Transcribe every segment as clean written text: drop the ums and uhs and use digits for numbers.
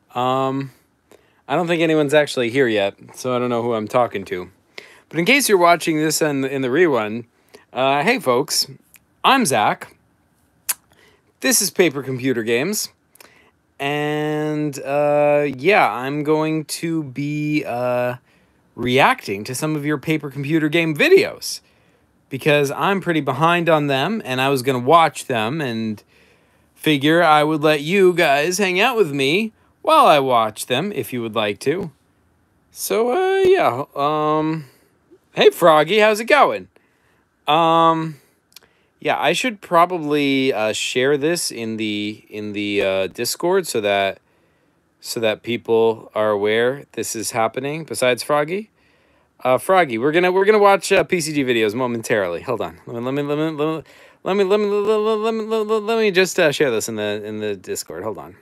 Um, I don't think anyone's actually here yet, so I don't know who I'm talking to. But in case you're watching this in the rerun, hey folks, I'm Zach. This is Paper Computer Games. And yeah, I'm going to be reacting to some of your Paper Computer Game videos. Because I'm pretty behind on them, and I was going to watch them and figure I would let you guys hang out with me while I watch them, if you would like to. So, yeah. Hey, Froggy, how's it going? Yeah, I should probably share this in the Discord so that people are aware this is happening. Besides Froggy, Froggy, we're gonna watch PCG videos momentarily. Hold on, let me just share this in the Discord. Hold on.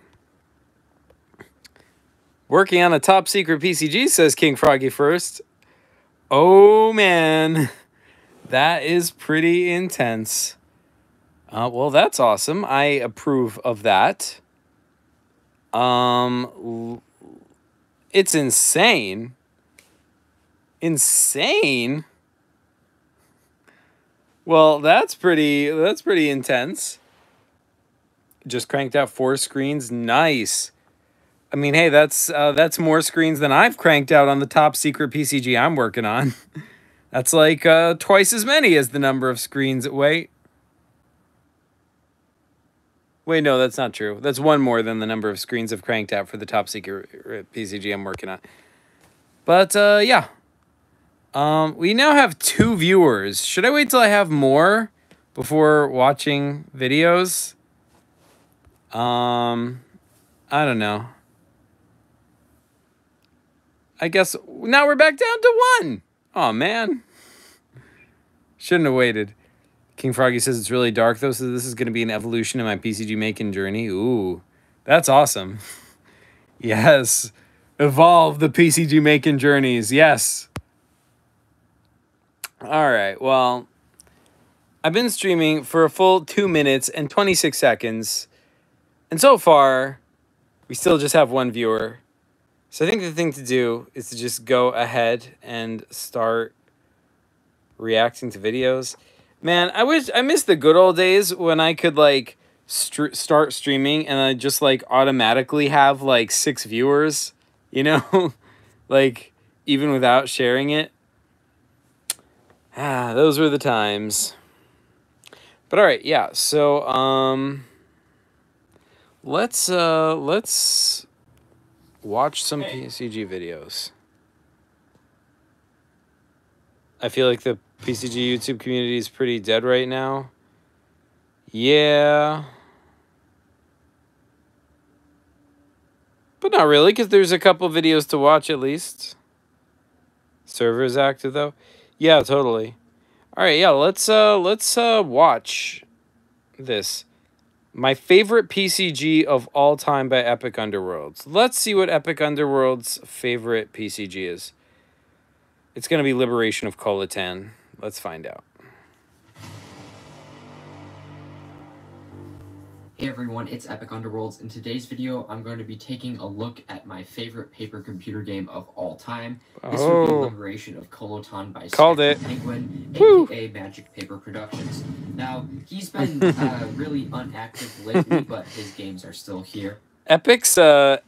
Working on a top secret PCG, says King Froggy first. Oh man, that is pretty intense. Well, that's awesome. I approve of that. It's insane. Insane? Well, that's pretty intense. Just cranked out 4 screens. Nice. I mean, hey, that's more screens than I've cranked out on the top secret PCG I'm working on. That's like twice as many as the number of screens. Wait, no, that's not true. That's one more than the number of screens I've cranked out for the top secret PCG I'm working on. But yeah. We now have 2 viewers. Should I wait till I have more before watching videos? I don't know. I guess now we're back down to 1. Oh man. Shouldn't have waited. King Froggy says it's really dark though, so this is going to be an evolution in my PCG making journey. Ooh, that's awesome. Yes. Evolve the PCG making journeys. Yes. All right. Well, I've been streaming for a full 2 minutes and 26 seconds. And so far, we still just have 1 viewer. So I think the thing to do is to just go ahead and start reacting to videos. Man, I miss the good old days when I could like start streaming and I just like automatically have like 6 viewers, you know? Like even without sharing it. Ah, those were the times. But all right, yeah. So let's watch some PCG videos. I feel like the PCG YouTube community is pretty dead right now. Yeah. But not really, because there's a couple videos to watch at least. Server is active though. Yeah, totally. All right, yeah, let's watch this. My favorite PCG of all time by Epic Underworlds. Let's see what Epic Underworlds' favorite PCG is. It's going to be Liberation of Colotan. Let's find out. Hey everyone, it's Epic Underworlds. In today's video, I'm going to be taking a look at my favorite paper computer game of all time. This would be Liberation of Colotan by Sketchy Penguin, aka Magic Paper Productions. Now, he's been really unactive lately, but his games are still here. Epic's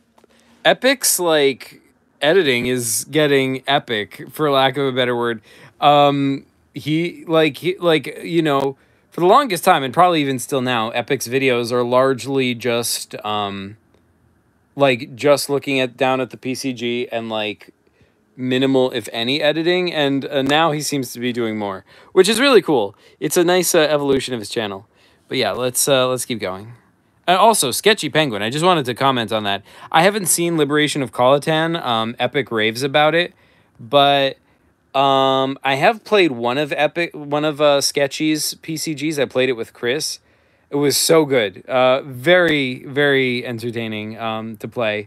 like editing is getting epic, for lack of a better word. He you know, for the longest time, and probably even still now, Epic's videos are largely just like just looking down at the PCG and like minimal, if any, editing. And now he seems to be doing more, which is really cool. It's a nice evolution of his channel. But yeah, let's keep going. Also, Sketchy Penguin. I just wanted to comment on that. I haven't seen Liberation of Colotan. Epic raves about it, but I have played one of Sketchy's PCGs. I played it with Chris. It was so good. Very, very entertaining to play.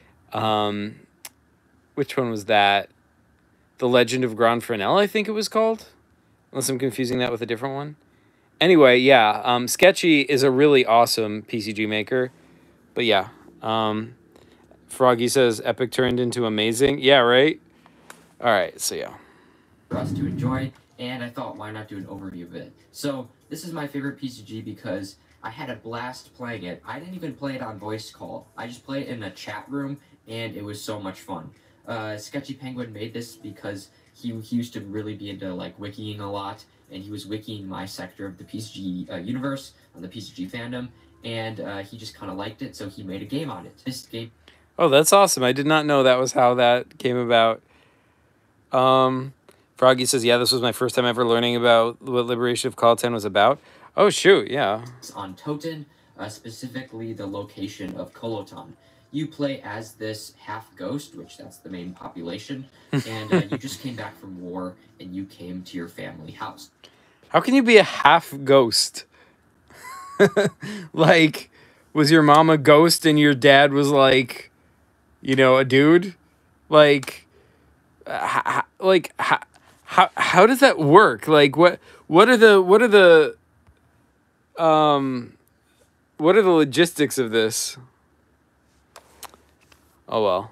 Which one was that? The Legend of Grand Fresnel, I think it was called. Unless I'm confusing that with a different one. Anyway, yeah, Sketchy is a really awesome PCG maker. But yeah, Froggy says Epic turned into amazing. Yeah, right? All right, so yeah. For us to enjoy, and I thought, why not do an overview of it? So this is my favorite PCG because I had a blast playing it. I didn't even play it on voice call. I just played it in a chat room, and it was so much fun. Sketchy Penguin made this because he used to really be into like wikiing a lot, and he was wikiing my sector of the PCG universe on the PCG fandom, and he just kind of liked it, so he made a game on it. This game. Oh, that's awesome! I did not know that was how that came about. Froggy says, yeah, this was my first time ever learning about what Liberation of Colotan was about. Oh, shoot, yeah. On Toten, specifically the location of Colotan. You play as this half-ghost, which that's the main population, and you just came back from war, and you came to your family house. How can you be a half-ghost? Like, was your mom a ghost and your dad was, like, you know, a dude? Like, how does that work? Like, what are the logistics of this? Oh well.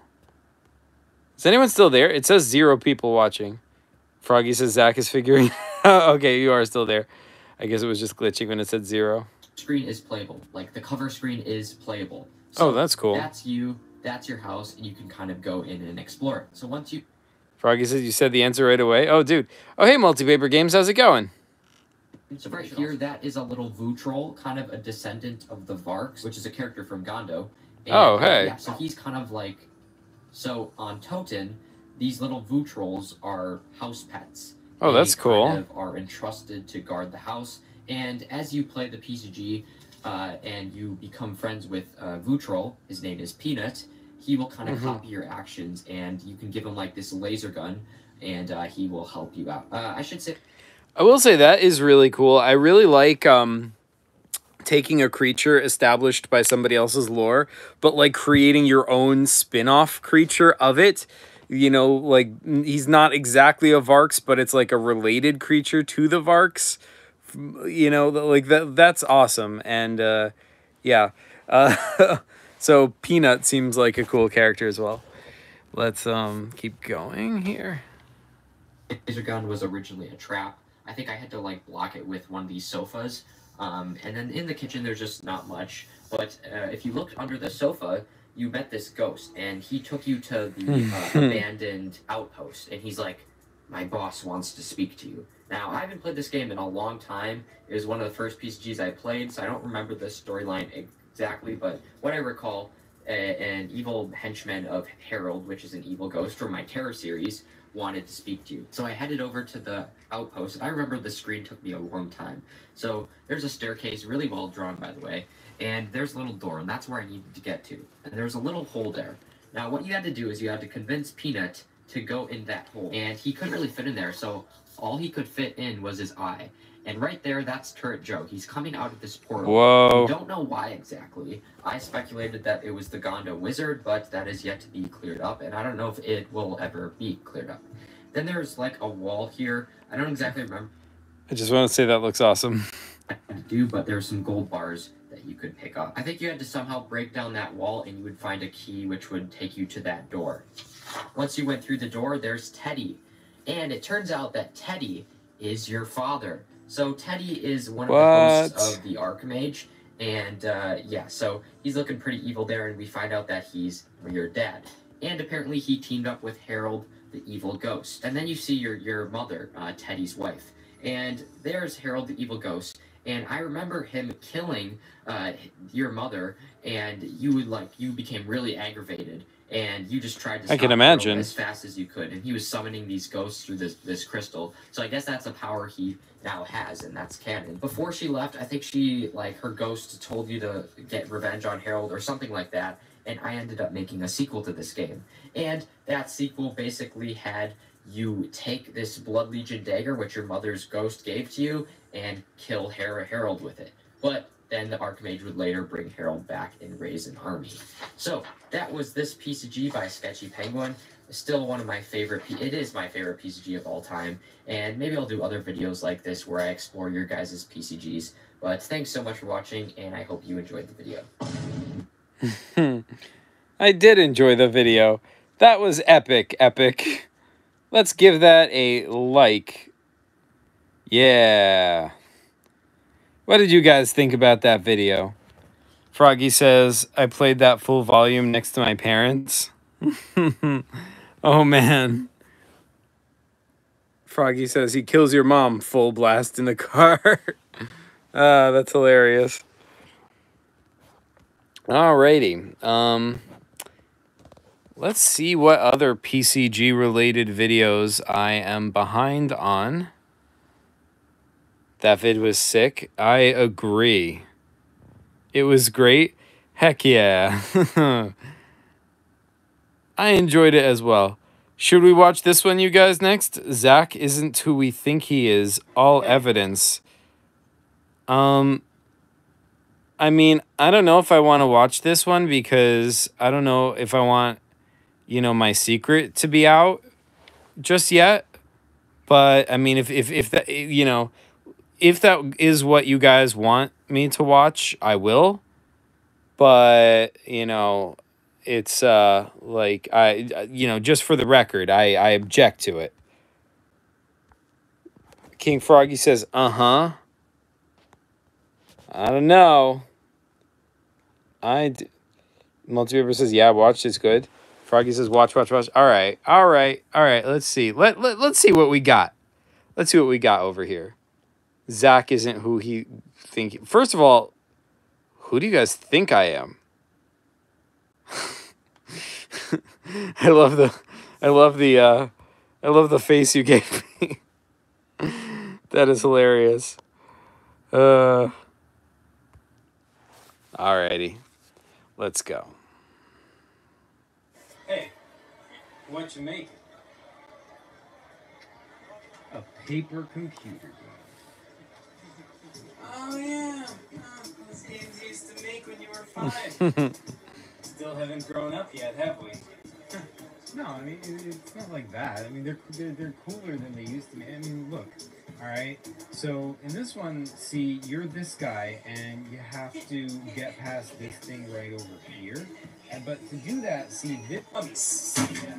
Is anyone still there? It says 0 people watching. Froggy says Zach is figuring okay, you are still there. I guess it was just glitching when it said 0. Screen is playable. Like the cover screen is playable. So oh, that's cool. That's you. That's your house, and you can kind of go in and explore it. So once you Froggy says you said the answer right away. Oh, dude. Oh, hey, Multipaper Games. How's it going? So right here, that is a little Vutrol, kind of a descendant of the Varks, which is a character from Gondo. And, oh, hey. Yeah, so he's kind of like... So on Toten, these little Vutrols are house pets. Oh, that's cool. Kind of are entrusted to guard the house. And as you play the PCG and you become friends with Vutrol, his name is Peanut, he will kind of copy your actions, and you can give him like this laser gun, and he will help you out. I should say... I will say that is really cool. I really like taking a creature established by somebody else's lore, but like creating your own spin-off creature of it. You know, like he's not exactly a Varks, but it's like a related creature to the Varks. You know, like that's awesome. And yeah. So Peanut seems like a cool character as well. Let's keep going here. Laser gun was originally a trap. I think I had to like block it with one of these sofas. And then in the kitchen, there's just not much. But if you looked under the sofa, you met this ghost, and he took you to the abandoned outpost. And he's like, my boss wants to speak to you. Now, I haven't played this game in a long time. It was one of the first PCGs I played, so I don't remember the storyline exactly. But what I recall, an evil henchman of Harold, which is an evil ghost from my Terror series, wanted to speak to you. So I headed over to the outpost. I remember the screen took me a long time. So there's a staircase, really well drawn, by the way, and there's a little door, and that's where I needed to get to. And there's a little hole there. Now, what you had to do is you had to convince Peanut to go in that hole, and he couldn't really fit in there, so all he could fit in was his eye. And right there, that's Turret Joe. He's coming out of this portal. Whoa. We don't know why exactly. I speculated that it was the Gondo Wizard, but that is yet to be cleared up, and I don't know if it will ever be cleared up. Then there's like a wall here. I don't exactly remember. I just want to say that looks awesome. I had to do, but there's some gold bars that you could pick up. I think you had to somehow break down that wall, and you would find a key which would take you to that door. Once you went through the door, there's Teddy. And it turns out that Teddy is your father. So Teddy is one of the hosts of the Archmage, and yeah, so he's looking pretty evil there, and we find out that he's your dad. And apparently he teamed up with Harold, the evil ghost. And then you see your mother, Teddy's wife. And there's Harold, the evil ghost. And I remember him killing your mother, and you became really aggravated. And you just tried to stop Harold as fast as you could. And he was summoning these ghosts through this crystal. So I guess that's a power he now has, and that's canon. Before she left, I think her ghost told you to get revenge on Harold or something like that. And I ended up making a sequel to this game. And that sequel basically had you take this Blood Legion dagger, which your mother's ghost gave to you, and kill Harold with it. But then the Archmage would later bring Harold back and raise an army. So that was this PCG by Sketchy Penguin. Still one of my favorite. It is my favorite PCG of all time. And maybe I'll do other videos like this where I explore your guys' PCGs. But thanks so much for watching, and I hope you enjoyed the video. I did enjoy the video. That was epic, epic. Let's give that a like. Yeah. What did you guys think about that video? Froggy says, I played that full volume next to my parents. Oh, man. Froggy says he kills your mom full blast in the car. That's hilarious. Alrighty. Let's see what other PCG related videos I am behind on. That vid was sick. I agree. It was great. Heck yeah. I enjoyed it as well. Should we watch this one, you guys, next? Zach isn't who we think he is. All evidence. I mean, I don't know if I want to watch this one because I don't know if I want, you know, my secret to be out just yet. But I mean, if that, you know, if that is what you guys want me to watch, I will. But, you know, it's like you know, just for the record, I object to it. King Froggy says, I don't know. Multipaper says, yeah, watch, it's good. Froggy says, watch. All right. Let's see. Let's see what we got. Let's see what we got over here. Zach isn't who he think. First of all, who do you guys think I am? I love the face you gave me. That is hilarious. Alrighty. Let's go. Hey, what you making? A paper computer game. Oh yeah. Those games you used to make when you were 5. Still haven't grown up yet, have we? No, I mean, it's not like that. I mean, they're cooler than they used to be. I mean, look, all right? So in this one, see, you're this guy, and you have to get past this thing right over here. But to do that, see, this... Let me see that.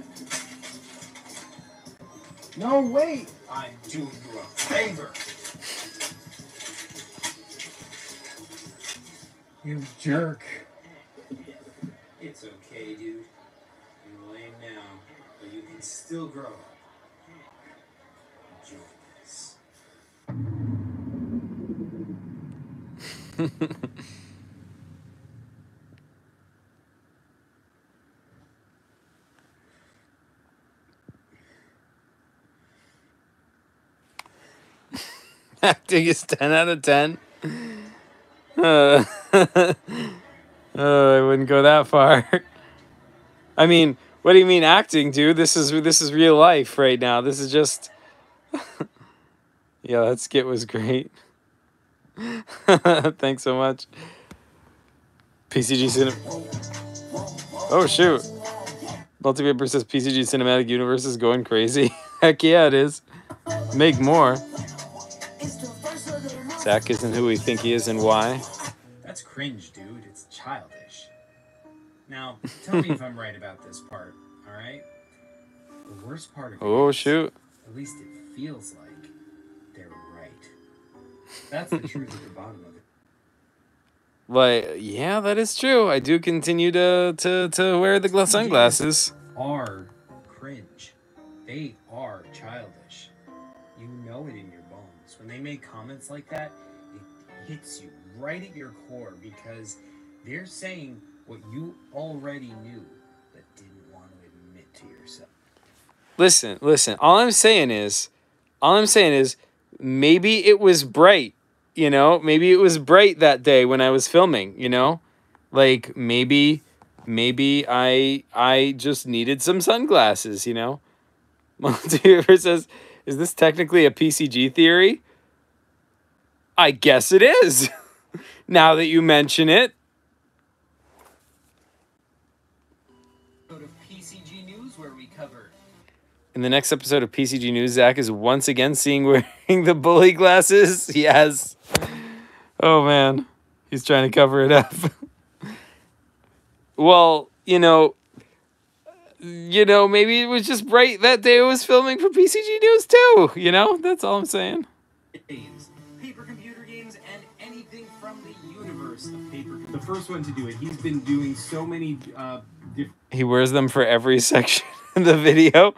No, wait! I'm doing you a favor. You jerk. It's okay, dude. You're lame now, but you can still grow up. Enjoy this. Acting is 10 out of 10. I wouldn't go that far. I mean, what do you mean acting, dude? This is real life right now. This is just... Yeah, that skit was great. Thanks so much. PCG Cinema... Oh, shoot. Multipaper says PCG Cinematic Universe is going crazy. Heck yeah, it is. Make more. Zach isn't who we think he is and why. That's cringe, dude. It's childish. Now, tell me if I'm right about this part, alright? The worst part of it is, shoot. At least it feels like they're right. That's the truth at the bottom of it. Like, yeah, that is true. I do continue to wear the sunglasses. Are cringe. They are childish. You know it in your bones. When they make comments like that, it hits you right at your core because they're saying what you already knew but didn't want to admit to yourself. Listen. All I'm saying is maybe it was bright, you know? Maybe it was bright that day when I was filming, you know? Like maybe I just needed some sunglasses, you know? Multiverse says, is this technically a PCG theory? I guess it is. Now that you mention it. Go to PCG News where we cover. In the next episode of PCG News, Zach is once again seen wearing the bully glasses. Yes. Oh, man. He's trying to cover it up. Well, maybe it was just bright that day it was filming for PCG News too. That's all I'm saying. Games, paper computer games, and anything from the universe of paper. The first one to do it. He's been doing so many different. He wears them for every section of the video.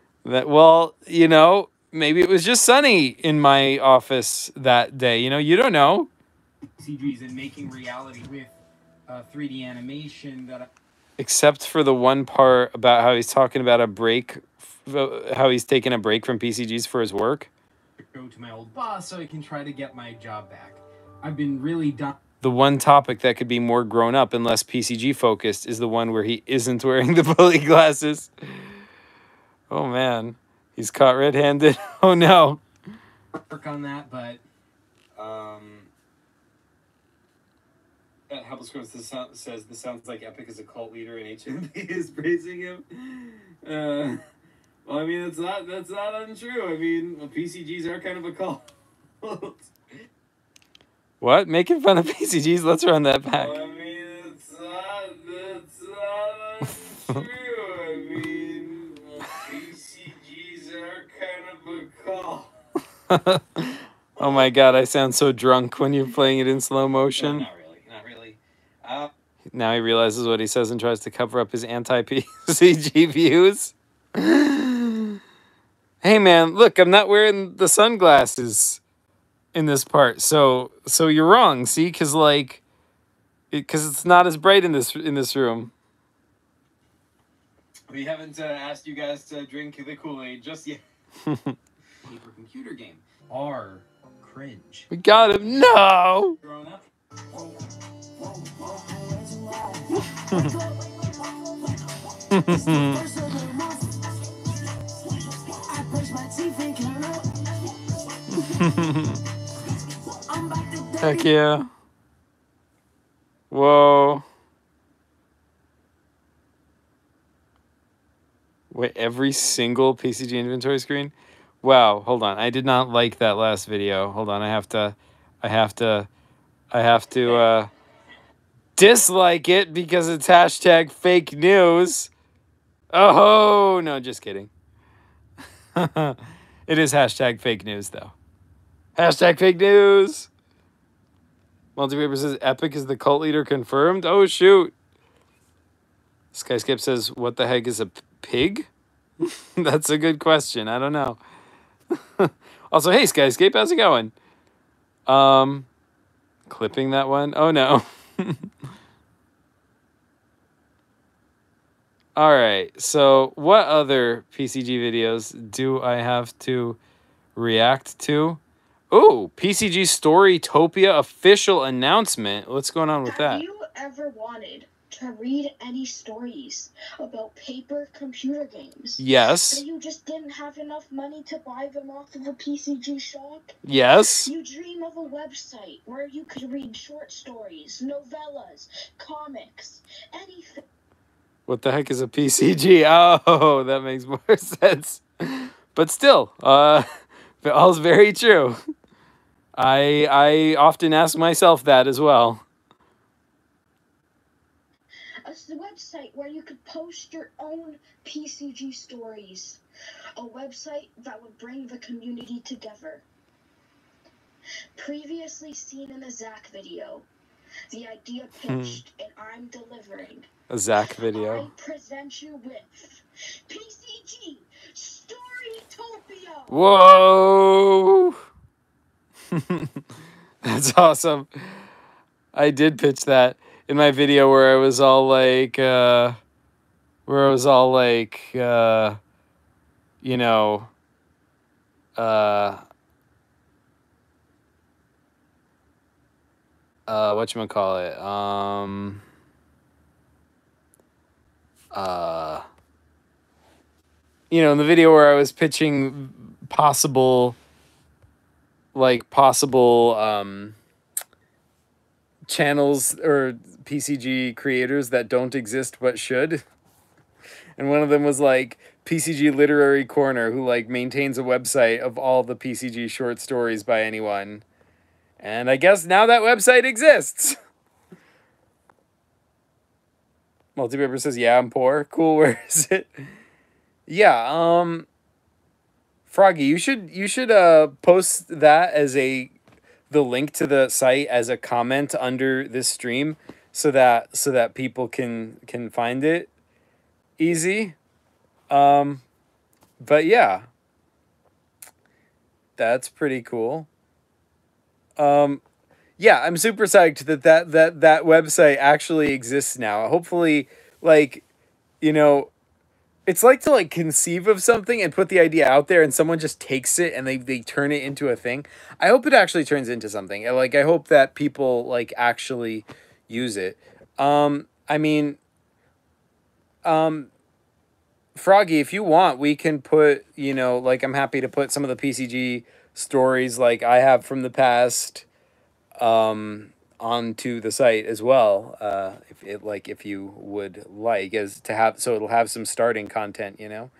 Maybe it was just sunny in my office that day. You don't know. CGs and making reality with 3D animation except for the one part about how he's talking about a break, how he's taking a break from PCGs for his work. Go to my old boss so I can try to get my job back. I've been really done. The one topic that could be more grown up and less PCG focused is the one where he isn't wearing the bully glasses. Oh man, he's caught red-handed. Oh no. Work on that, but Helpless Girls says this sounds like Epic is a cult leader and HMP is praising him. Well, I mean, that's not untrue. I mean, PCGs are kind of a cult. What? Making fun of PCGs? Let's run that back. Well, I mean, that's not untrue. I mean, PCGs are kind of a cult. Oh my god, I sound so drunk when you're playing it in slow motion. Not really. Now he realizes what he says and tries to cover up his anti-PCG views. Hey man, look, I'm not wearing the sunglasses in this part, so you're wrong. See, because it's not as bright in this room. We haven't asked you guys to drink the Kool-Aid just yet. Paper computer game are cringe. We got him. No. Growing up. Heck yeah. Whoa. Wait, every single PCG inventory screen? Wow, hold on. I did not like that last video. Hold on, I have to dislike it because it's hashtag fake news. Oh, no, just kidding. It is hashtag fake news, though. Hashtag fake news. Multipaper says Epic is the cult leader confirmed. Oh, shoot. Skyscape says, what the heck is a pig? That's a good question. I don't know. Also, hey, Skyscape, how's it going? Clipping that one? Oh, no. All right, so what other PCG videos do I have to react to? Oh, PCG Storytopia official announcement. What's going on with that? Have you ever wanted to read any stories about paper computer games? Yes. But you just didn't have enough money to buy them off of a PCG shop? Yes. You dream of a website where you could read short stories, novellas, comics, anything. What the heck is a PCG? Oh, that makes more sense. But still, all's very true. I often ask myself that as well. A website where you could post your own PCG stories. A website that would bring the community together. Previously seen in a Zach video. The idea pitched and I'm delivering. A Zach video. I present you with PCG Storytopia. Whoa! That's awesome. I did pitch that in my video where I was all like, whatchamacallit? In the video where I was pitching possible channels or PCG creators that don't exist but should. And one of them was like PCG Literary Corner, who like maintains a website of all the PCG short stories by anyone. And I guess now that website exists. Multipaper says, yeah, I'm poor. Cool, where is it? Yeah, Froggy, you should post that as the link to the site as a comment under this stream so that people can find it easy. But yeah. That's pretty cool. Yeah, I'm super psyched that website actually exists now. Hopefully, like, you know, it's like to like conceive of something and put the idea out there and someone just takes it and they turn it into a thing. I hope it actually turns into something. Like, I hope that people like actually use it. I mean, Froggy, if you want, we can put, you know, like, I'm happy to put some of the PCG stories like I have from the past onto the site as well, if you would like, as to have, so it'll have some starting content, you know.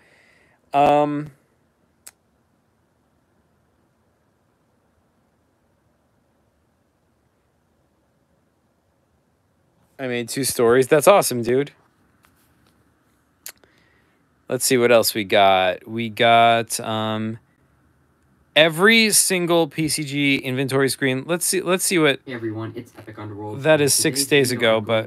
I made 2 stories. That's awesome, dude. Let's see what else we got. We got every single PCG inventory screen. Let's see what. Hey everyone, it's Epic Underworld. That is 6 days ago, but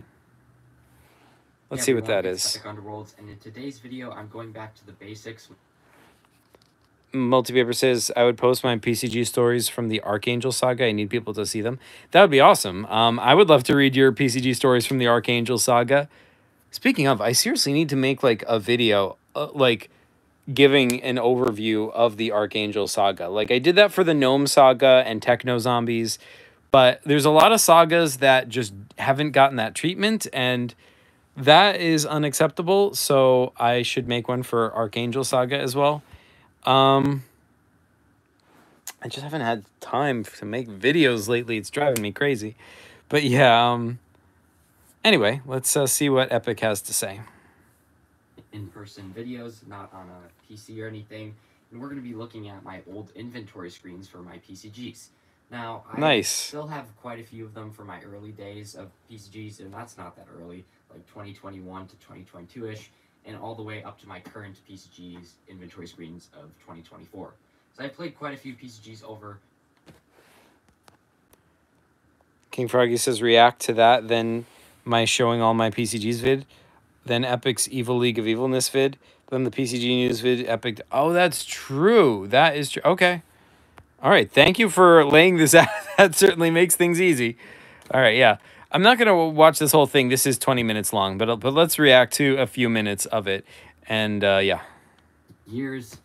let's see what that is. Epic Underworlds, and in today's video, I'm going back to the basics. Multipaper says, I would post my PCG stories from the Archangel Saga. I need people to see them. That would be awesome. I would love to read your PCG stories from the Archangel Saga. Speaking of, I seriously need to make like a video, like giving an overview of the Archangel Saga. Like I did that for the Gnome Saga and Techno Zombies, but there's a lot of sagas that just haven't gotten that treatment, and that is unacceptable. So I should make one for Archangel Saga as well. I just haven't had time to make videos lately. It's driving me crazy. But yeah, anyway, let's see what Epic has to say. In-person videos, not on a PC or anything. And we're going to be looking at my old inventory screens for my PCGs. Now, I still have quite a few of them for my early days of PCGs, and that's not that early, like 2021 to 2022-ish, and all the way up to my current PCGs inventory screens of 2024. So I played quite a few PCGs over. King Froggy says, react to that, then my showing all my PCGs vid, then Epic's Evil League of Evilness vid, then the PCG news vid, Epic. Oh, that's true. That is true. Okay. All right. Thank you for laying this out. That certainly makes things easy. All right. Yeah. I'm not going to watch this whole thing. This is 20 minutes long, but let's react to a few minutes of it. And yeah. Years.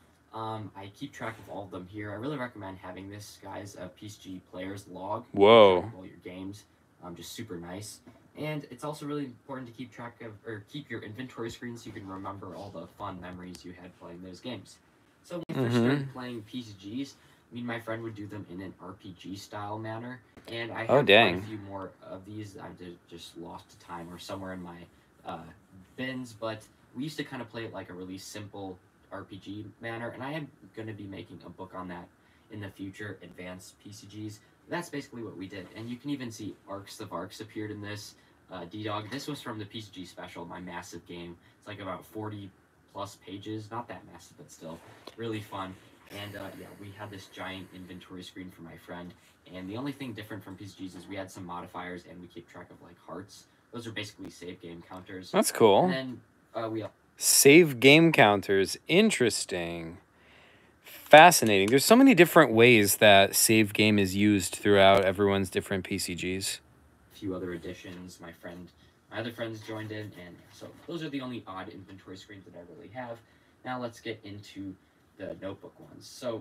I keep track of all of them here. I really recommend having this, guys, a PCG player's log. Whoa. All your games. Just super nice. And it's also really important to keep track of, or keep your inventory screens so you can remember all the fun memories you had playing those games. So when I first started playing PCGs, me and my friend would do them in an RPG style manner. And I have quite a few more of these that I've just lost to time or somewhere in my bins. But we used to kind of play it like a really simple RPG manner. And I am going to be making a book on that in the future, Advanced PCGs. That's basically what we did. And you can even see Arcs of Arcs appeared in this. D-Dog. This was from the PCG special, my massive game. It's like about 40 plus pages. Not that massive, but still really fun. And yeah, we had this giant inventory screen for my friend. And the only thing different from PCGs is we had some modifiers and we keep track of like hearts. Those are basically save game counters. That's cool. And then we save game counters. Interesting. Fascinating. There's so many different ways that save game is used throughout everyone's different PCGs. Few other additions. My other friends joined in, and so those are the only odd inventory screens that I really have. Now let's get into the notebook ones. So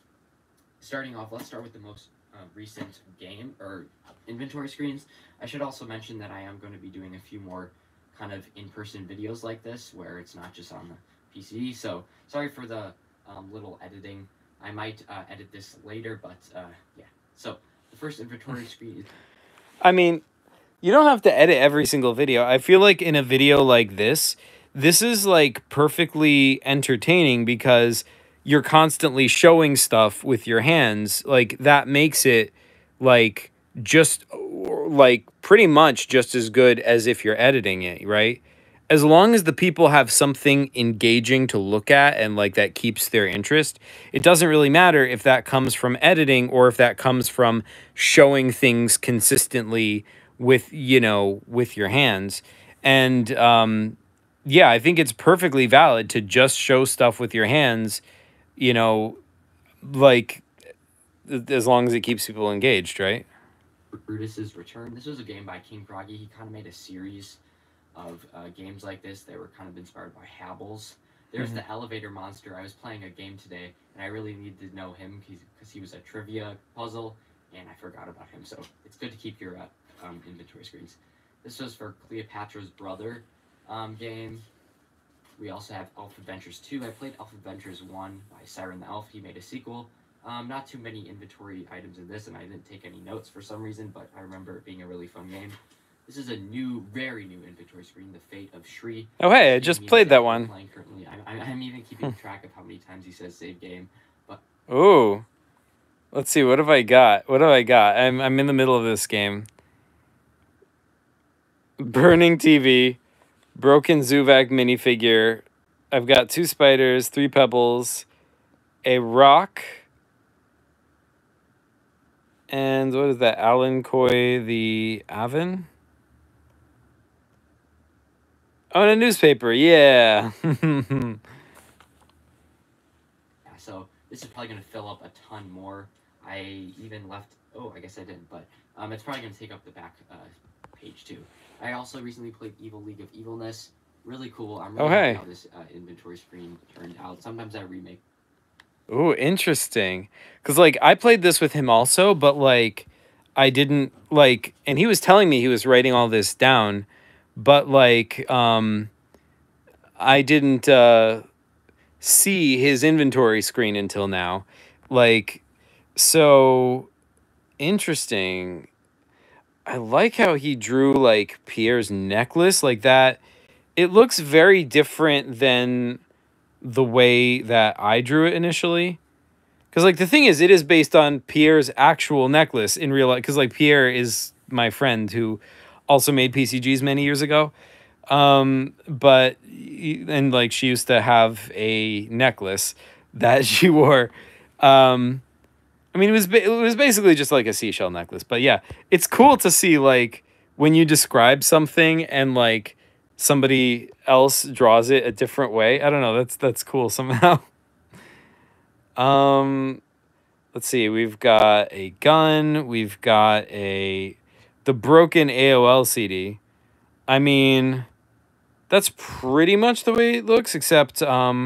starting off, let's start with the most recent game or inventory screens. I should also mention that I am going to be doing a few more kind of in-person videos like this where it's not just on the PC. So sorry for the little editing. I might edit this later, but yeah. So the first inventory screen is... I mean, you don't have to edit every single video. I feel like in a video like this is like perfectly entertaining because you're constantly showing stuff with your hands. Like that makes it like just like pretty much just as good as if you're editing it, right? As long as the people have something engaging to look at and like that keeps their interest, it doesn't really matter if that comes from editing or if that comes from showing things consistently with, you know, with your hands. And yeah, I think it's perfectly valid to just show stuff with your hands, you know, like as long as it keeps people engaged, right? Brutus's Return. This was a game by King Froggy. He kind of made a series of games like this. They were kind of inspired by Habbles. There's the Elevator Monster. I was playing a game today, and I really needed to know him because he was a trivia puzzle, and I forgot about him. So it's good to keep your inventory screens. This was for Cleopatra's Brother game. We also have Elf Adventures 2. I played Elf Adventures 1 by Siren the Elf. He made a sequel. Not too many inventory items in this, and I didn't take any notes for some reason, but I remember it being a really fun game. This is a new, very new inventory screen, The Fate of Shri. Oh, hey, I just played that one. Playing currently. I'm even keeping track of how many times he says save game. But ooh, let's see. What have I got? What have I got? I'm in the middle of this game. Burning TV, broken Zuvak minifigure. I've got 2 spiders, 3 pebbles, a rock, and what is that? Alan Coy the Avon? Oh, and a newspaper, yeah. So this is probably going to fill up a ton more. I even left, oh, I guess I didn't, but it's probably going to take up the back page too. I also recently played Evil League of Evilness. Really cool. I'm really happy how this inventory screen turned out. Sometimes I remake. Ooh, interesting. Because, like, I played this with him also, but, like, I didn't, like, and he was telling me he was writing all this down, but, like, I didn't see his inventory screen until now. Like, so interesting. I like how he drew, like, Pierre's necklace like that. It looks very different than the way that I drew it initially. Because, like, the thing is, it is based on Pierre's actual necklace in real life. Because, like, Pierre is my friend who also made PCGs many years ago. But, and, like, she used to have a necklace that she wore. I mean, it was basically just like a seashell necklace. But, yeah, it's cool to see, like, when you describe something and, like, somebody else draws it a different way. I don't know. That's cool somehow. Let's see. We've got a gun. We've got the broken AOL CD. I mean, that's pretty much the way it looks, except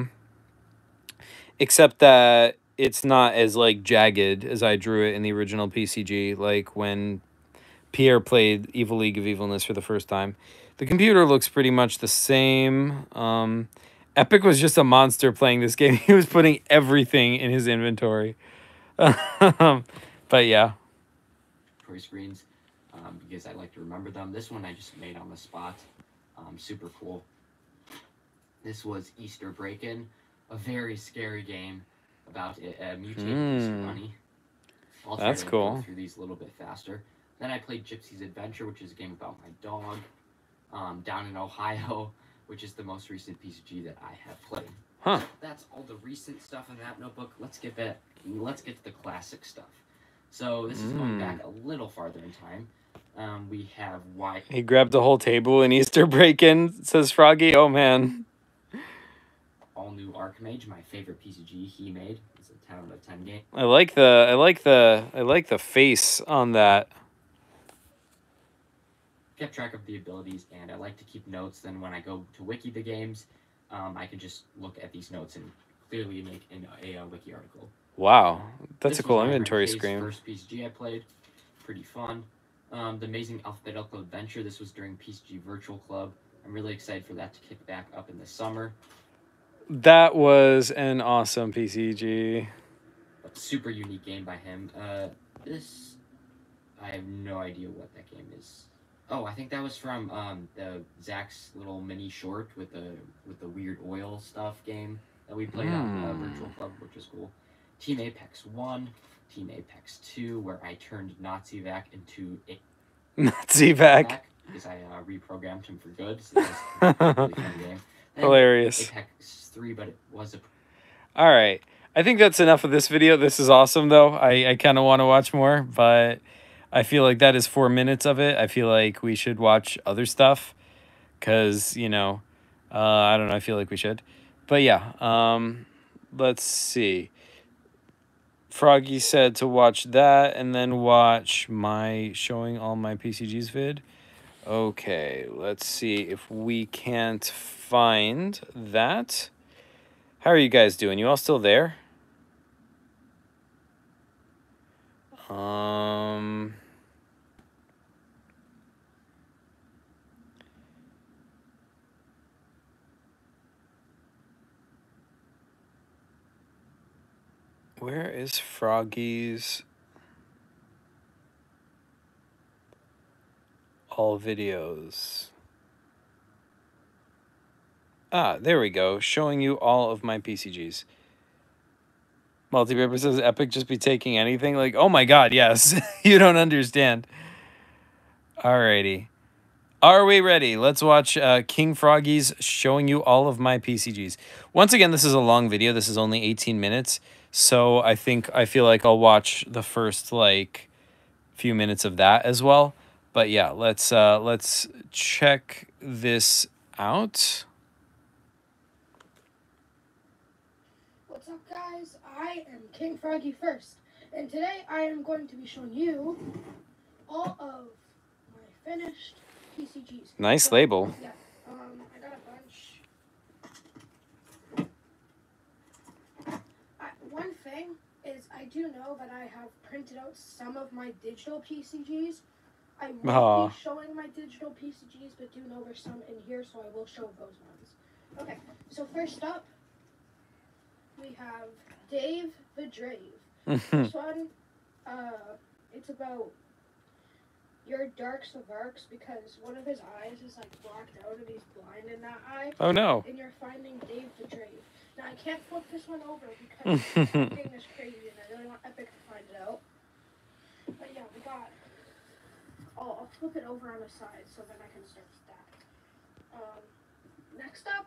that it's not as like jagged as I drew it in the original PCG, like when Pierre played Evil League of Evilness for the first time. The computer looks pretty much the same. Epic was just a monster playing this game. He was putting everything in his inventory. But yeah. Toy screens, because I like to remember them. This one I just made on the spot. Super cool. This was Easter Break-In, a very scary game about a mutated Easter bunny. I'll try to go through these a little bit faster. Then I played Gypsy's Adventure, which is a game about my dog. Down in Ohio, which is the most recent PCG that I have played. Huh. So that's all the recent stuff in that notebook. Let's get to the classic stuff. So this is going back a little farther in time. We have why he grabbed the whole table in Easter Break-In, says Froggy. Oh man. All New Archmage, my favorite PCG he made. It's a 10 out of 10 game. I like the face on that. Kept track of the abilities, and I like to keep notes. Then when I go to wiki the games, I can just look at these notes and clearly make a wiki article. Wow, that's a cool inventory screen. First PCG I played, pretty fun. The Amazing Alphabetical Adventure. This was during PCG Virtual Club. I'm really excited for that to kick back up in the summer. That was an awesome PCG. A super unique game by him. This, I have no idea what that game is. Oh, I think that was from the Zach's little mini short with the weird oil stuff game that we played on Virtual Club, which is cool. Team Apex 1, Team Apex 2, where I turned Nazi-Vac into a Nazi-Vac. because I reprogrammed him for good. So it was a really fun game. Then Hilarious. Apex 3, but it was a... All right. I think that's enough of this video. This is awesome, though. I kind of want to watch more, but I feel like that is 4 minutes of it. I feel like we should watch other stuff because, you know, I don't know. I feel like we should. But yeah, let's see. Froggy said to watch that and then watch my showing all my PCGs vid. Okay, let's see if we can't find that. How are you guys doing? You all still there? Where is Froggy's all videos? Ah, there we go. Showing you all of my PCGs. Multipaper says Epic just be taking anything. Like, oh my god, yes. You don't understand. Alrighty. Are we ready? Let's watch King Froggy's showing you all of my PCGs. Once again, this is a long video. This is only 18 minutes. So I feel like I'll watch the first like few minutes of that as well. But yeah, let's check this out. What's up, guys? I am King Froggy First, and today I am going to be showing you all of my finished PCGs. Nice label. Yeah, I got a bunch. One thing is, I do know that I have printed out some of my digital PCGs. I won't be showing my digital PCGs, but do know there's some in here, so I will show those ones. Okay, so first up, we have Dave the Drave. This one, it's about your Darks of Arcs because one of his eyes is like blocked out and he's blind in that eye. Oh no. And you're finding Dave the Drave. Now I can't flip this one over because everything is crazy and I really want Epic to find it out. But yeah, we got... I'll flip it over on the side so that I can start that. Next up,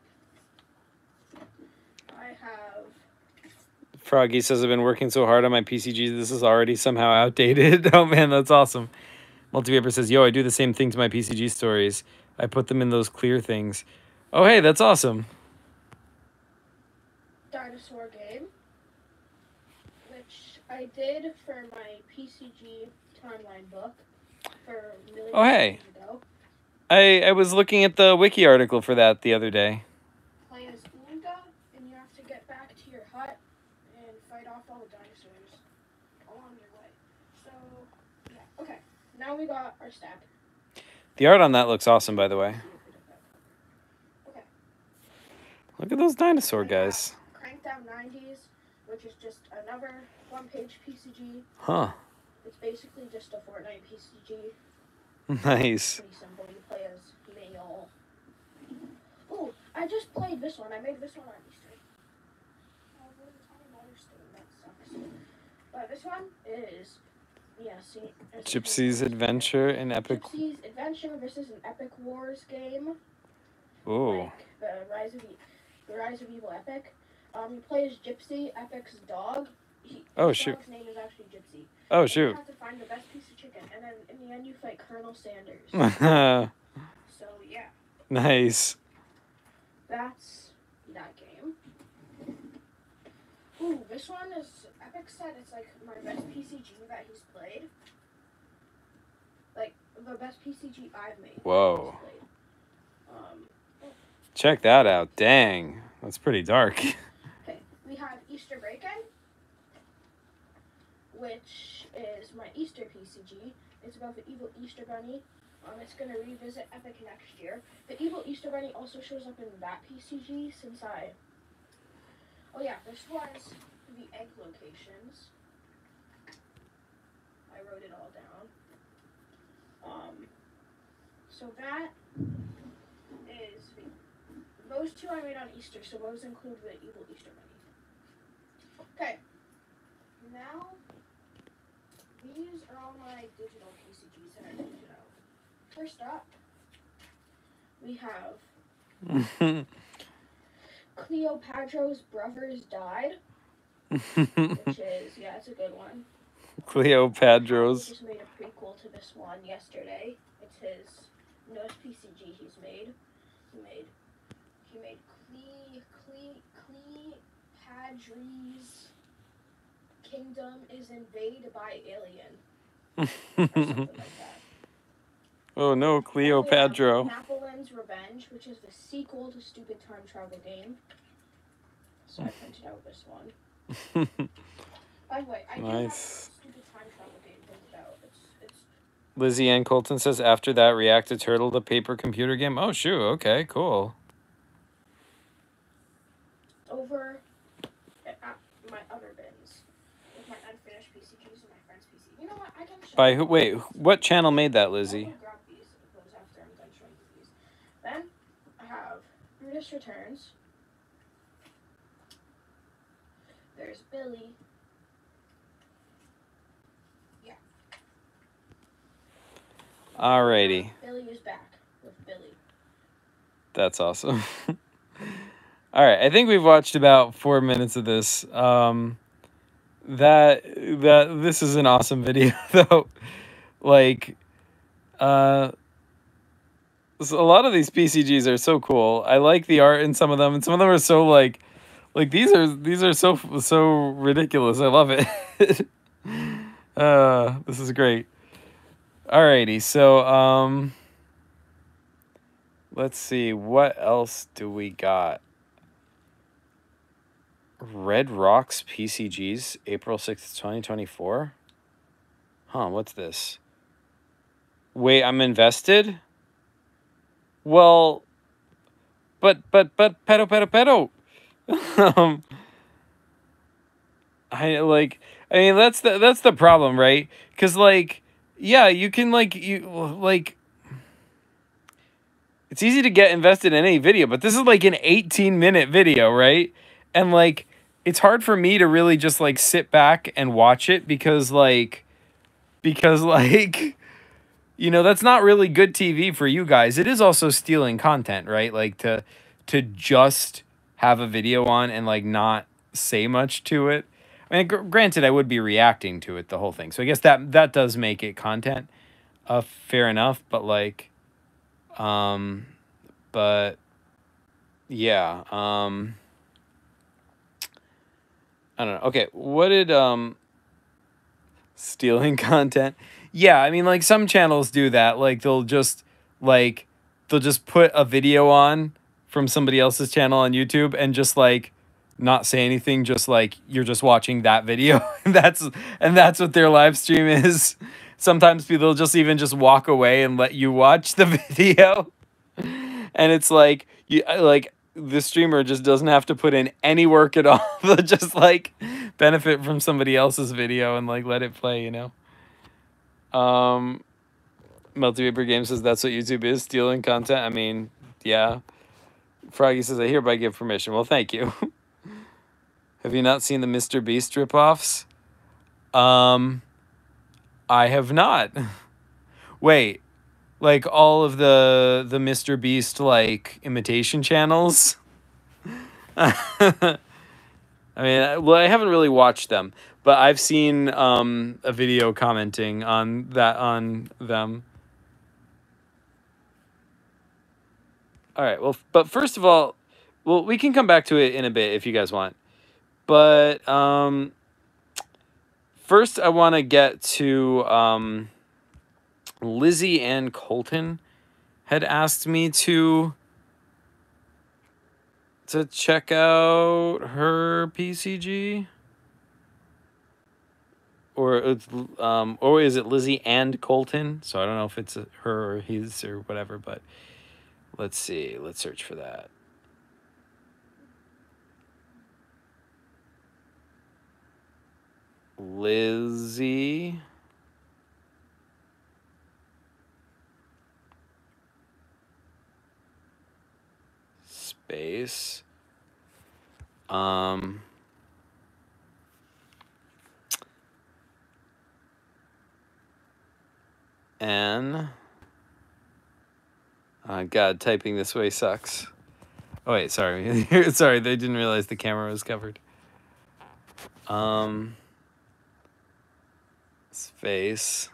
I have... Froggy says, I've been working so hard on my PCGs, this is already somehow outdated. Oh man, that's awesome. Multipaper says, yo, I do the same thing to my PCG stories. I put them in those clear things. Oh hey, that's awesome. Dinosaur game, which I did for my PCG timeline book for millions Oh hey. years ago. I was looking at the wiki article for that the other day. Play as Oonga, and you have to get back to your hut and fight off all the dinosaurs along your way. So, yeah. Okay, now we got our stack. The art on that looks awesome, by the way. Okay. Look at those dinosaur guys. Crankdown 90s, which is just another one-page PCG. Huh. It's basically just a Fortnite PCG. Nice. Pretty simple. You play as male. Oh, I just played this one. I made this one on Easter. Oh, there's a ton of other stuff. That sucks. But this one is, yeah, see. Gypsy's Adventure in Epic. Gypsy's Adventure. This is an Epic Wars game. Ooh. Like the Rise of Evil Epic. You play as Gypsy, Epic's dog. His dog's name is actually Gypsy. Oh shoot. You have to find the best piece of chicken, and then in the end you fight Colonel Sanders. So yeah. Nice. That's that game. Ooh, this one is Epic said it's like my best PCG that he's played. Like the best PCG I've made. Whoa. Check that out. Dang. That's pretty dark. Okay, we have Easter Break-In, which is my Easter PCG. It's about the evil Easter Bunny. It's going to revisit Epic next year. The evil Easter Bunny also shows up in that PCG since oh yeah, this was the egg locations. I wrote it all down. So that is those two I made on Easter, so those include the evil Easter Bunny. Okay, now, these are all my digital PCGs that I printed out. First up, we have Cleopatra's Brothers Died, which is, yeah, it's a good one. Cleopatra's. He just made a prequel to this one yesterday. It's his newest PCG he's made. He made Cleopatra's Kingdom is Invaded by Alien. Or something like that. Oh no, Cleopatra. Napoleon's Revenge, which is the sequel to Stupid Time Travel Game. So I printed out this one. By the way, I do have Stupid Time Travel Game printed out. It's Lizzie Ann Colton says, after that, React to Turtle, the paper computer game. Oh, shoot. Okay, cool. over at my other bins with my unfinished PCGs and my friend's PC. You know what? I can show By you. who? Wait, what channel made that, I'll Lizzie? go grab these after I'm done showing you these. Then I have Brutus Returns. There's Billy. Yeah. Alrighty. Billy is back with Billy. That's awesome. All right, I think we've watched about 4 minutes of this. This is an awesome video, though. Like, so a lot of these PCGs are so cool. I like the art in some of them, and some of them are so like these are so ridiculous. I love it. This is great. Alrighty, so let's see, what else do we got? Red Rocks PCGs, April 6th, 2024. Huh, what's this? Wait, I'm invested? Well, but, pedo. I mean, that's the problem, right? Because, like, yeah, you can, it's easy to get invested in any video, but this is like an 18-minute video, right? And, like, it's hard for me to really just, like, sit back and watch it because, you know, that's not really good TV for you guys. It is also stealing content, right? Like, to just have a video on and, like, not say much to it. I mean, granted, I would be reacting to it, the whole thing. So I guess that does make it content. Fair enough, but, like, but, yeah, I don't know. Okay, what did, stealing content? Yeah, I mean, like, some channels do that. Like, they'll just put a video on from somebody else's channel on YouTube and just, like, not say anything, just, like, you're just watching that video. and that's what their live stream is. Sometimes people just even just walk away and let you watch the video. And it's like, the streamer just doesn't have to put in any work at all. They'll just, like, benefit from somebody else's video and, like, let it play, you know? Multipaper Game says that's what YouTube is, stealing content. I mean, yeah. Froggy says, I hereby give permission. Well, thank you. Have you not seen the Mr. Beast ripoffs? I have not. Wait. Like, all of the Mr. Beast, like, imitation channels? I mean, well, I haven't really watched them, but I've seen a video commenting on them. All right, well, but first of all, well, we can come back to it in a bit if you guys want. But first I want to get to Lizzie Ann Colton had asked me to check out her PCG, or is it Lizzie and Colton? So I don't know if it's her or his or whatever, but let's see. Let's search for that. Lizzie. Space. N. God, typing this way sucks. Oh wait, sorry. Sorry, they didn't realize the camera was covered. Space.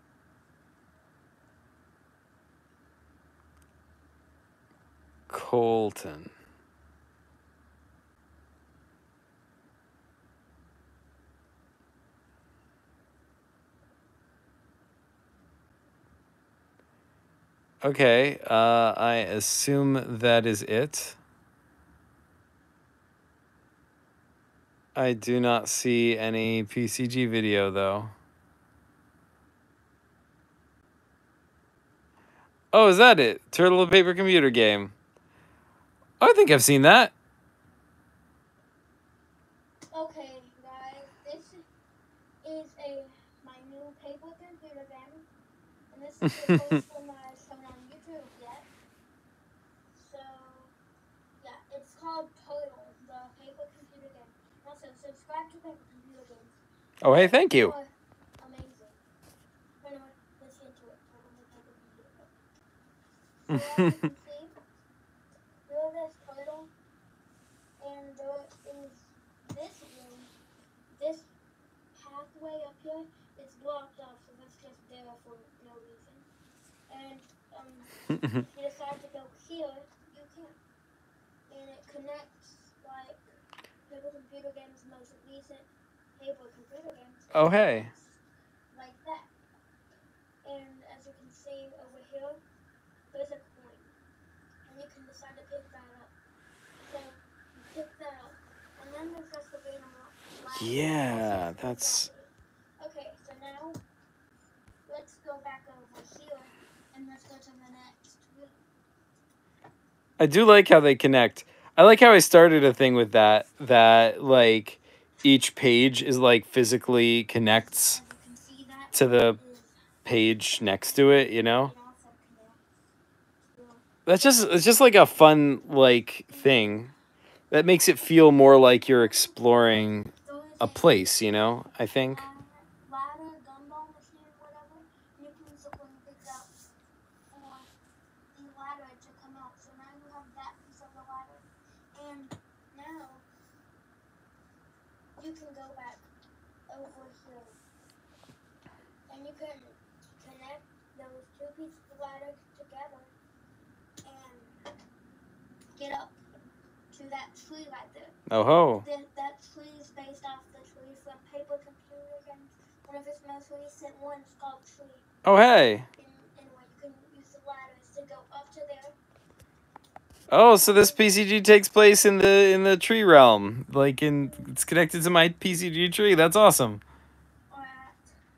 Colton. Okay, I assume that is it. I do not see any PCG video, though. Oh, is that it? Turtle and Paper Computer Game. Oh, I think I've seen that. Okay, guys, this is my new paper computer game, and this is the first one that I've shown on YouTube yet. So, yeah, it's called Turtle, the paper computer game. Also, subscribe to Paper Computer Games. Oh, hey, thank you. Amazing. Anyway, let's get to it. Turtle, the paper computer game. So, as you can see, there is Turtle, and there is this room. This pathway up here is blocked off, so that's just there for no reason. And if you decide to go here, you can. And it connects like Paper Computer Games' most recent Paper Computer Games. Oh, hey. Like that. And as you can see over here, there's a coin. And you can decide to pick that up. So you pick that up. And then there's just the random ladder. Yeah, that's... Okay, so now let's go back over here and let's go to the next room. I do like how they connect. I like how I started a thing with that, like, each page is, like, physically connects to the page next to it, you know? It's just like a fun, like, thing that makes it feel more like you're exploring a place, you know, I think. Ladder, gumball machine, whatever, you can use it when you pick out for the ladder to come out. So now you have that piece of the ladder. And now you can go back over here. And you can connect those two pieces of ladder together and get up to that tree right there. Oh ho. That tree is based off the tree from Paper Computer Games. One of its most recent ones called Tree. Oh hey. Anyway, you can use the ladders to go up to there. Oh, so this PCG takes place in the tree realm. Like it's connected to my PCG tree. That's awesome. Or at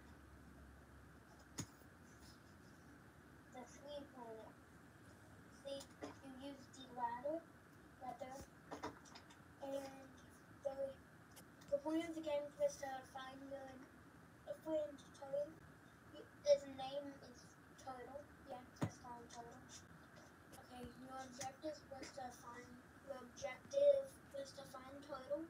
the tree planet. See, you use the ladder right there. And the point of the game is to find a friend turtle. His name is Turtle. Yeah, that's called Turtle. Okay, your objective was to find Turtle.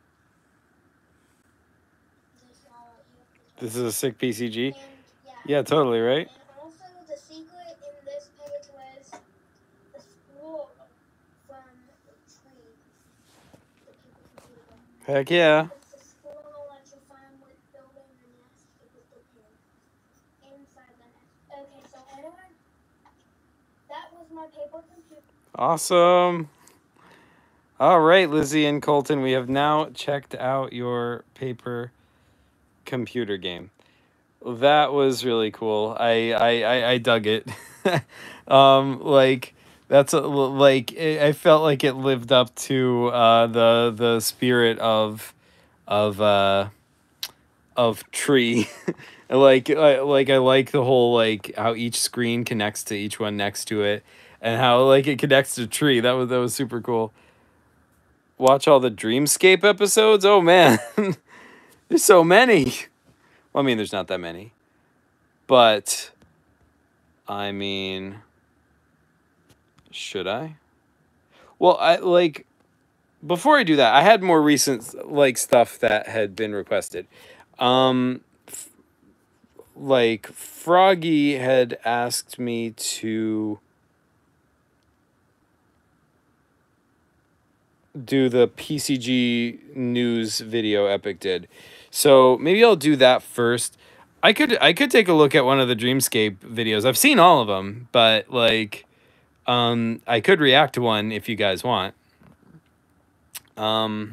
This all right here. This is a sick PCG. And, Yeah, totally, right? And also, the secret in this page was the scroll from the tree. The Paper Computer Game. Heck yeah. It's the scroll that you find with building the nest with the pin inside the nest. Okay, so anyway, that was my Paper Computer. Awesome. All right, Lizzie and Colton, we have now checked out your Paper Computer Game. That was really cool. I dug it. Like that's like I felt like it lived up to the spirit of Tree. I like the whole like how each screen connects to each one next to it, and how like it connects to Tree. That was super cool. Watch all the Dreamscape episodes. Oh man, there's so many. Well, I mean, there's not that many, but I mean, should I? Well, I like before I do that, I had more recent like stuff that had been requested. like, Froggy had asked me to do the PCG news video Epic did. So maybe I'll do that first. I could take a look at one of the Dreamscape videos. I've seen all of them, but like I could react to one if you guys want. But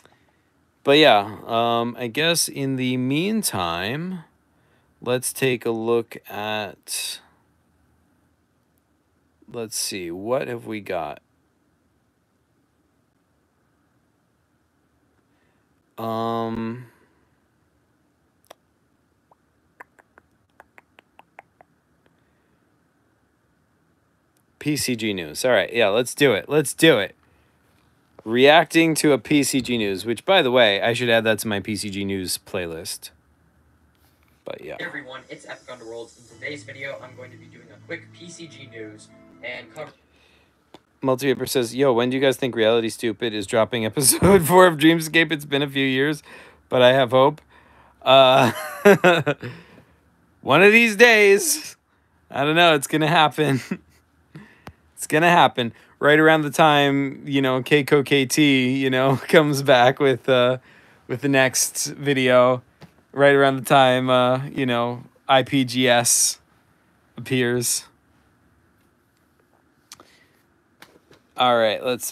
yeah, I guess in the meantime, let's take a look at, let's see, what have we got? PCG news. All right, yeah, let's do it. Let's do it. Reacting to a PCG news, which, by the way, I should add that to my PCG news playlist. But yeah. Hey everyone, it's Epic Underworlds. In today's video, I'm going to be doing a quick PCG news and cover. Multipaper says, yo, when do you guys think Reality Stupid is dropping episode 4 of Dreamscape? It's been a few years, but I have hope. One of these days, I don't know, it's going to happen. It's going to happen right around the time, you know, Keiko KT, you know, comes back with the next video. Right around the time, you know, IPGS appears. All right, let's.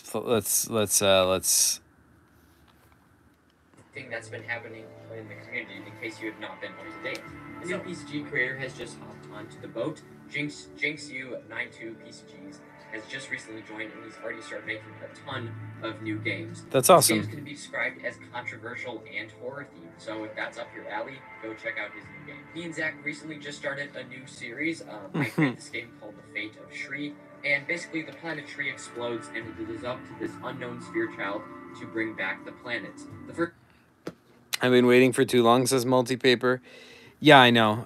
Thing that's been happening in the community, in case you have not been up to date. A new PCG creator has just hopped onto the boat. JinxU92 PCGs has just recently joined, and he's already started making a ton of new games. That's awesome. These games can be described as controversial and horror themed, so if that's up your alley, go check out his new game. He and Zach recently just started a new series. I created this game called The Fate of Shri, and basically the planet Shri explodes, and it is up to this unknown sphere child to bring back the planet. The first. I've been waiting for too long, says Multipaper. Yeah, I know.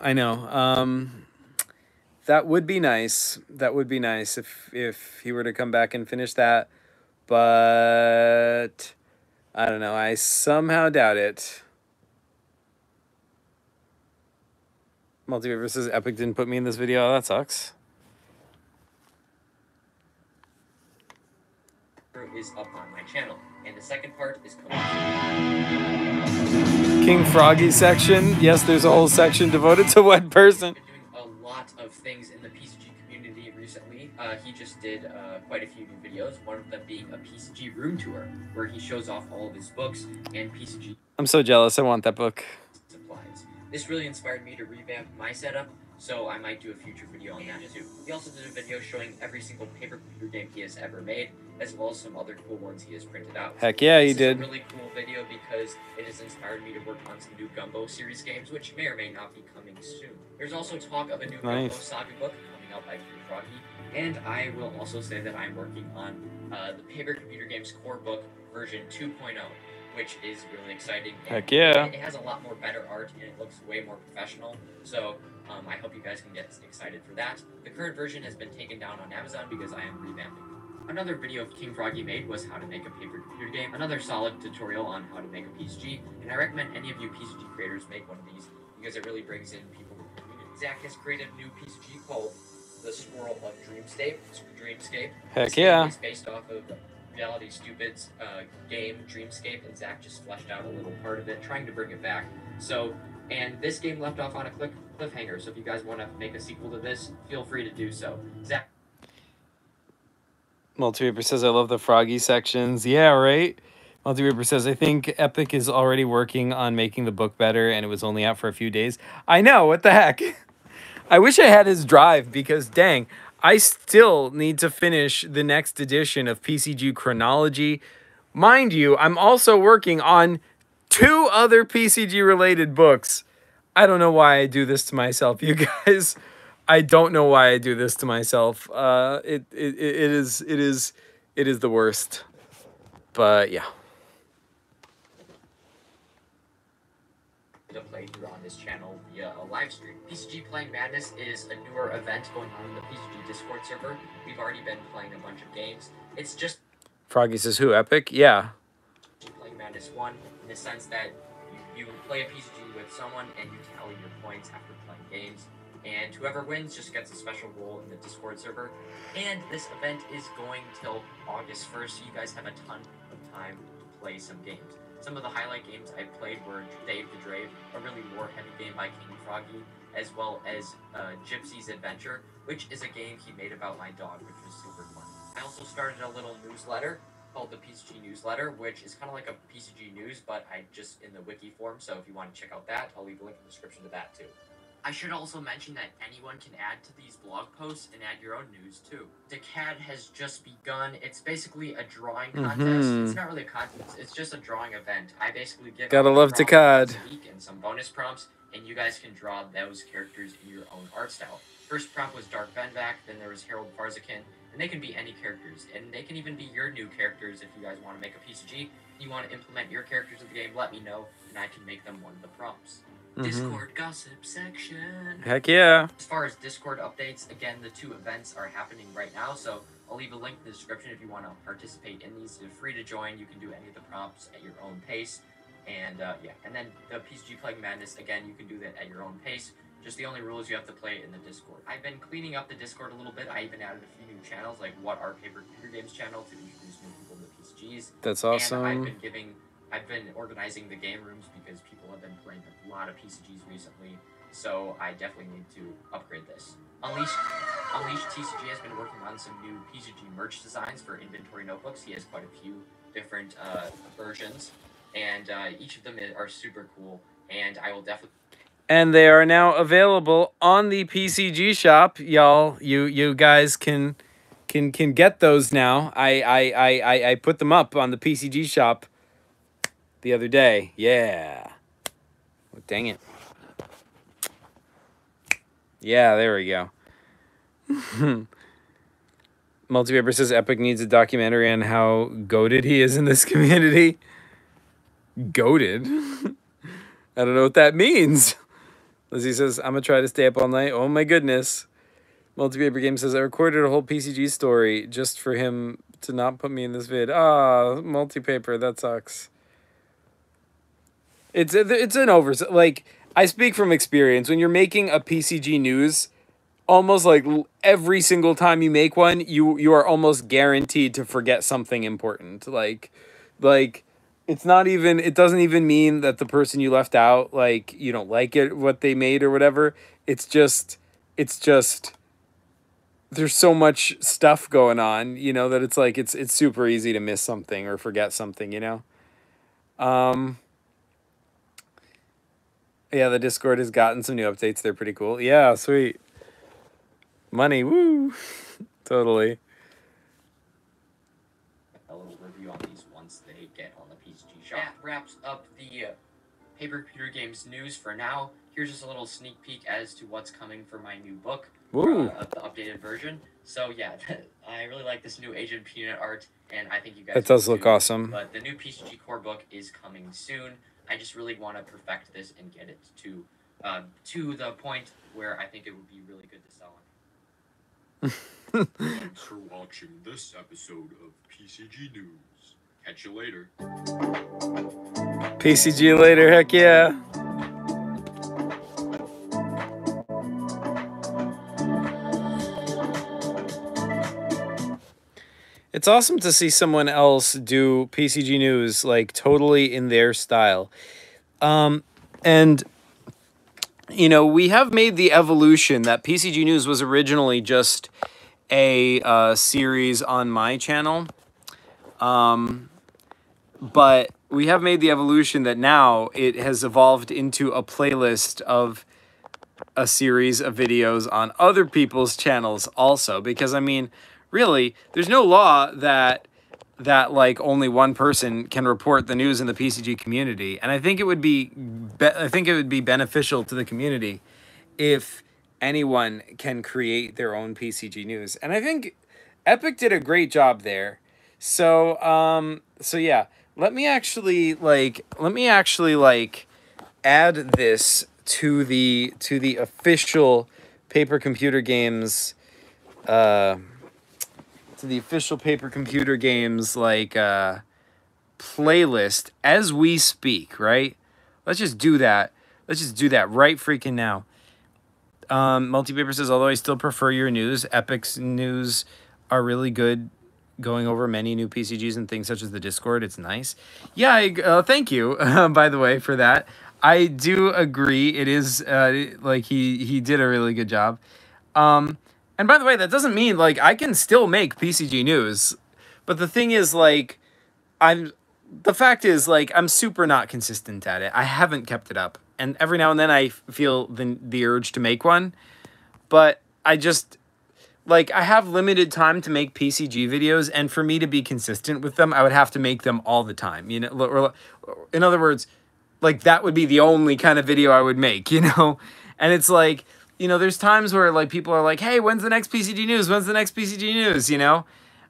That would be nice. That would be nice if he were to come back and finish that. But I don't know. I somehow doubt it. Multipaper says Epic didn't put me in this video. Oh, that sucks. Is up on my channel, and the second part is King Froggy section. Yes, there's a whole section devoted to one person. Been doing a lot of things in the PCG community recently. He just did quite a few new videos, one of them being a PCG room tour, where he shows off all of his books and PCG. I'm so jealous. I want that book. Supplies. This really inspired me to revamp my setup, so I might do a future video on that too. He also did a video showing every single paper computer game he has ever made, as well as some other cool ones he has printed out. Heck yeah, he did. This is a really cool video because it has inspired me to work on some new Gumbo series games, which may or may not be coming soon. There's also talk of a new Gumbo Saga book coming out by King Froggy, and I will also say that I'm working on the Paper Computer Games core book version 2.0, which is really exciting. Heck yeah. It has a lot more better art, and it looks way more professional, so I hope you guys can get excited for that. The current version has been taken down on Amazon because I am revamping. Another video King Froggy made was how to make a paper computer game, another solid tutorial on how to make a PCG, and I recommend any of you PCG creators make one of these because it really brings in people to the community. Zach has created a new PCG called The Swirl of Dreamscape. Heck yeah. It's based off of Reality Stupid's game Dreamscape, and Zach just fleshed out a little part of it, trying to bring it back. So, and this game left off on a cliffhanger, so if you guys want to make a sequel to this, feel free to do so. Zach. Multipaper says, I love the Froggy sections. Yeah, right? Multipaper says, I think Epic is already working on making the book better, and it was only out for a few days. I know, what the heck? I wish I had his drive, because dang, I still need to finish the next edition of PCG Chronology. Mind you, I'm also working on 2 other PCG-related books. I don't know why I do this to myself, you guys. I don't know why I do this to myself. It is the worst. But yeah. To play through on this channel via a live stream. PCG Playing Madness is a newer event going on in the PCG Discord server. We've already been playing a bunch of games. It's just Froggy says who? Epic? Yeah. Playing Madness 1 in the sense that You play a PCG with someone and you tally your points after playing games. And whoever wins just gets a special role in the Discord server. And this event is going till August 1st, so you guys have a ton of time to play some games. Some of the highlight games I played were Dave the Drave, a really lore-heavy game by King Froggy, as well as Gypsy's Adventure, which is a game he made about my dog, which was super fun. I also started a little newsletter called the PCG Newsletter, which is kind of like a PCG News, but I just in the wiki form, so if you want to check out that, I'll leave a link in the description to that too. I should also mention that anyone can add to these blog posts and add your own news too. Decad has just begun. It's basically a drawing contest. It's not really a contest, it's just a drawing event. I basically give Gotta love Decad. a week and some bonus prompts, and you guys can draw those characters in your own art style. First prompt was Dark Venvac, then there was Harold Farzikin, and they can be any characters, and they can even be your new characters if you guys want to make a PCG. You want to implement your characters in the game, let me know, and I can make them one of the prompts. Discord gossip section. Heck yeah. As far as Discord updates, again, the 2 events are happening right now, so I'll leave a link in the description if you want to participate in these. You're free to join. You can do any of the prompts at your own pace. And yeah, and then the PCG Plague Madness, again, you can do that at your own pace. Just the only rule is you have to play it in the Discord. I've been cleaning up the Discord a little bit. I even added a few new channels, like What Are Paper Computer Games channel, to introduce new people to PCGs. That's awesome. And I've been organizing the game rooms because people have been playing a lot of PCGs recently, so I definitely need to upgrade this. Unleashed TCG has been working on some new PCG merch designs for inventory notebooks. He has quite a few different versions, and each of them are super cool, and I will definitely... And they are now available on the PCG shop, y'all. You guys can get those now. I put them up on the PCG shop the other day. Yeah. Oh, dang it. Yeah, there we go. Multipaper says Epic needs a documentary on how goated he is in this community. Goated? I don't know what that means. Lizzie says, I'm going to try to stay up all night. Oh my goodness. Multipaper Game says, I recorded a whole PCG story just for him to not put me in this vid. Ah, Multipaper, that sucks. It's an oversight. Like, I speak from experience. When you're making a PCG news, almost like every single time you make one, you are almost guaranteed to forget something important. Like it's not even, it doesn't even mean that the person you left out, like, you don't like it, what they made or whatever. It's just there's so much stuff going on, you know, that it's like, it's super easy to miss something or forget something, you know? Yeah, the Discord has gotten some new updates. They're pretty cool. Yeah, sweet. Money, woo. Totally. A little review on these once they get on the PCG shop. That wraps up the Paper Computer Games news for now. Here's just a little sneak peek as to what's coming for my new book. The updated version. So yeah, I really like this new Agent Peanut art, and I think you guys... It does look awesome. But the new PCG core book is coming soon. I just really want to perfect this and get it to the point where I think it would be really good to sell on. Thanks for watching this episode of PCG News. Catch you later. PCG later, heck yeah. It's awesome to see someone else do PCG news, like, totally in their style. And, you know, we have made the evolution that PCG News was originally just a series on my channel. But we have made the evolution that now it has evolved into a playlist of a series of videos on other people's channels also. Because, I mean... Really, there's no law that like only one person can report the news in the PCG community, and I think it would be beneficial to the community if anyone can create their own PCG news. And I think Epic did a great job there. So yeah, let me actually add this to the official Paper Computer Games to the official Paper Computer Games, like, playlist as we speak, right? Let's just do that. Let's just do that right freaking now. Multipaper says, although I still prefer your news, Epic's news are really good, going over many new PCGs and things such as the Discord. It's nice. Yeah, thank you, by the way, for that. I do agree. It is, like, he did a really good job. And by the way, that doesn't mean, like, I can still make PCG news. But the thing is, like, the fact is, like, I'm super not consistent at it. I haven't kept it up. And every now and then I feel the urge to make one. But I just, like, I have limited time to make PCG videos. And for me to be consistent with them, I would have to make them all the time. You know, or, in other words, like, that would be the only kind of video I would make, you know? And it's like, you know, there's times where, like, people are like, hey, when's the next PCG news? When's the next PCG news, you know?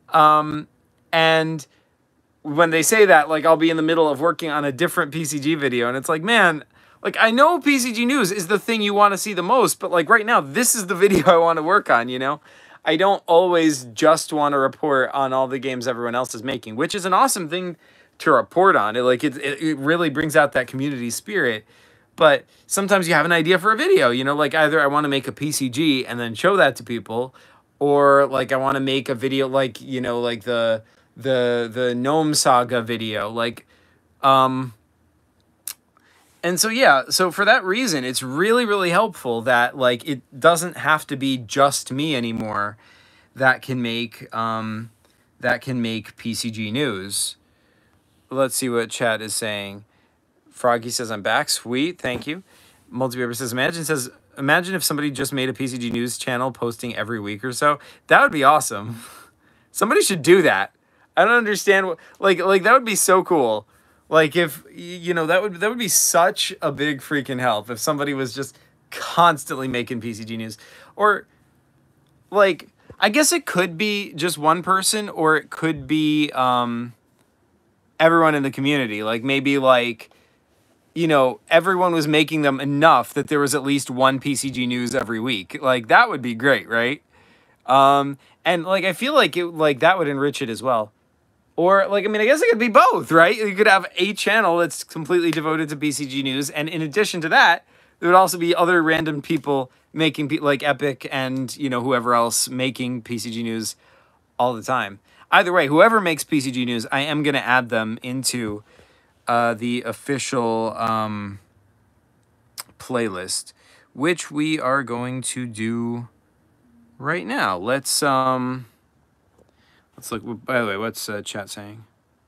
And when they say that, like, I'll be in the middle of working on a different PCG video. And it's like, man, like, I know PCG news is the thing you want to see the most. But, like, right now, this is the video I want to work on, you know? I don't always just want to report on all the games everyone else is making, which is an awesome thing to report on. It really brings out that community spirit. But sometimes you have an idea for a video, you know, like either I want to make a PCG and then show that to people, or like I want to make a video like, you know, like the Gnome Saga video, like, and so, yeah, so for that reason, it's really, really helpful that, like, it doesn't have to be just me anymore that can make PCG news. Let's see what chat is saying. Froggy says, I'm back. Sweet. Thank you. Multipaper says, imagine if somebody just made a PCG news channel posting every week or so. That would be awesome. Somebody should do that. I don't understand what, like that would be so cool. Like, if, you know, that would be such a big freaking help if somebody was just constantly making PCG news. Or, like, I guess it could be just one person, or it could be everyone in the community. Like, maybe, like, you know, everyone was making them enough that there was at least one PCG news every week. Like, that would be great, right? And, like, I feel like that would enrich it as well. Or, like, I mean, I guess it could be both, right? You could have a channel that's completely devoted to PCG news. And in addition to that, there would also be other random people making, like Epic and, you know, whoever else making PCG news all the time. Either way, whoever makes PCG news, I am going to add them into the official playlist, which we are going to do right now. Let's look. By the way, what's chat saying?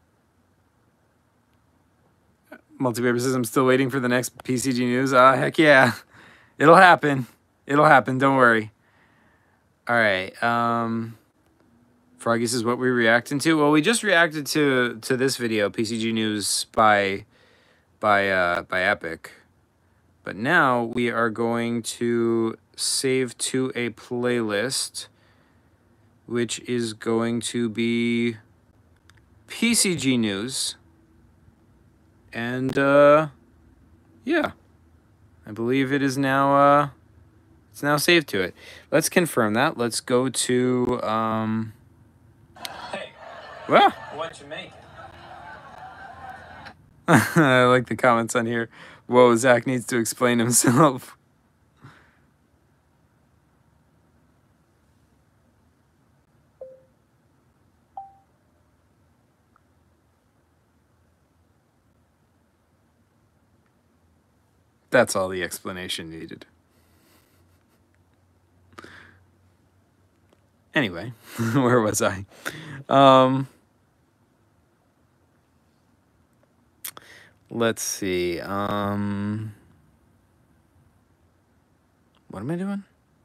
Multipaper says, I'm still waiting for the next PCG news. Heck yeah. It'll happen. It'll happen. Don't worry. All right. Froggy says, what we reacting to? Well, we just reacted to this video, PCG news by Epic. But now we are going to save to a playlist, which is going to be PCG news. And, yeah. I believe it is now, it's now saved to it. Let's confirm that. Let's go to, Hey. Well. What you make? I like the comments on here. Whoa, Zach needs to explain himself. That's all the explanation needed. Anyway, where was I? Let's see. What am I doing?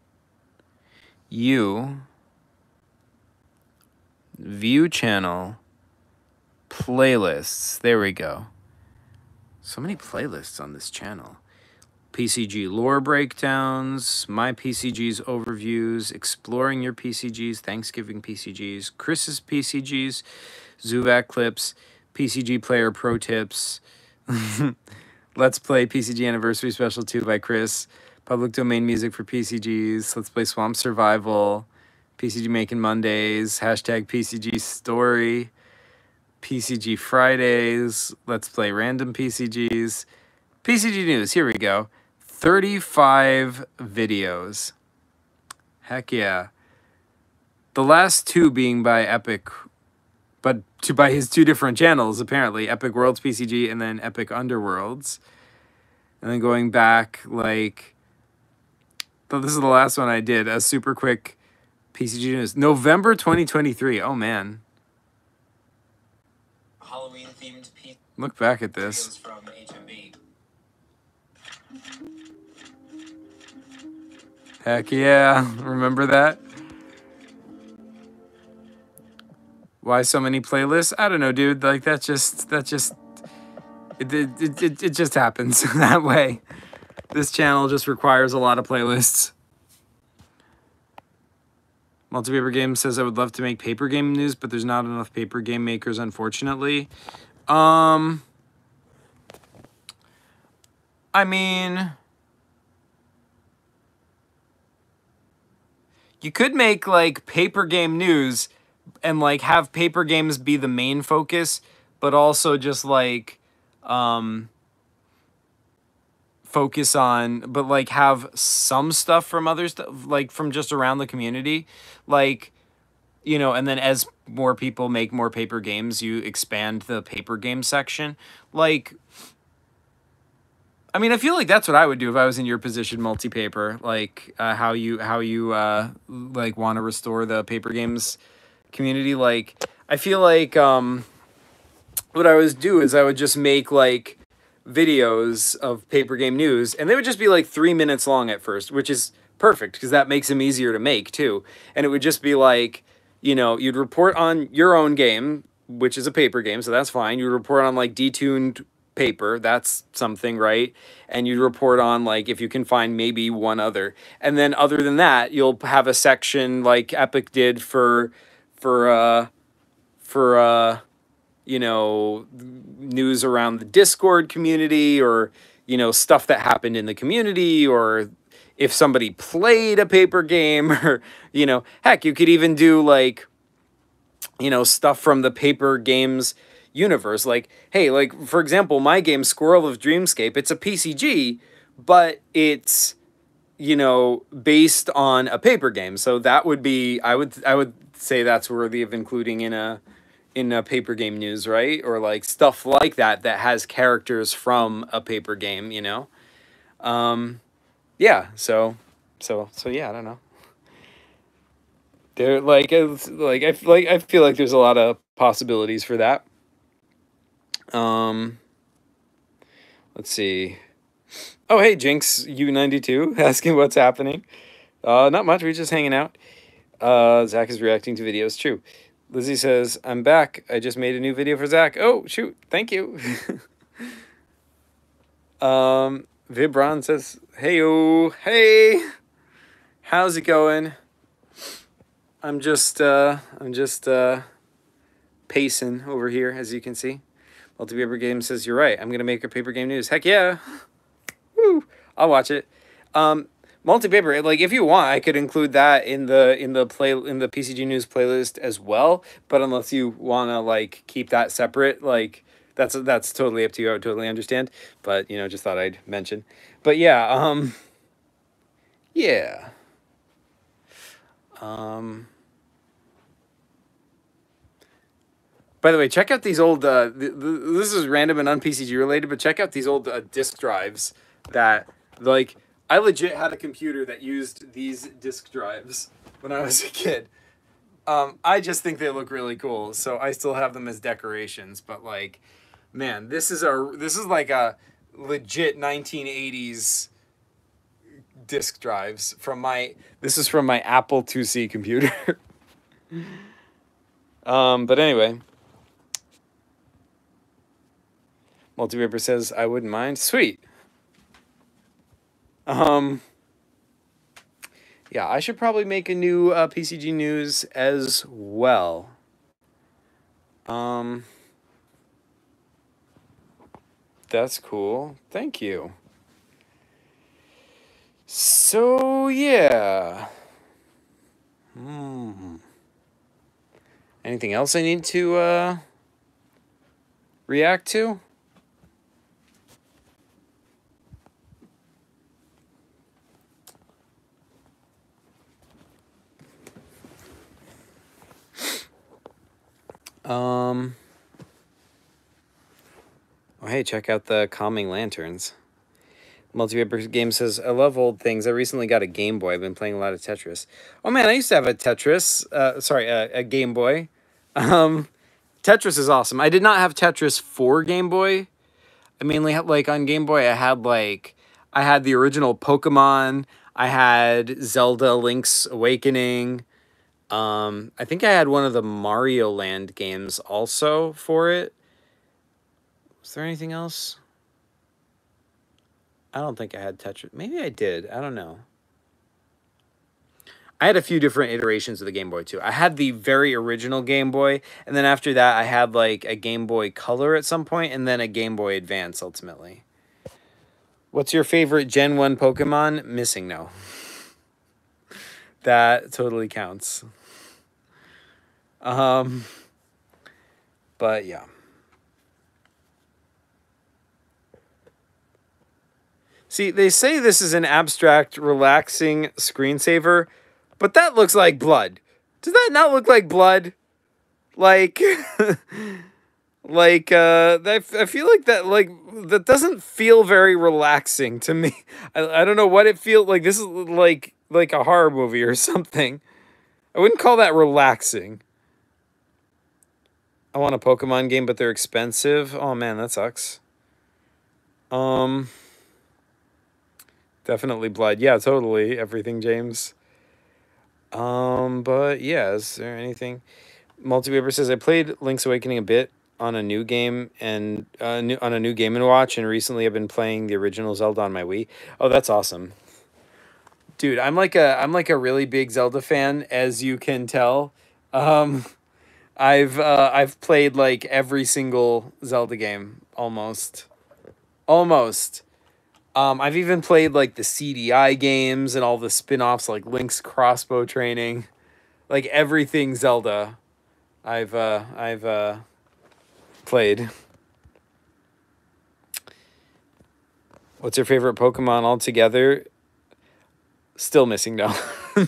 View channel, playlists. There we go. So many playlists on this channel. PCG lore breakdowns, my PCGs overviews, exploring your PCGs, Thanksgiving PCGs, Chris's PCGs, Zuvac clips, PCG player pro tips, Let's Play PCG Anniversary Special 2 by Chris, public domain music for PCGs, Let's Play Swamp Survival, PCG Making Mondays, hashtag PCG Story, PCG Fridays, Let's Play Random PCGs, PCG News, here we go. 35 videos. Heck yeah. The last 2 being by Epic, but by his 2 different channels, apparently. Epic Worlds PCG and then Epic Underworlds. And then going back, like... So this is the last one I did. A super quick PCG News. November 2023. Oh, man. Halloween-themed Look back at this. from HMB. Heck yeah. Remember that? Why so many playlists? I don't know, dude. Like, it just happens that way. This channel just requires a lot of playlists. Multipaper Game says, I would love to make paper game news, but there's not enough paper game makers, unfortunately. I mean... You could make, like, paper game news and, like, have paper games be the main focus, but also just, like, focus on, but, like, have some stuff from other stuff, like, from just around the community. Like, you know, and then as more people make more paper games, you expand the paper game section. Like... I mean, I feel like that's what I would do if I was in your position, Multipaper. Like, how you like want to restore the paper games community. Like, I feel like what I would do is I would just make like videos of paper game news, and they would just be like 3 minutes long at first, which is perfect because that makes them easier to make too. And it would just be like, you know, you'd report on your own game, which is a paper game, so that's fine. You'd report on like detuned paper, that's something, right? And you report on like if you can find maybe one other, and then other than that you'll have a section like Epic did for you know, news around the Discord community, or you know, stuff that happened in the community, or if somebody played a paper game, or you know, heck, you could even do like, you know, stuff from the paper games universe. Like, hey, like for example, my game Squirrel of Dreamscape, it's a PCG, but it's, you know, based on a paper game. So that would be, I would say that's worthy of including in a paper game news, right? Or like stuff like that that has characters from a paper game, you know. Yeah, so yeah, I don't know. There I feel like there's a lot of possibilities for that. Let's see. Oh, hey, Jinx U92 asking what's happening. Not much. We're just hanging out. Zach is reacting to videos. True. Lizzie says, I'm back. I just made a new video for Zach. Oh, shoot. Thank you. Vibron says, hey-o. Hey. How's it going? I'm just pacing over here, as you can see. Multipaper Game says, you're right. I'm going to make a paper game news. Heck yeah. Woo. I'll watch it. Multipaper, like if you want, I could include that in the PCG News playlist as well, but unless you want to like keep that separate, like that's totally up to you. I would totally understand, but you know, just thought I'd mention. But yeah, yeah. By the way, check out these old, this is random and un-PCG related, but check out these old disk drives that, like, I legit had a computer that used these disk drives when I was a kid. I just think they look really cool, so I still have them as decorations, but, like, man, this is like a legit 1980s disk drives from this is from my Apple IIc computer. But anyway. Multipaper says, I wouldn't mind. Sweet. Yeah, I should probably make a new PCG News as well. That's cool. Thank you. So, yeah. Anything else I need to react to? Oh, hey, check out the Calming Lanterns. Multipaper Game says, I love old things. I recently got a Game Boy. I've been playing a lot of Tetris. Oh, man, I used to have a Tetris. A Game Boy. Tetris is awesome. I did not have Tetris for Game Boy. I mainly had, like, on Game Boy, I had the original Pokemon. I had Zelda Link's Awakening. I think I had one of the Mario Land games also for it. Was there anything else? I don't think I had Tetris. Maybe I did. I don't know. I had a few different iterations of the Game Boy, too. I had the very original Game Boy, and then after that, I had, like, a Game Boy Color at some point, and then a Game Boy Advance, ultimately. What's your favorite Gen 1 Pokemon? Missing No. That totally counts. But, yeah. See, they say this is an abstract, relaxing screensaver, but that looks like blood. Does that not look like blood? Like, I feel like that doesn't feel very relaxing to me. I don't know what it feels like. This is like a horror movie or something. I wouldn't call that relaxing. I want a Pokemon game, but they're expensive. Oh man, that sucks. Definitely blood. Yeah, totally. Everything, James. But yeah, is there anything? Multipaper says, I played Link's Awakening a bit on a new game and on a new Game & Watch, and recently I've been playing the original Zelda on my Wii. Oh, that's awesome. Dude, I'm like a really big Zelda fan, as you can tell. I've played like every single Zelda game almost. I've even played like the CDI games and all the spin-offs like Link's Crossbow Training. Like everything Zelda I've played. What's your favorite Pokemon altogether? Still Missing No.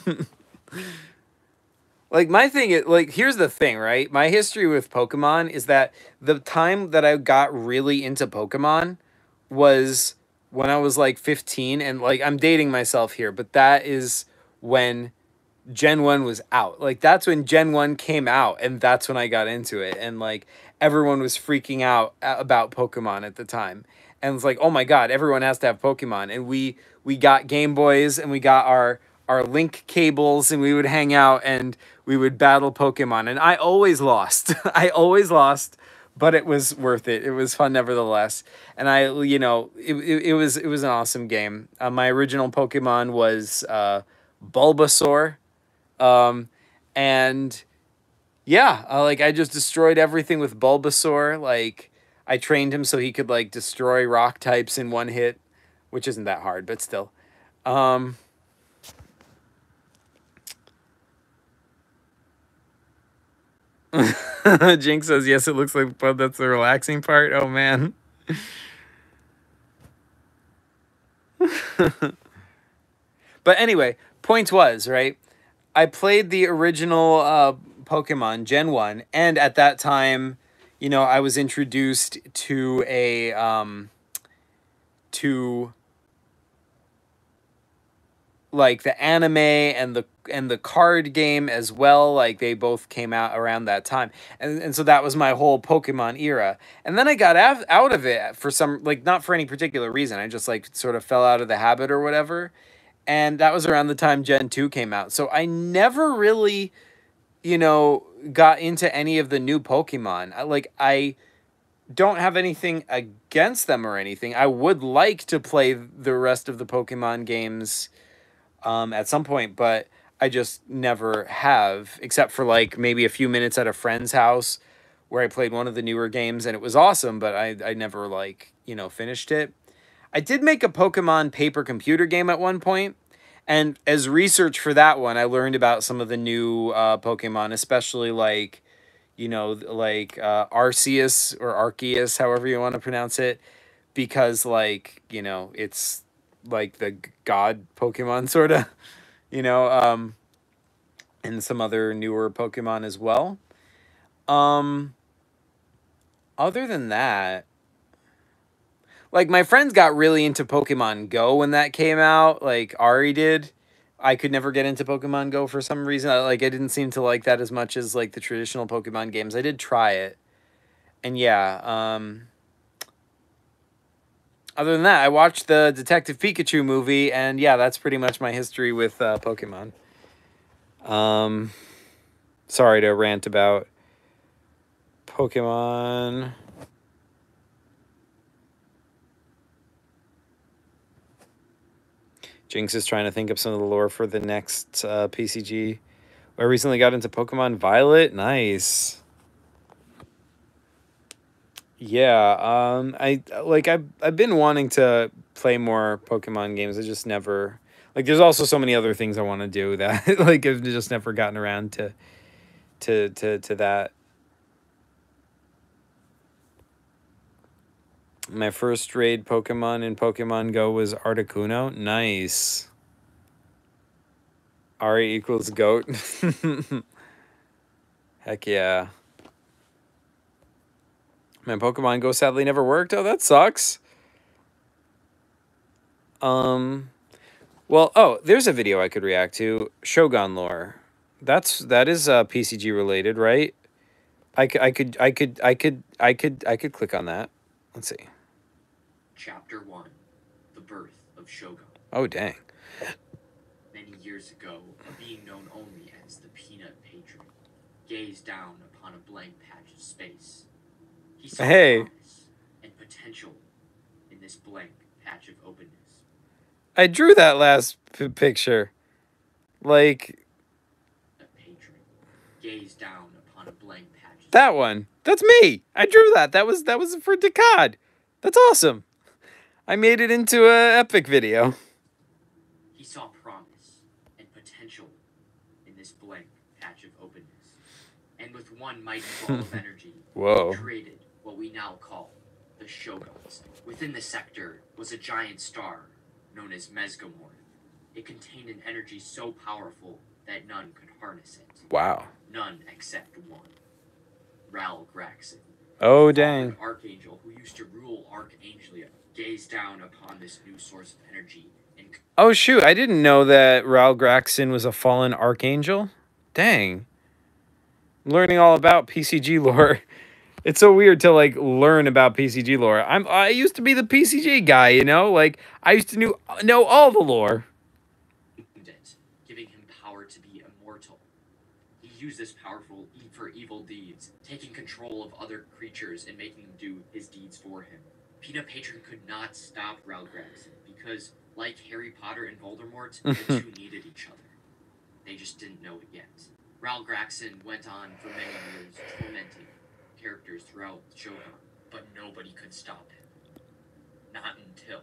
Like my thing is, like, here's the thing, right? My history with Pokemon is that the time that I got really into Pokemon was when I was like 15, and like I'm dating myself here, but that is when Gen 1 was out. Like that's when Gen 1 came out, and that's when I got into it, and like everyone was freaking out about Pokemon at the time. And it's like, oh my god, everyone has to have Pokemon. And we got Game Boys, and we got our link cables, and we would hang out and we would battle Pokemon, and I always lost. I always lost, but it was worth it. It was fun nevertheless. And it was an awesome game. My original Pokemon was Bulbasaur. And yeah, like I just destroyed everything with Bulbasaur. Like I trained him so he could like destroy rock types in one hit, which isn't that hard, but still. Jinx says, yes, it looks like blood. That's the relaxing part. Oh, man. But anyway, point was, right? I played the original Pokemon, Gen 1, and at that time, you know, I was introduced to a, like the anime and the card game as well. Like they both came out around that time, and so that was my whole Pokemon era. And then I got out of it for some, like, not for any particular reason. I just like sort of fell out of the habit or whatever. And that was around the time Gen 2 came out. So I never really, got into any of the new Pokemon. I don't have anything against them or anything. I would like to play the rest of the Pokemon games at some point, but I just never have, except for like maybe a few minutes at a friend's house where I played one of the newer games, and it was awesome, but I never finished it. I did make a Pokemon paper computer game at one point, and as research for that one, I learned about some of the new Pokemon, especially Arceus or Arceus, however you want to pronounce it, because it's like the god Pokemon sort of, and some other newer Pokemon as well. Other than that, like, my friends got really into Pokemon Go when that came out. Like, Ari did. I could never get into Pokemon Go for some reason. I didn't seem to like that as much as, like, the traditional Pokemon games. I did try it. And, yeah, other than that, I watched the Detective Pikachu movie, and, yeah, that's pretty much my history with Pokemon. Sorry to rant about Pokemon. Jinx is trying to think of some of the lore for the next PCG. I recently got into Pokemon Violet. Nice. Yeah, I've been wanting to play more Pokemon games. I just never, like, there's also so many other things I want to do that like I've just never gotten around to that. My first raid Pokemon in Pokemon Go was Articuno. Nice. Ari equals goat. Heck yeah. My Pokemon Go sadly never worked. Oh, that sucks. Well, oh, there's a video I could react to. Shogun lore. That is PCG related, right? I could click on that. Let's see. Chapter 1. The Birth of Shogun. Oh, dang. Many years ago, a being known only as the Peanut Patron gazed down upon a blank patch of space. He saw promise and potential in this blank patch of openness. I drew that last picture. Like... The patron gazed down upon a blank patch of that one. That's me. I drew that. That was for Decad. That's awesome. I made it into a epic video. He saw promise and potential in this blank patch of openness. And with one mighty ball of energy, Whoa. he created what we now call the Shoguns. Within the sector was a giant star known as Mesgamorph. It contained an energy so powerful that none could harness it. Wow. None except one. Ral Graxin. Oh, dang. An archangel who used to rule Archanglia gazed down upon this new source of energy. And oh, shoot. I didn't know that Ral Graxin was a fallen archangel. Dang. I'm learning all about PCG lore. It's so weird to, like, learn about PCG lore. I used to be the PCG guy, you know? Like, I used to know all the lore. Giving him power to be immortal. He used this power for evil deeds, taking control of other creatures and making them do his deeds for him. Peanut Patron could not stop Ral Graxin because, like Harry Potter and Voldemort, the two needed each other. They just didn't know it yet. Ral Graxin went on for many years, tormenting characters throughout Shogun, but nobody could stop him. Not until...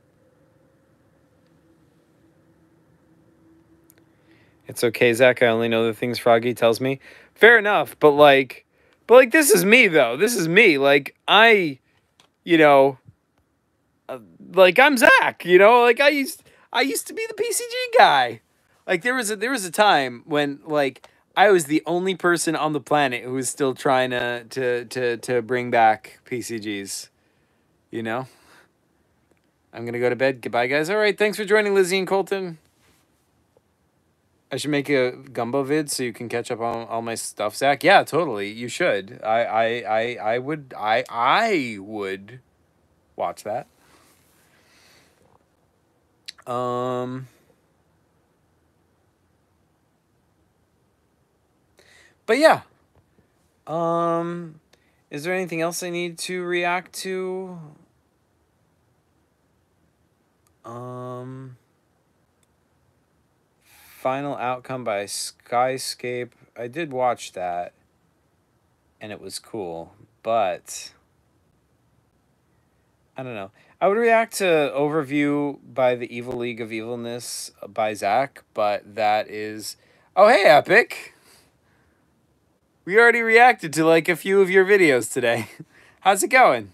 It's okay, Zach. I only know the things Froggy tells me. Fair enough, but like, this is me, though. This is me. Like, you know, like, I'm Zach, you know? Like, I used to be the PCG guy. Like, there was a time when, like, I was the only person on the planet who was still trying to bring back PCGs, you know? I'm going to go to bed. Goodbye, guys. All right, thanks for joining, Lizzie and Colton. I should make a Gumbo vid so you can catch up on all my stuff, Zach. Yeah, totally. You should. I would watch that. But yeah. Is there anything else I need to react to? Final Outcome by Skyscape. I did watch that, and it was cool, but I don't know. I would react to Overview by the Evil League of Evilness by Zach, but that is... Oh, hey, Epic! We already reacted to, like, a few of your videos today. How's it going?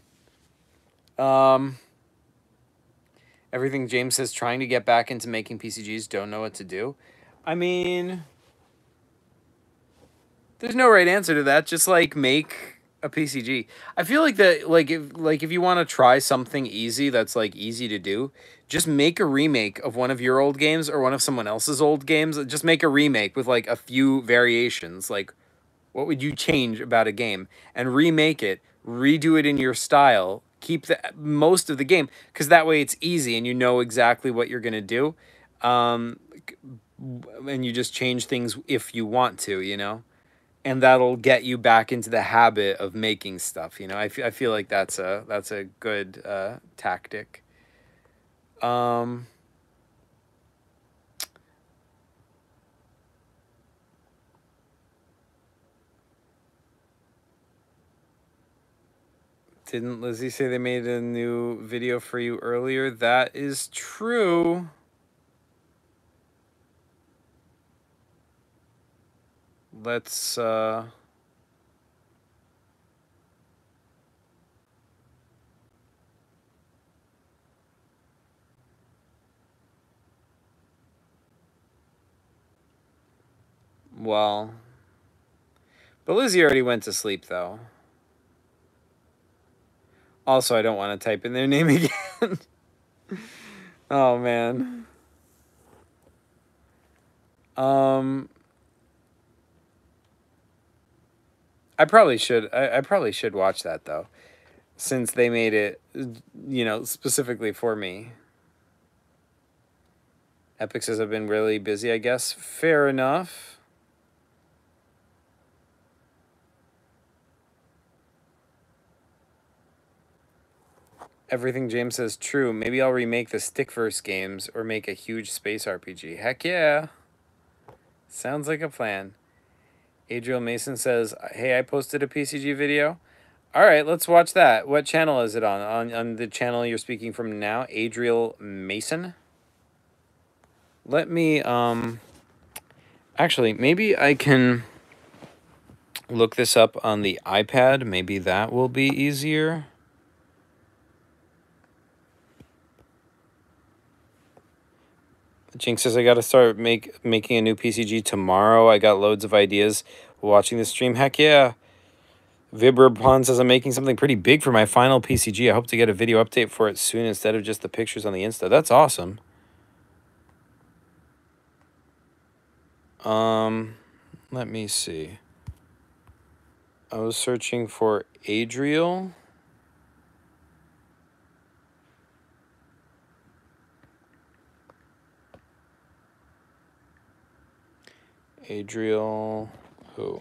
Everything James says, trying to get back into making PCGs, don't know what to do. I mean, there's no right answer to that. Just, like, make a PCG. I feel like that, like if you want to try something easy that's like easy to do, just make a remake of one of your old games or one of someone else's old games. Just make a remake with like a few variations. Like, what would you change about a game? And remake it, redo it in your style, keep the most of the game, because that way it's easy and you know exactly what you're gonna do. And you just change things if you want to, you know? And that'll get you back into the habit of making stuff, you know? I feel like that's a good tactic. Didn't Lizzie say they made a new video for you earlier? That is true. Let's well, but Lizzie already went to sleep though. Also, I don't want to type in their name again. Oh man. I probably should. I probably should watch that though, since they made it, you know, specifically for me. Epic says I've been really busy, I guess. Fair enough. Everything James says true. Maybe I'll remake the Stickverse games or make a huge space RPG. Heck yeah. Sounds like a plan. Adriel Mason says, hey, I posted a PCG video. All right, let's watch that. What channel is it on? On the channel you're speaking from now, Adriel Mason? Let me, actually, maybe I can look this up on the iPad. Maybe that will be easier. Jinx says I got to start making a new PCG tomorrow. I got loads of ideas watching the stream. Heck yeah. Vibra says I'm making something pretty big for my final PCG. I hope to get a video update for it soon instead of just the pictures on the Insta. That's awesome. Let me see. I was searching for Adriel. Adriel, who?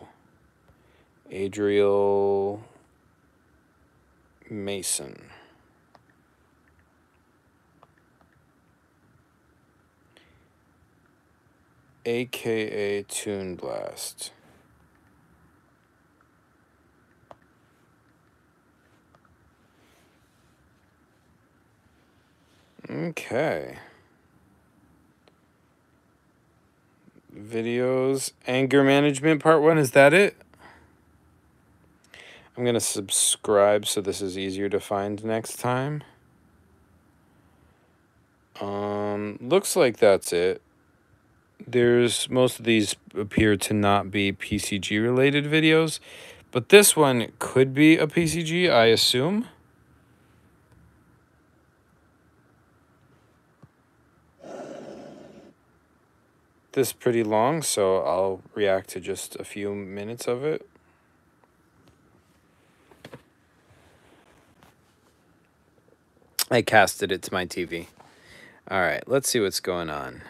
Adriel Mason. AKA Toon Blast. Okay. Videos, anger management part 1, is that it? I'm going to subscribe so this is easier to find next time. Looks like that's it. There's, most of these appear to not be PCG related videos, but this one could be a PCG, I assume. This is pretty long, so I'll react to just a few minutes of it. I casted it to my TV. All right, let's see what's going on.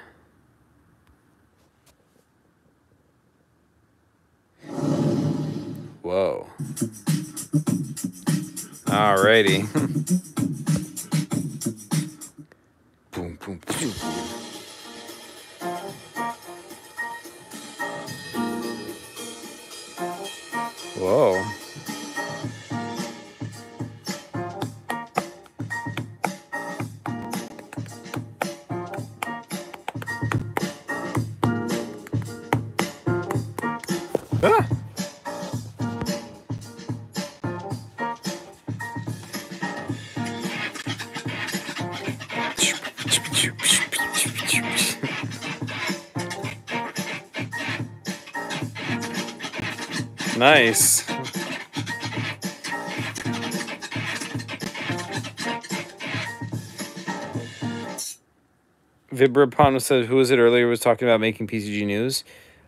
Whoa. Alrighty. Boom, boom, boom. Whoa. Ah. Nice. Vibrapon said, who was it earlier was talking about making PCG news?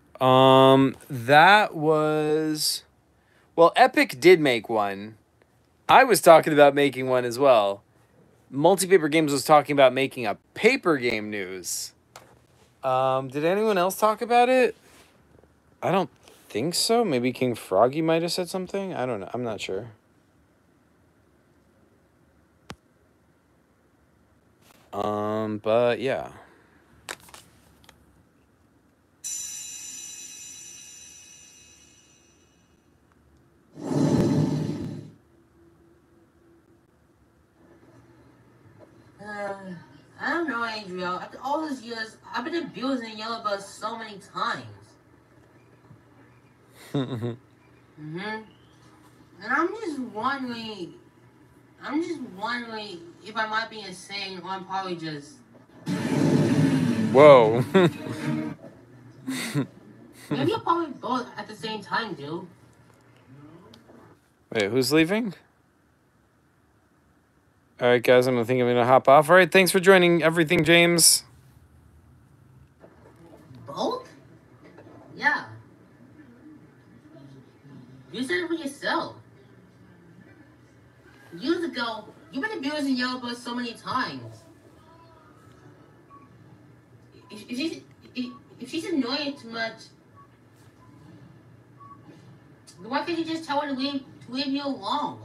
That was... Well, Epic did make one. I was talking about making one as well. Multipaper Games was talking about making a paper game news. Did anyone else talk about it? I don't think so. Maybe King Froggy might have said something. I don't know. I'm not sure. But yeah. I don't know, Adriel. After all these years, I've been abusing Yellow Bud so many times. And I'm just wondering if I might be insane or I'm probably just... Whoa. Maybe you're probably both at the same time, dude. Wait, who's leaving? All right, guys, I'm gonna hop off. All right, thanks for joining everything, James. Both? Yeah. You said it for yourself. Years ago, you've been abusing Yellow Bud so many times. If she's annoying too much, why can't you just tell her to leave you alone?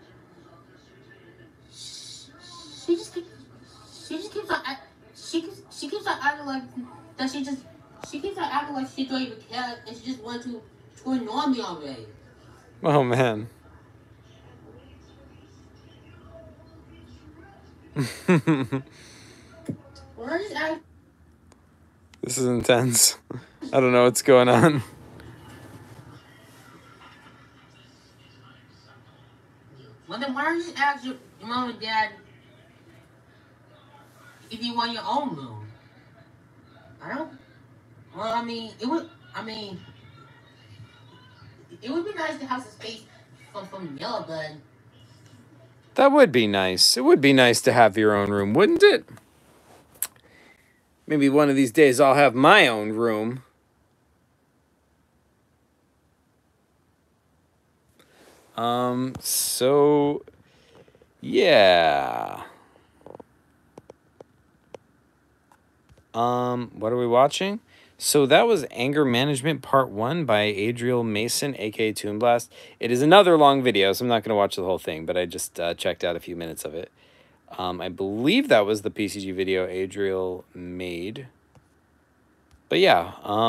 She keeps on acting like that. She keeps on acting like she don't even care, and she just wants to annoy me already. Oh man. This is intense. I don't know what's going on. Well, then why don't you just ask your mom and dad if you want your own room? It would be nice to have some space from Yellow Bud. That would be nice. It would be nice to have your own room, wouldn't it? Maybe one of these days I'll have my own room. So, yeah. What are we watching? So that was Anger Management Part 1 by Adriel Mason, aka Toon Blast. It is another long video, so I'm not going to watch the whole thing, but I just checked out a few minutes of it. I believe that was the PCG video Adriel made. But yeah,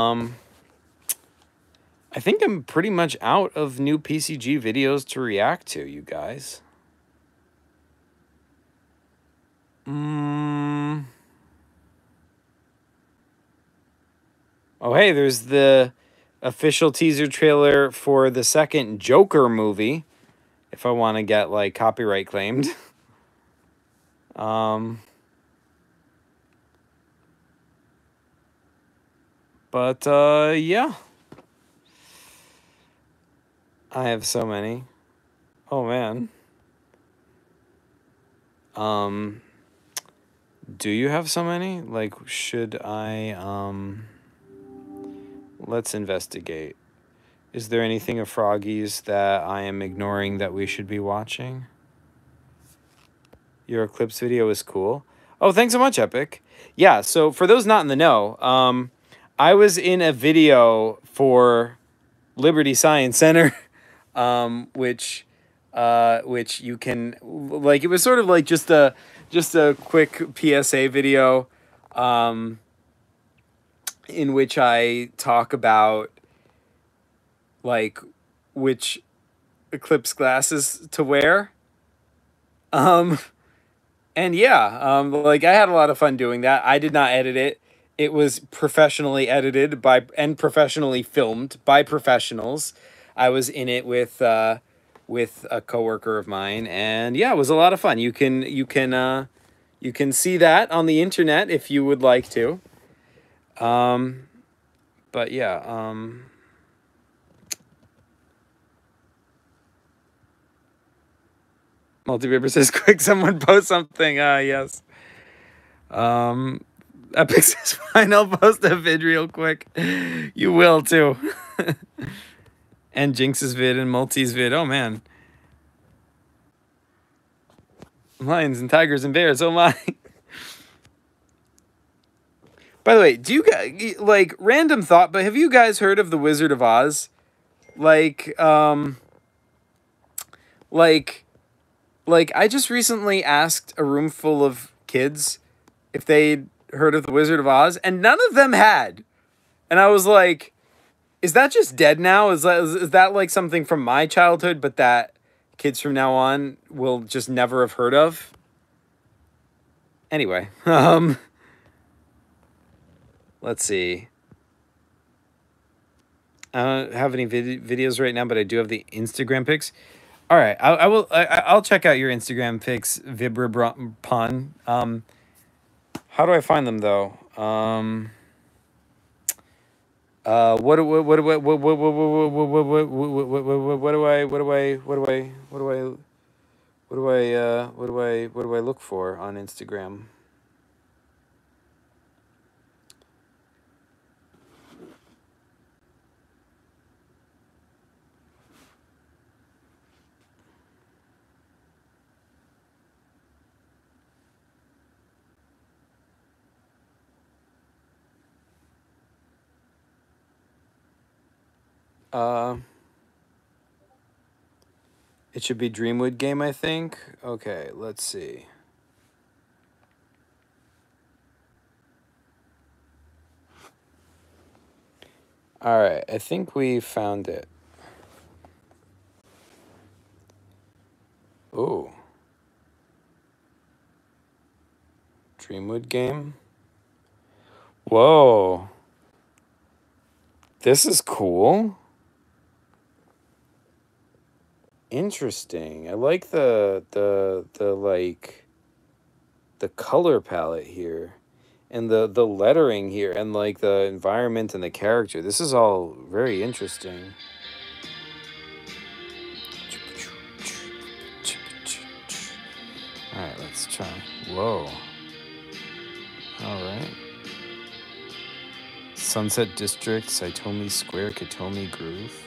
I think I'm pretty much out of new PCG videos to react to, you guys. Oh, hey, there's the official teaser trailer for the second Joker movie, if I want to get, like, copyright claimed. But, yeah. I have so many. Oh, man. Do you have so many? Like, should I, let's investigate. Is there anything of Froggy's that I am ignoring that we should be watching? Your Eclipse video is cool. Oh, thanks so much, Epic. Yeah, so for those not in the know, I was in a video for Liberty Science Center, which you can, like, it was sort of like just a quick PSA video, in which I talk about, like, which Eclipse glasses to wear. And yeah, like, I had a lot of fun doing that. I did not edit it. It was professionally edited and professionally filmed by professionals. I was in it with a coworker of mine, and yeah, it was a lot of fun. You can see that on the internet if you would like to. But yeah, Multipaper says, quick, someone post something. Yes. Epic says fine, I'll post a vid real quick. You will too. And Jinx's vid and Multi's vid. Oh man. Lions and tigers and bears. Oh my. By the way, do you guys, like, random thought, but have you guys heard of the Wizard of Oz? Like, I just recently asked a room full of kids if they'd heard of the Wizard of Oz, and none of them had. And I was like, is that just dead now? Is that like something from my childhood, but that kids from now on will just never have heard of? Anyway, let's see. I don't have any videos right now, but I do have the Instagram pics. All right, I'll check out your Instagram pics, Vibrapon. How do I find them though? What do I look for on Instagram? It should be Dreamwood Game, I think. Okay, let's see. All right, I think we found it. Ooh. Dreamwood Game. Whoa. This is cool. Interesting. I like the color palette here and the lettering here and like the environment and the character. This is all very interesting. All right, let's try. Whoa. All right. Sunset District, Saitomi Square, Katomi Groove.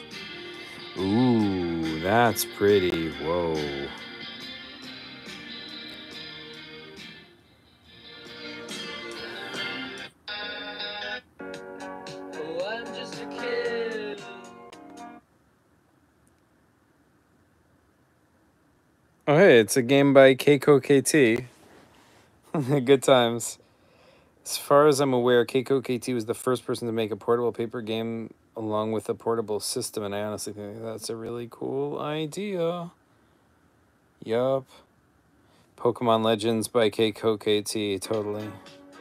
Ooh, that's pretty. Whoa. Oh, I'm just a kid. Oh, hey, it's a game by Keiko KT. Good times. As far as I'm aware, Keiko KT was the first person to make a portable paper game along with a portable system, and I honestly think that's a really cool idea. Yup. Pokemon Legends by Keiko KT, totally.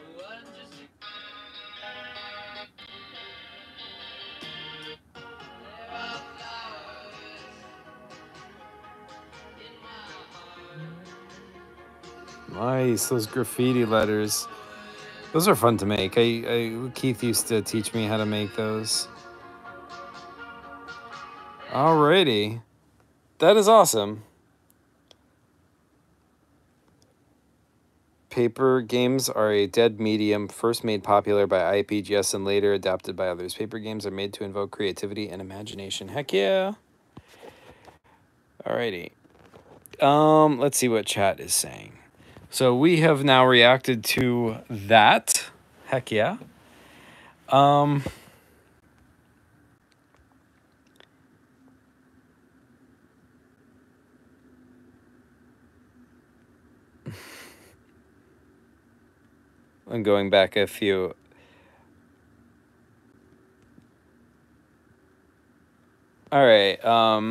Nice, those graffiti letters. Those are fun to make. Keith used to teach me how to make those. Alrighty. That is awesome. Paper games are a dead medium, first made popular by IPGS and later adapted by others. Paper games are made to invoke creativity and imagination. Heck yeah. Alrighty. Let's see what chat is saying. So we have now reacted to that. Heck yeah. I'm going back a few. All right.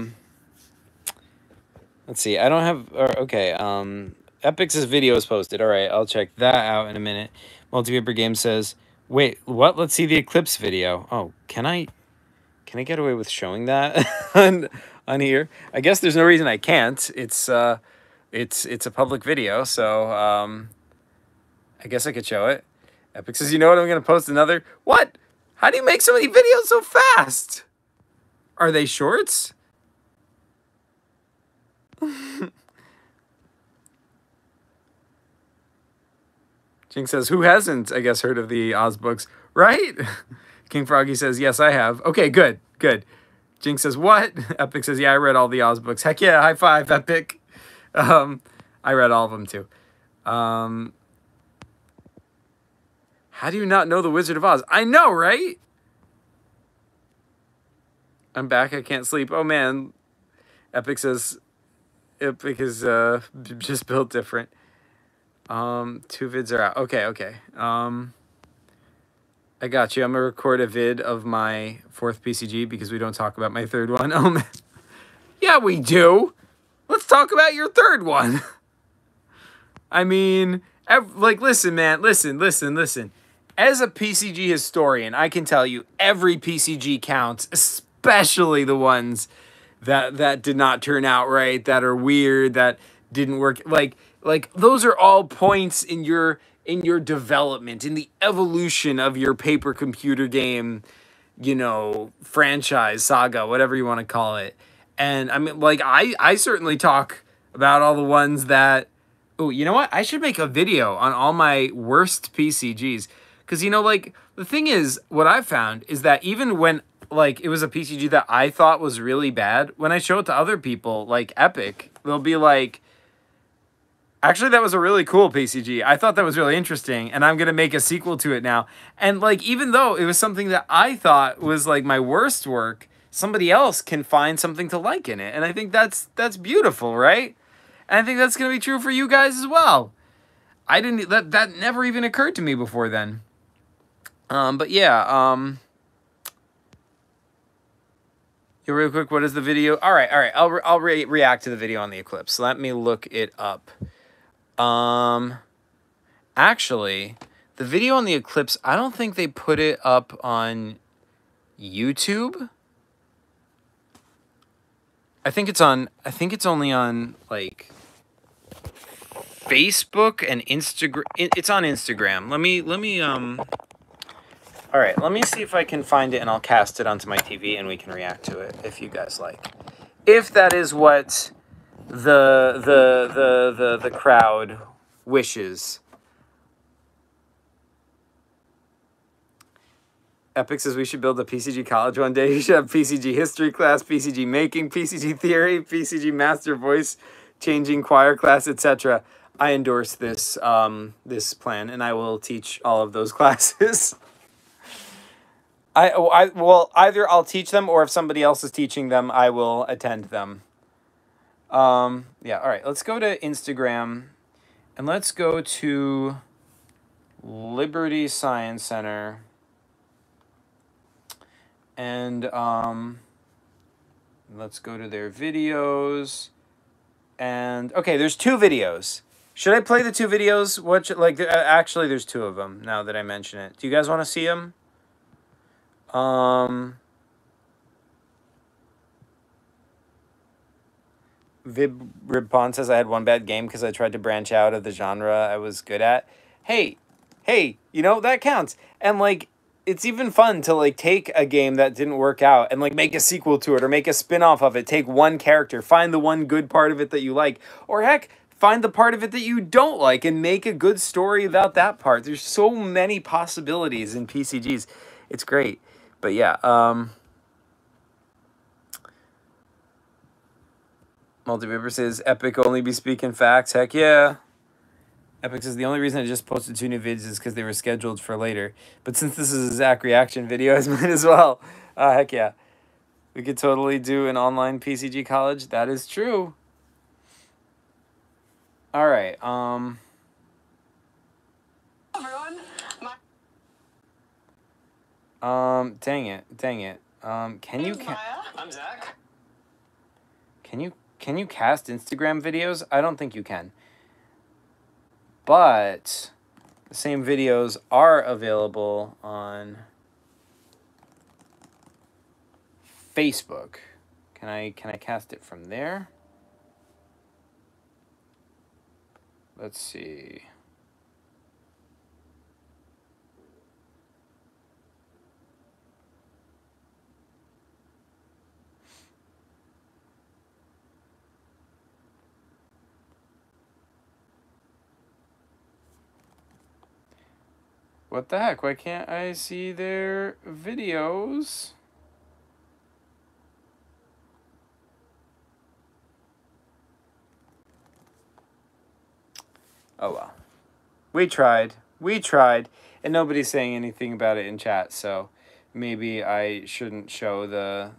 Let's see. I don't have. Okay. Epic's video is posted. All right. I'll check that out in a minute. Multipaper Game says, "Wait, what? Let's see the Eclipse video." Oh, can I get away with showing that on here? I guess there's no reason I can't. It's a public video, so I guess I could show it. Epic says, "You know what? I'm gonna post another." What? How do you make so many videos so fast? Are they shorts? Jinx says, who hasn't, I guess, heard of the Oz books? Right? King Froggy says, yes, I have. Okay, good, good. Jinx says, what? Epic says, yeah, I read all the Oz books. Heck yeah, high five, Epic. I read all of them, too. How do you not know The Wizard of Oz? I know, right? I'm back, I can't sleep. Oh, man. Epic says, Epic is just built different. 2 vids are out. Okay, okay. I got you. I'm going to record a vid of my 4th PCG because we don't talk about my 3rd one. Oh, man. Yeah, we do. Let's talk about your 3rd one. I mean, like, listen, man. Listen. As a PCG historian, I can tell you every PCG counts, especially the ones that did not turn out right, that are weird, that didn't work. Like those are all points in your development, in the evolution of your paper computer game, you know, franchise, saga, whatever you want to call it. And I mean, like, I certainly talk about all the ones that, oh, you know what? I should make a video on all my worst PCGs. Because, you know, like, the thing is, what I've found is that even when, like, it was a PCG that I thought was really bad, when I show it to other people, like Epic, they'll be like, actually, that was a really cool PCG. I thought that was really interesting, and I'm going to make a sequel to it now. And, like, even though it was something that I thought was, like, my worst work, somebody else can find something to like in it. And I think that's beautiful, right? And I think that's going to be true for you guys as well. That never even occurred to me before then. But yeah, real quick, what is the video? All right. I'll react to the video on the Eclipse. Let me look it up. Actually, the video on the Eclipse, I don't think they put it up on YouTube. I think it's only on, like, Facebook and Instagram. It's on Instagram. Let me all right, let me see if I can find it, and I'll cast it onto my TV, and we can react to it if you guys like. If that is what the crowd wishes. Epic says we should build a PCG college one day. You should have PCG history class, PCG making, PCG theory, PCG master voice changing choir class, etc. I endorse this this plan, and I will teach all of those classes. Well, either I'll teach them, or if somebody else is teaching them, I will attend them. Yeah, all right. Let's go to Instagram, and let's go to Liberty Science Center. And let's go to their videos. And okay, there's 2 videos. Should I play the 2 videos? Actually, there's 2 of them now that I mention it. Do you guys want to see them? Vib Ribpon says I had one bad game because I tried to branch out of the genre I was good at. Hey, you know, that counts. And, like, it's even fun to, like, take a game that didn't work out and, like, make a sequel to it or make a spin-off of it. Take one character, find the one good part of it that you like, or heck, find the part of it that you don't like and make a good story about that part. There's so many possibilities in PCGs. It's great. But yeah, Multiviper says Epic only be speaking facts. Heck yeah. Epic says the only reason I just posted 2 new vids is because they were scheduled for later. But since this is a Zach reaction video, I might as well. Heck yeah. We could totally do an online PCG college. That is true. All right. Dang it. Can you I'm Zach. Can you cast Instagram videos? I don't think you can. But the same videos are available on Facebook. Can I cast it from there? Let's see. What the heck? Why can't I see their videos? Oh well. We tried, and nobody's saying anything about it in chat, so maybe I shouldn't show the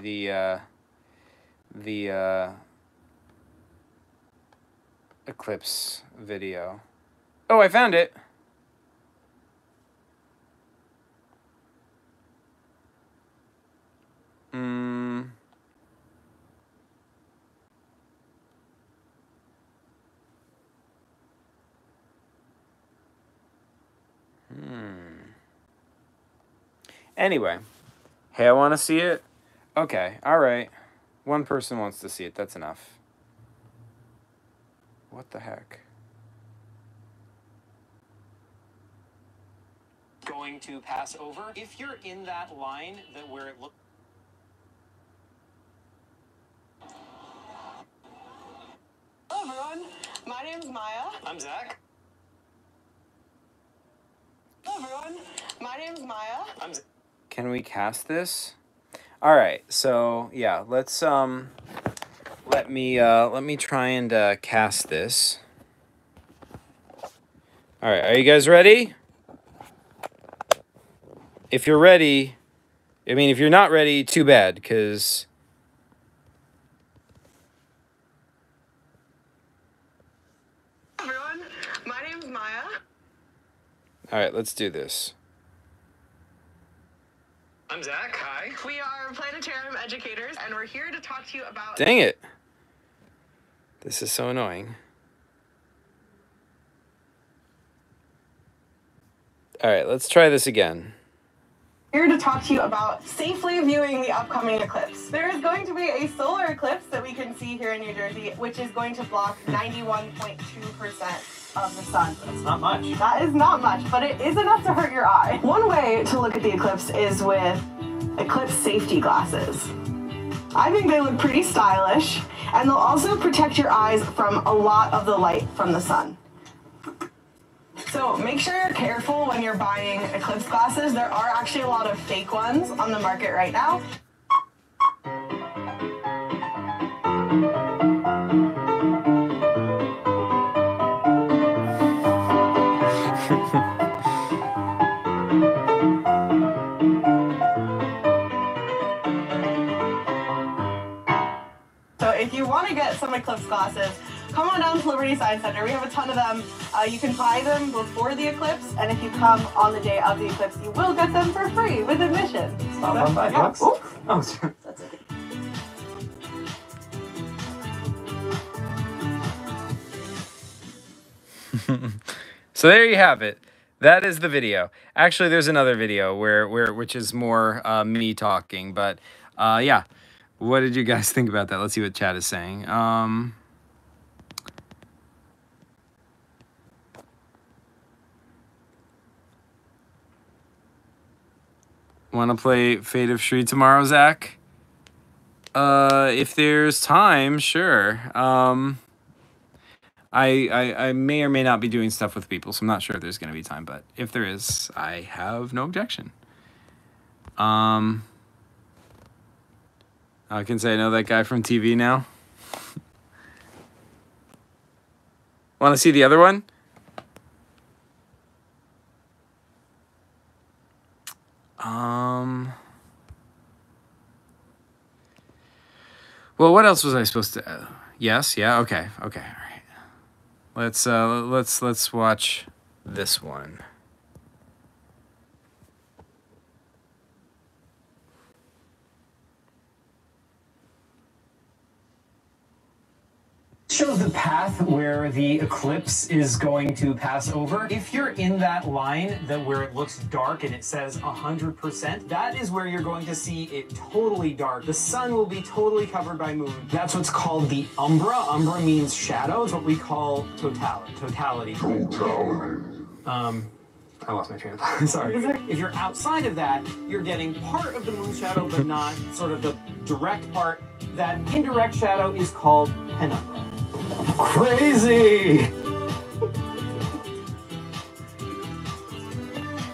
Eclipse video. Oh, I found it. Anyway, hey, I want to see it. Okay, all right. One person wants to see it. That's enough. What the heck? Going to pass over. If you're in that line that where it looks. Hello everyone, my name's Maya. I'm Zach. Hello everyone, my name's Maya. I'm Zach. Can we cast this? All right, so yeah, let's let me try and cast this. All right, are you guys ready? If you're ready, I mean, if you're not ready, too bad, because Hello everyone, my name's Maya. all right, let's do this. I'm Zach. Hi. We are planetarium educators, and we're here to talk to you about... Dang it. This is so annoying. All right, let's try this again. Here to talk to you about safely viewing the upcoming eclipse. There is going to be a solar eclipse that we can see here in New Jersey, which is going to block 91.2% of the sun. That's not much. That is not much, but it is enough to hurt your eye. One way to look at the eclipse is with eclipse safety glasses. I think they look pretty stylish, and they'll also protect your eyes from a lot of the light from the sun. So make sure you're careful when you're buying eclipse glasses. There are actually a lot of fake ones on the market right now. So if you want to get some eclipse glasses, come on down to Liberty Science Center. We have a ton of them. You can buy them before the eclipse, and if you come on the day of the eclipse, you will get them for free with admission. Stop on $5. Oh, Oh, that's it. So there you have it. That is the video. Actually, there's another video which is more me talking, but yeah. What did you guys think about that? Let's see what chat is saying. Want to play Fate of Shri tomorrow, Zach? If there's time, sure. I may or may not be doing stuff with people, so I'm not sure if there's going to be time, but if there is, I have no objection. I can say I know that guy from TV now. Want to see the other one? Well, what else was I supposed to? Yes, yeah, okay, all right. Let's watch this one. Shows the path where the eclipse is going to pass over. If you're in that line that where it looks dark and it says 100%, that is where you're going to see it totally dark. The sun will be totally covered by moon. That's what's called the umbra. Umbra means shadow. It's what we call totality. I lost my train of thought. Sorry. If you're outside of that, you're getting part of the moon shadow, but not sort of the direct part. That indirect shadow is called penumbra. Crazy!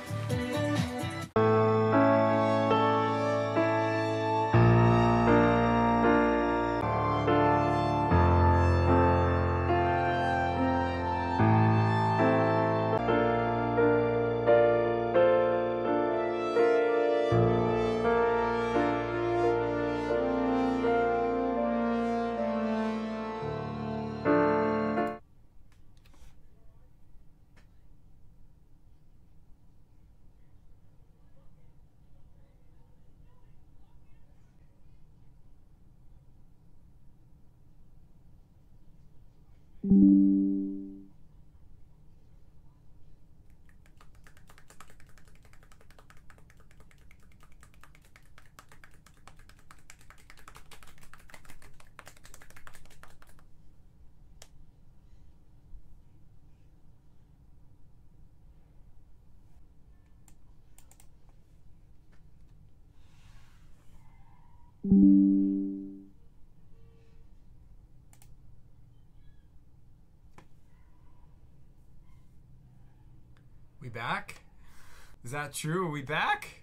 We back? Is that true? Are we back?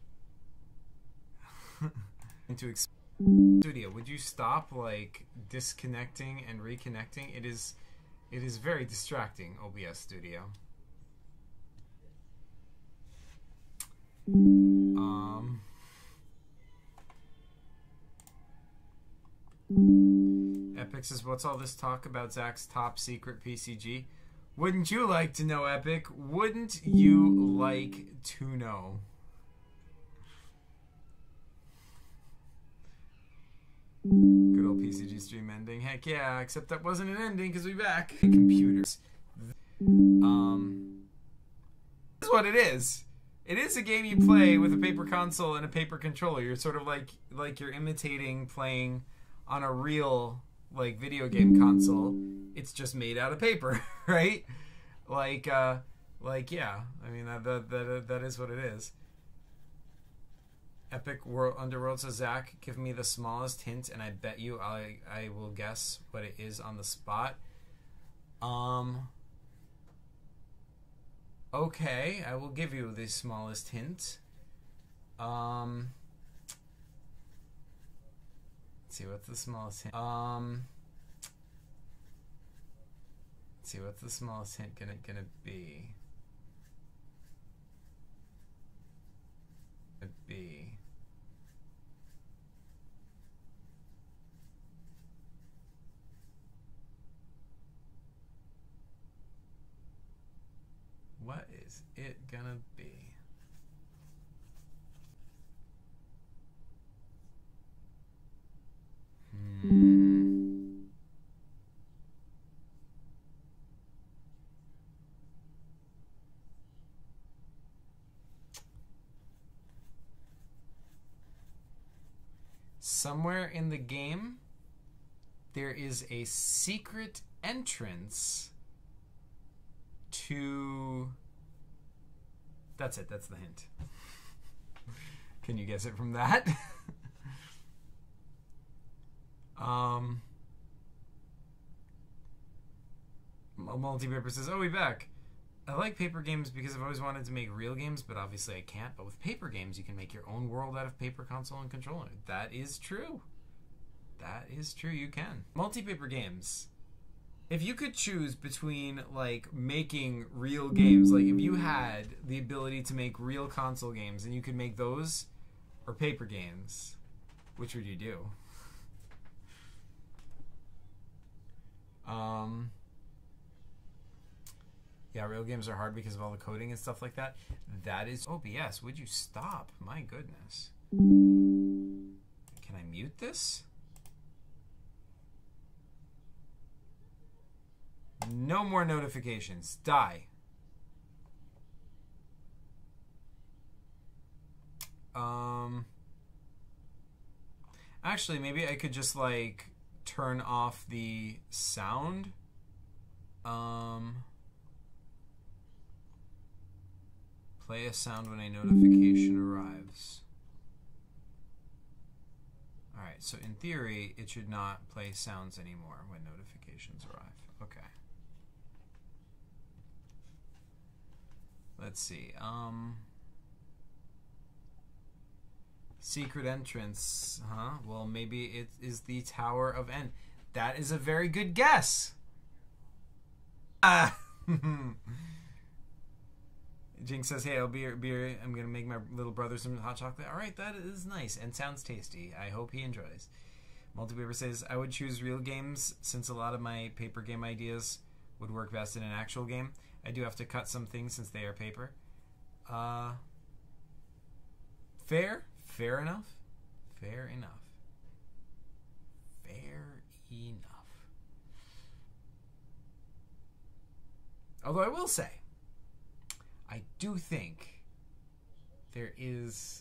Into studio. Would you stop like disconnecting and reconnecting? It is very distracting, OBS Studio. Epic says, what's all this talk about Zach's top secret PCG? Wouldn't you like to know, Epic? Wouldn't you like to know? Good old PCG stream ending. Heck yeah, except that wasn't an ending because we back. Computers. This is what it is. It is a game you play with a paper console and a paper controller. You're sort of like you're imitating playing on a real like video game console. It's just made out of paper, right? Like yeah. I mean that is what it is. Epic World Underworld says, Zach, give me the smallest hint and I bet you I will guess what it is on the spot. Okay, I will give you the smallest hint. Let's see, what's the smallest hint? Let's see, what's the smallest hint gonna be? What is it gonna be? Somewhere in the game, there is a secret entrance to... That's it, that's the hint. Can you guess it from that? Multipaper says, oh, we back. I like paper games because I've always wanted to make real games, but obviously I can't. But with paper games, you can make your own world out of paper console and controller. That is true. That is true, you can. Multipaper games. If you could choose between, like, making real games, like, if you had the ability to make real console games and you could make those or paper games, which would you do? Yeah, real games are hard because of all the coding and stuff like that. That is OBS. Would you stop? My goodness. Can I mute this? No more notifications. Die. Actually, maybe I could just like turn off the sound. Play a sound when a notification arrives. Alright, so in theory, it should not play sounds anymore when notifications arrive. Okay. Let's see. Secret entrance. Huh? Well, maybe it is the Tower of End. That is a very good guess. Jinx says, hey, I'm going to make my little brother some hot chocolate. All right, that is nice and sounds tasty. I hope he enjoys. Multipaper says, I would choose real games since a lot of my paper game ideas would work best in an actual game. I do have to cut some things since they are paper. Fair enough. Fair enough. Although I will say, I do think there is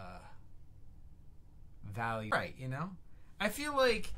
value. Right, you know? I feel like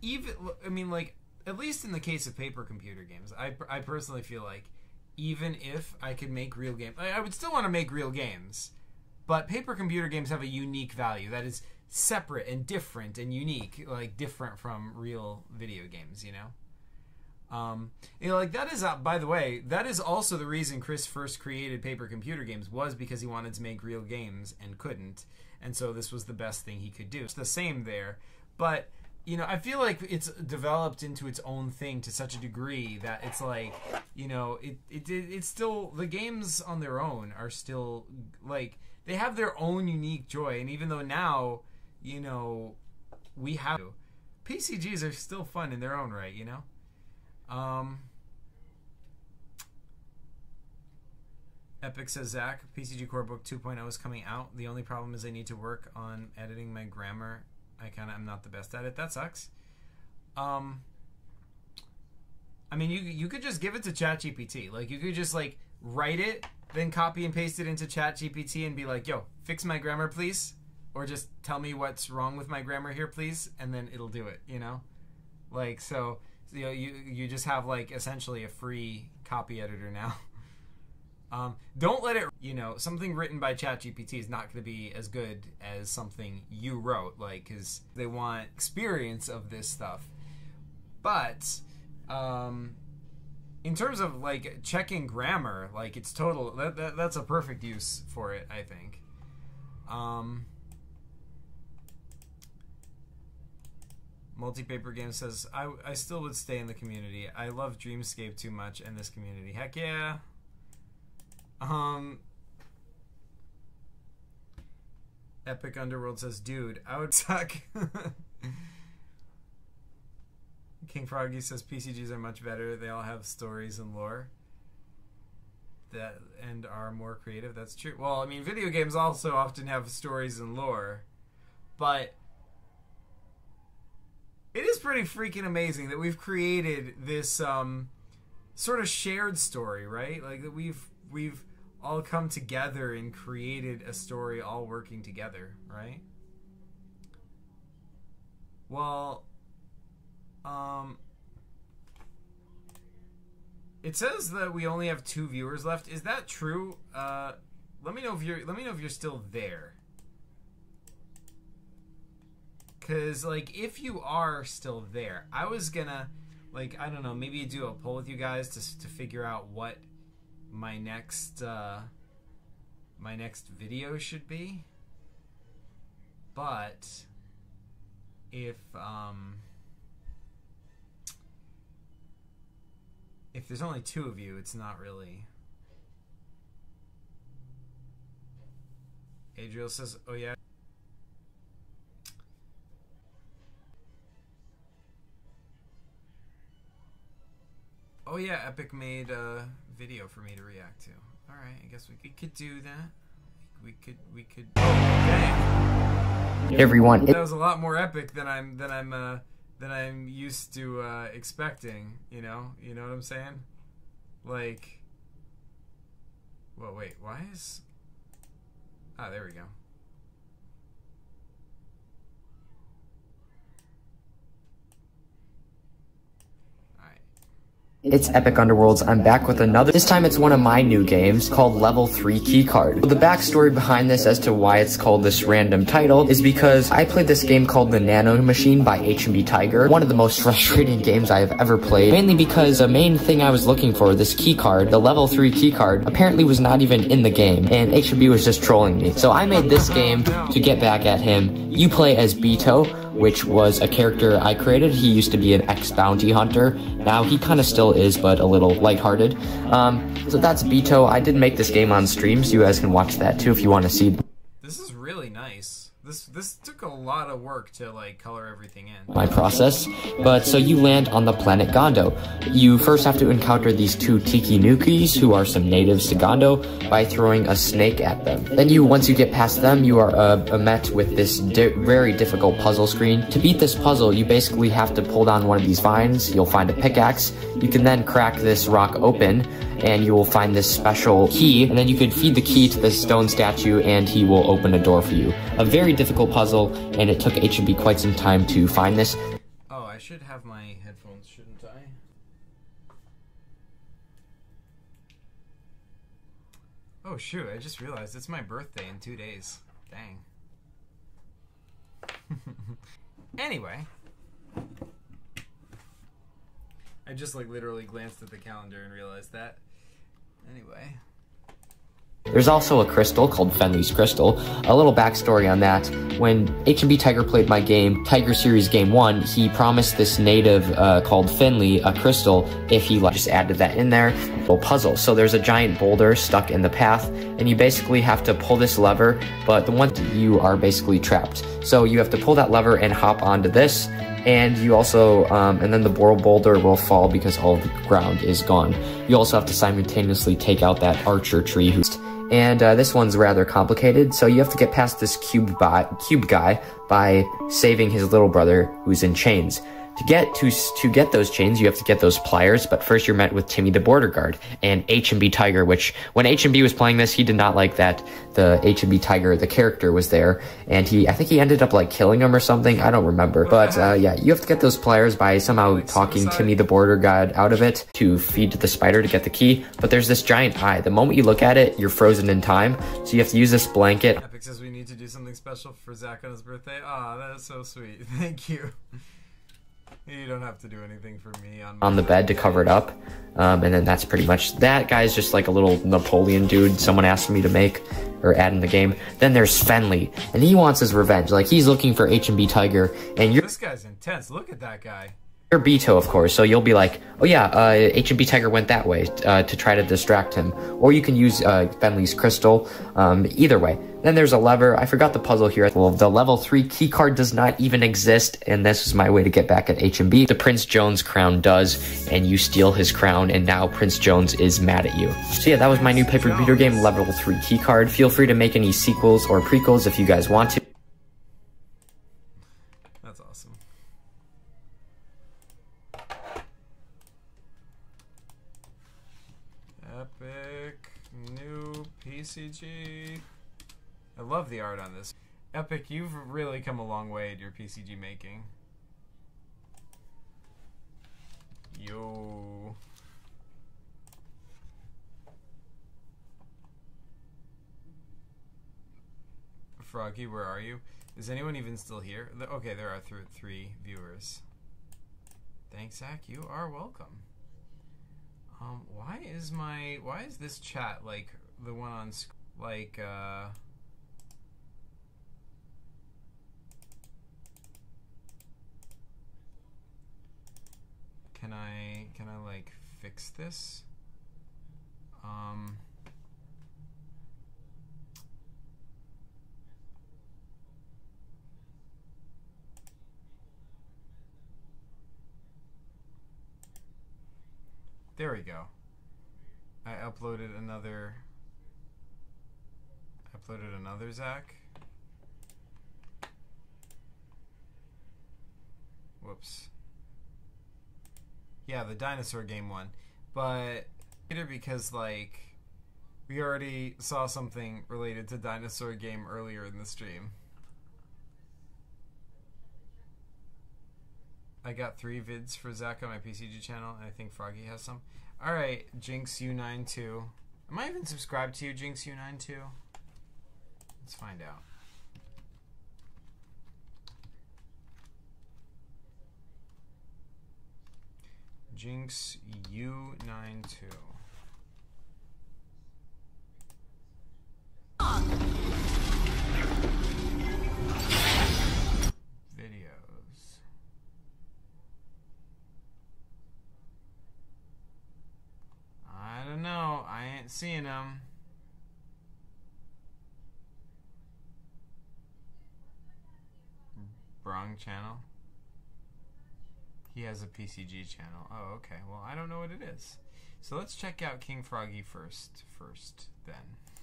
at least in the case of paper computer games, I personally feel like even if I could make real games, I would still want to make real games, but paper computer games have a unique value that is separate and different and unique, like different from real video games, you know? You know, like that is, by the way, that is also the reason Chris first created Paper Computer Games, was because he wanted to make real games and couldn't. And so this was the best thing he could do. It's the same there. But, you know, I feel like it's developed into its own thing to such a degree that it's like, you know, it's still, the games on their own are still, like, they have their own unique joy. And even though now, you know, we have, PCGs are still fun in their own right, you know? Epic says, Zach, PCG Core Book 2.0 is coming out. The only problem is I need to work on editing my grammar. I'm not the best at it. That sucks. I mean, you could just give it to ChatGPT. Like, you could just, like, write it, then copy and paste it into ChatGPT and be like, yo, fix my grammar, please. Or just tell me what's wrong with my grammar here, please. And then it'll do it, you know? Like, so you know, you just have, like, essentially a free copy editor now. Don't let it, you know, something written by ChatGPT is not going to be as good as something you wrote, like, because they want experience of this stuff. But, in terms of, like, checking grammar, like, it's total, that's a perfect use for it, I think. Multi-Paper Game says, I still would stay in the community. I love Dreamscape too much and this community. Heck yeah. Epic Underworld says, dude, I would suck. King Froggy says PCGs are much better. They all have stories and lore and are more creative. That's true. Well, I mean, video games also often have stories and lore, but it is pretty freaking amazing that we've created this sort of shared story, right? Like that we've all come together and created a story all working together, right? Well, it says that we only have 2 viewers left. Is that true? Let me know if you're still there. Cause like if you are still there, I was gonna, like, I don't know, maybe do a poll with you guys to figure out what my next video should be. But if there's only 2 of you, it's not really. Adriel says, oh yeah. Oh yeah, Epic made a video for me to react to. All right, I guess we could do that. We could. Oh, dang. Everyone. That was a lot more epic than I'm used to expecting. You know what I'm saying? Like, well, wait, why is? Ah, there we go. It's Epic Underworlds. I'm back with another. This time it's one of my new games called Level 3 Keycard. The backstory behind this as to why it's called this random title is because I played this game called The Nano Machine by HMB Tiger. One of the most frustrating games I have ever played. Mainly because the main thing I was looking for, this keycard, the Level 3 keycard, apparently was not even in the game. And HMB was just trolling me. So I made this game to get back at him. You play as Beto, which was a character I created. He used to be an ex-bounty hunter. Now he kind of still is, but a little lighthearted. So that's Beto. I did make this game on stream, so you guys can watch that too if you want to see. This is really nice. This took a lot of work to like color everything in. My process. But so you land on the planet Gondo. You first have to encounter these 2 Tiki Nukis, who are some natives to Gondo, by throwing a snake at them. Then once you get past them, you are met with this very difficult puzzle screen. To beat this puzzle, you basically have to pull down one of these vines. You'll find a pickaxe. You can then crack this rock open, and you will find this special key, and then you could feed the key to this stone statue, and he will open a door for you. A very difficult puzzle, and it took HMB quite some time to find this. Oh, I should have my headphones, shouldn't I? Oh shoot, I just realized it's my birthday in 2 days. Dang. Anyway. I just like literally glanced at the calendar and realized that. Anyway. There's also a crystal called Fenley's Crystal. A little backstory on that. When HMB Tiger played my game, Tiger Series Game 1, he promised this native called Fenley a crystal if he just added that in there. Little puzzle. So there's a giant boulder stuck in the path, and you basically have to pull this lever, but the one you are basically trapped. So you have to pull that lever and hop onto this, and you also, and then the boulder will fall because all of the ground is gone. You also have to simultaneously take out that archer tree and this one's rather complicated, so you have to get past this cube guy by saving his little brother who's in chains. To get those chains, you have to get those pliers, but first you're met with Timmy the border guard and HMB Tiger, which when HMB was playing this, he did not like that the HMB Tiger, the character, was there, and I think he ended up like killing him or something. I don't remember, but yeah, you have to get those pliers by somehow talking Timmy the border guard out of it to feed the spider to get the key. But there's this giant eye. The moment you look at it, you're frozen in time, so you have to use this blanket. Epic says we need to do something special for Zach on his birthday. Aw, that is so sweet. Thank you. You don't have to do anything for me on the bed to cover it up, and then that's pretty much that. Guy's just like a little Napoleon dude someone asked me to make or add in the game. Then there's Fenley, and he wants his revenge. Like, he's looking for HMB Tiger, and this guy's intense. Look at that guy. You're Beto, of course, so you'll be like, oh yeah, HMB Tiger went that way to try to distract him. Or you can use Fenley's Crystal, either way. Then there's a lever. I forgot the puzzle here. Well, the level 3 keycard does not even exist, and this is my way to get back at HMB. The Prince Jones crown does, and you steal his crown, and now Prince Jones is mad at you. So yeah, that was my new paper computer game, level 3 keycard. Feel free to make any sequels or prequels if you guys want to. That's awesome. Epic new PCG. I love the art on this. Epic, you've really come a long way in your PCG making. Yo. Froggy, where are you? Is anyone even still here? Okay, there are 3 viewers. Thanks, Zach. You are welcome. Why is this chat like the one on like Can I like fix this? There we go. I uploaded another Zach. Whoops. Yeah, the dinosaur game one. But later, because like we already saw something related to dinosaur game earlier in the stream. I got 3 vids for Zach on my PCG channel, and I think Froggy has some. Alright, JinxU92. Am I even subscribed to you, JinxU92? Let's find out. JinxU92. Videos. I don't know. I ain't seeing them. Wrong channel. He has a PCG channel. Oh, okay. Well, I don't know what it is. So let's check out King Froggy first then.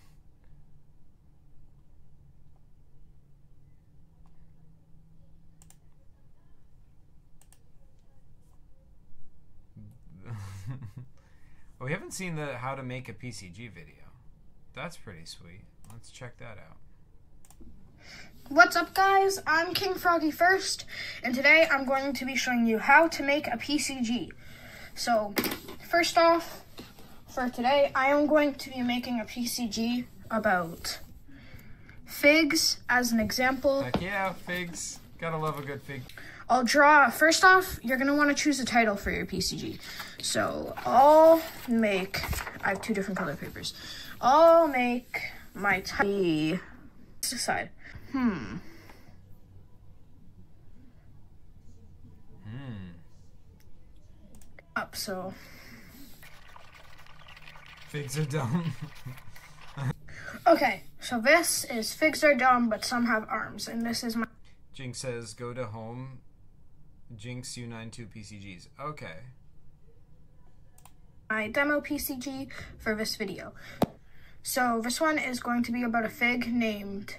Oh, we haven't seen the how to make a PCG video. That's pretty sweet. Let's check that out. What's up, guys? I'm King Froggy First, and today I'm going to be showing you how to make a PCG. So, first off, for today, I am going to be making a PCG about figs as an example. Heck yeah, figs. Gotta love a good fig. I'll draw, first off, you're going to want to choose a title for your PCG. So I'll make, I have 2 different color papers. I'll make my title, let's decide. Up, so. Figs are dumb. Okay, so this is figs are dumb, but some have arms, and this is my. Jinx says, go to home. Jinx U92 PCGs. Okay. My demo PCG for this video. So this one is going to be about a fig named.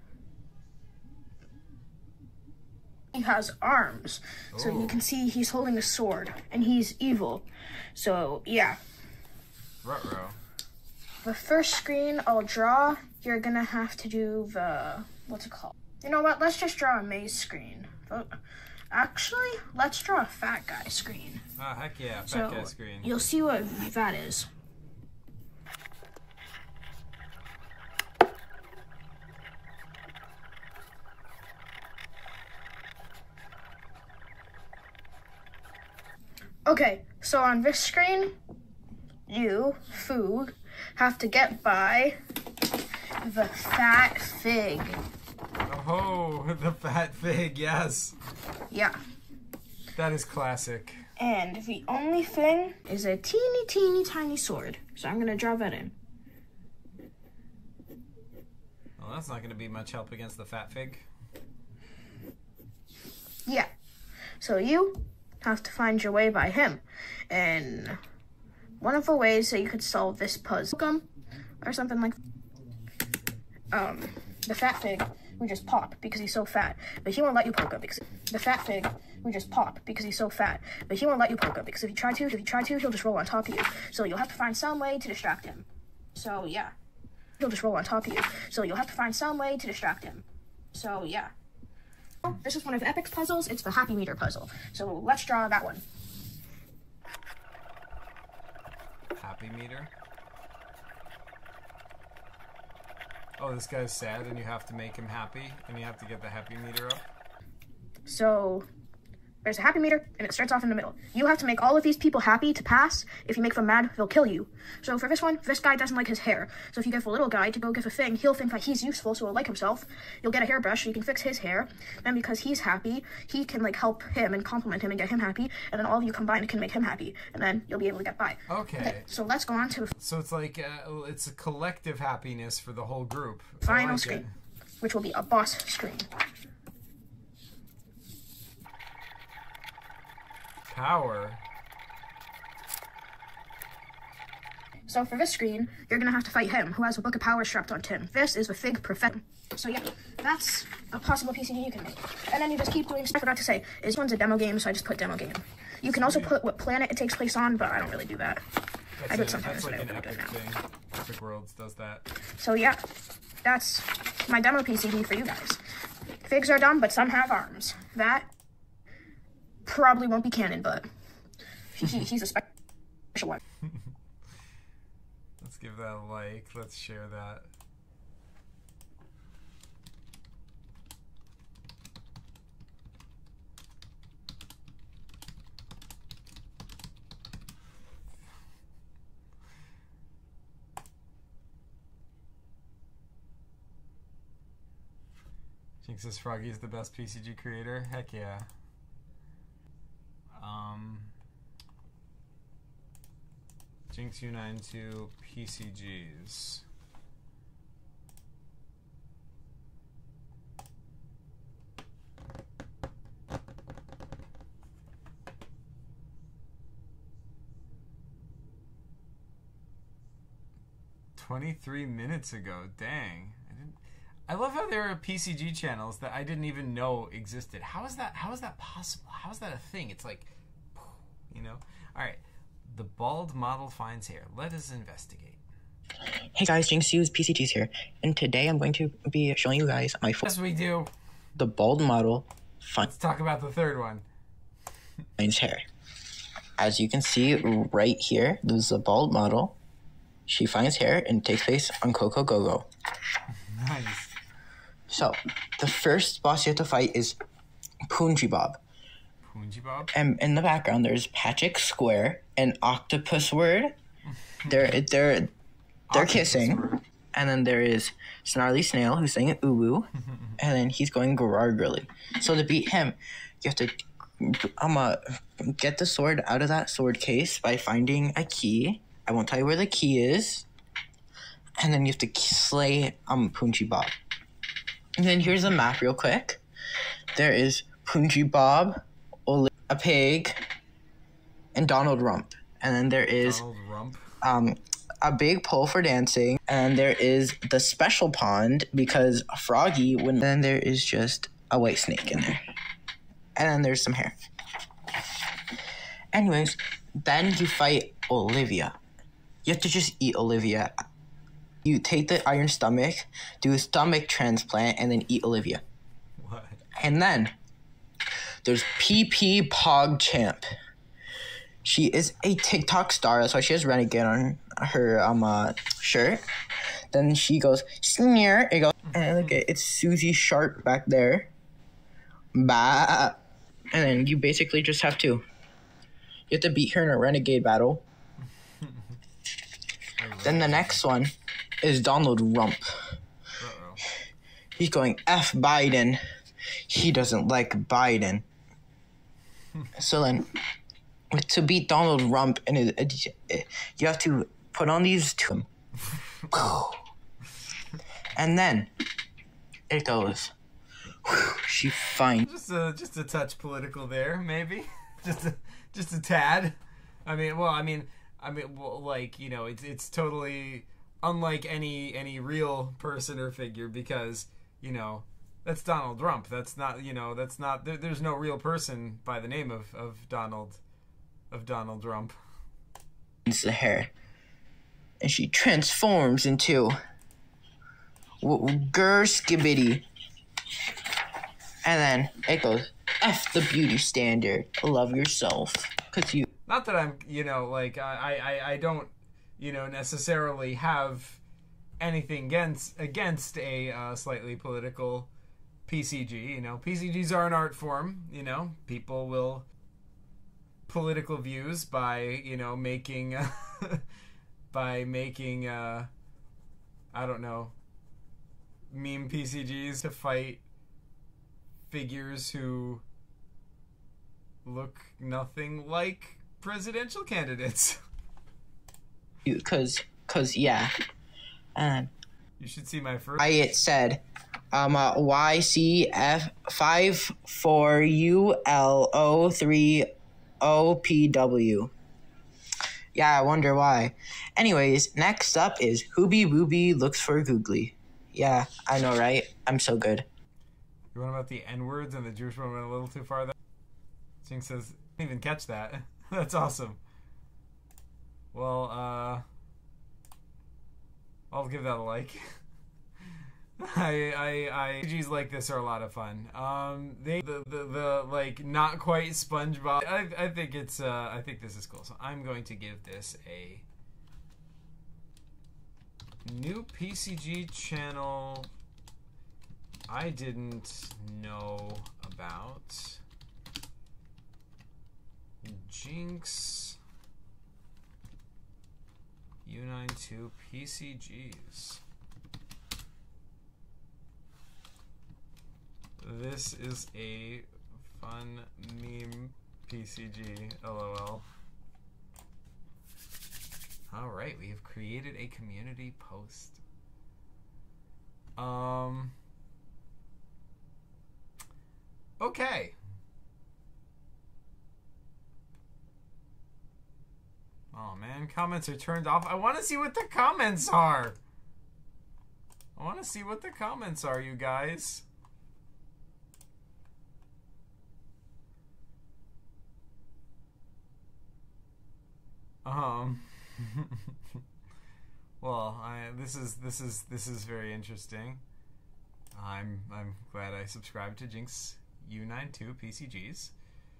He has arms, so you can see he's holding a sword, and he's evil. So yeah. Ruh-roh. The first screen I'll draw, you're gonna have to do the, what's it called? You know what, let's just draw a maze screen. Actually, let's draw a fat guy screen. Oh, heck yeah, fat guy screen. You'll see what that is. Okay, so on this screen, you, Foog, have to get by the fat fig. Oh, the fat fig, yes. Yeah. That is classic. And the only thing is a teeny, teeny, tiny sword. So I'm going to draw that in. Well, that's not going to be much help against the fat fig. Yeah. So you have to find your way by him. And one of the ways that you could solve this puzzle or something like the fat fig we just pop because he's so fat, but he won't let you poke him because the fat fig we just pop because he's so fat, but he won't let you poke him because if you try to, he'll just roll on top of you. So you'll have to find some way to distract him. So yeah, he'll just roll on top of you. So you'll have to find some way to distract him. So yeah. This is one of Epic's puzzles. It's the Happy Meter puzzle. So let's draw that one. Happy Meter? Oh, this guy's sad and you have to make him happy and you have to get the Happy Meter up? So there's a Happy Meter and it starts off in the middle. You have to make all of these people happy to pass. If you make them mad, they'll kill you. So for this one, this guy doesn't like his hair. So if you give a little guy to go give a thing, he'll think that he's useful, so he'll like himself. You'll get a hairbrush so you can fix his hair. Then because he's happy, he can like help him and compliment him and get him happy. And then all of you combined can make him happy. And then you'll be able to get by. Okay. So let's go on to So it's like, it's a collective happiness for the whole group. Final screen, which will be a boss screen. Power. So for this screen, you're gonna have to fight him, who has a book of power strapped onto him. This is the Fig Prophet. So yeah, that's a possible PCG you can make. And then you just keep doing stuff. I forgot to say, this one's a demo game, so I just put demo game. You can also put what planet it takes place on, but I don't really do that. I do it sometimes, that's like but I an don't do Epic it now. thing. Epic Worlds does that. So yeah, that's my demo PCG for you guys. Figs are dumb, but some have arms. That probably won't be canon, but he's a special one. Let's give that a like. Let's share that. Jinx says Froggy is the best PCG creator. Heck yeah. Jinx U92 PCGs. "23 minutes ago. Dang. I love how there are PCG channels that I didn't even know existed. How is that possible? How is that a thing? It's like, you know? Alright. The bald model finds hair. Let us investigate. Hey guys, Jinx U's PCGs here, and today I'm going to be showing you guys my Yes, we do. The bald model Let's talk about the third one. finds hair. As you can see right here, this is a bald model. She finds hair and takes place on Coco Go-Go. Nice. So, the first boss you have to fight is Punji Bob. And in the background, there's Patrick Square and Octopus Word. They're kissing. And then there is Snarly Snail, who's saying uwu. And then he's going gargly. So to beat him, you have to get the sword out of that sword case by finding a key. I won't tell you where the key is. And then you have to slay Punchy Bob. And then here's a map real quick. There is Punchy Bob, a pig, and Donald Rump. And then there is a big pole for dancing. And there is the special pond because Froggy wouldn't. Then there is just a white snake in there. And then there's some hair. Anyways, then you fight Olivia. You have to just eat Olivia. You take the iron stomach, do a stomach transplant, and then eat Olivia. What? And then there's PP PogChamp. She is a TikTok star. That's why she has Renegade on her shirt. Then she goes, smear. It goes, and look, it's Susie Sharp back there. Bah. And then you basically just have to. You have to beat her in a Renegade battle. Then the next one is Donald Rump. He's going, F Biden. He doesn't like Biden. So then, to beat Donald Rump, you have to put on these to him. And then it goes. She finds just a touch political there, maybe. just a tad. Like, you know, it's totally unlike any real person or figure because, you know, that's Donald Rump. That's not, you know, that's not. There's no real person by the name of Donald Rump. It's the hair, and she transforms into Skibbity. And then it goes, F the beauty standard. Love yourself. Cause you. Not that I'm, you know, like, I don't, you know, necessarily have anything against a slightly political PCG. You know, PCGs are an art form. You know, people will political views by, you know, making, I don't know, meme PCGs to fight figures who look nothing like presidential candidates. Cause yeah. You should see my first. It said, YCF54ULO3OPW. Yeah, I wonder why. Anyways, next up is Hoobie Wooby looks for Googly. Yeah, I know, right? I'm so good. You want about the N-words and the Jewish one went a little too far there? Jinx says, I didn't even catch that. That's awesome. Well, I'll give that a like. PCGs like this are a lot of fun. The like not quite SpongeBob. I think it's I think this is cool. So I'm going to give this a new PCG channel I didn't know about. Jinx U92 PCGs. This is a fun meme PCG, LOL. Alright, we have created a community post. Okay. Oh man, comments are turned off. I want to see what the comments are. I want to see what the comments are, you guys. Well, this is very interesting. I'm glad I subscribed to Jinx U92 PCGs.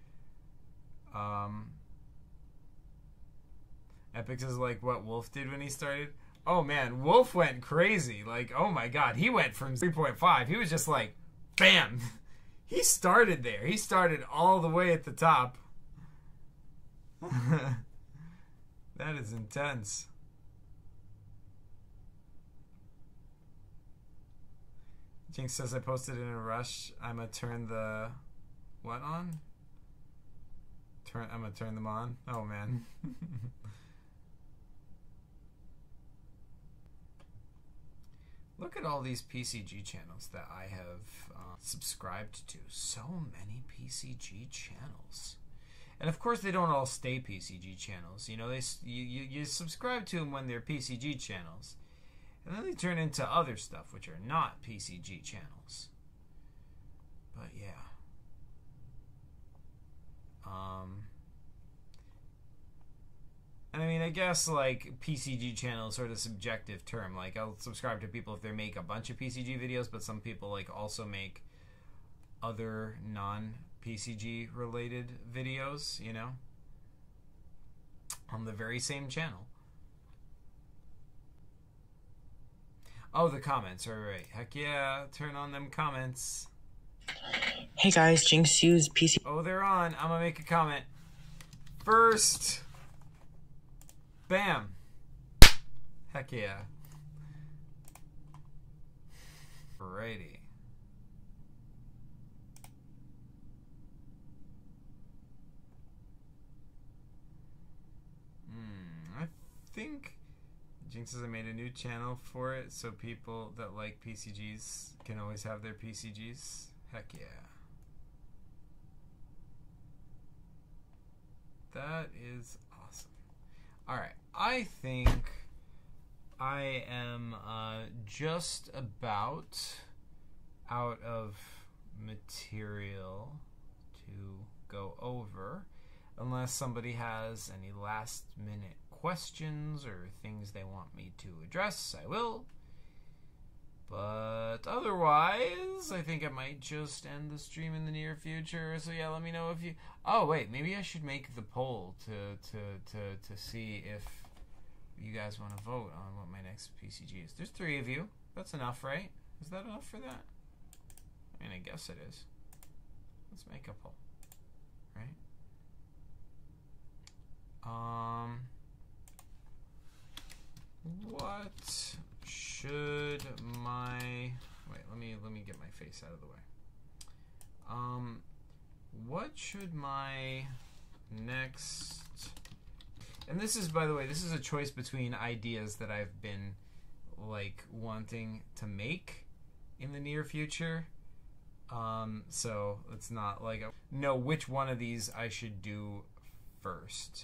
Epic is like what Wolf did when he started. Oh man, Wolf went crazy. Like, oh my god, he went from 3.5. He was just like, bam. He started there. He started all the way at the top. That is intense. Jinx says I posted in a rush. I'ma turn the what on? I'ma turn them on. Oh man. Look at all these PCG channels that I have subscribed to. So many PCG channels. And of course they don't all stay PCG channels. You know, you subscribe to them when they're PCG channels. And then they turn into other stuff which are not PCG channels. But yeah. And I mean, I guess like PCG channel is sort of a subjective term. Like I'll subscribe to people if they make a bunch of PCG videos, but some people like also make other non-PCG related videos, you know, on the very same channel. Oh, the comments, right. Heck yeah, turn on them comments. Hey guys, Jinx used PC. Oh, they're on. I'm gonna make a comment. First. Bam. Heck yeah. Alrighty. I think Jinx says I made a new channel for it so people that like PCGs can always have their PCGs. Heck yeah. That is awesome. Alright, I think I am just about out of material to go over, unless somebody has any last minute questions or things they want me to address. I will. But otherwise, I think I might just end the stream in the near future. So yeah, let me know if you... Oh wait, maybe I should make the poll to see if you guys want to vote on what my next PCG is. There's 3 of you. That's enough, right? Is that enough for that? I mean, I guess it is. Let's make a poll, right? What should my... Wait, let me get my face out of the way. What should my next... And this is, by the way, this is a choice between ideas that I've been, like, wanting to make in the near future. So it's not like... know which one of these I should do first.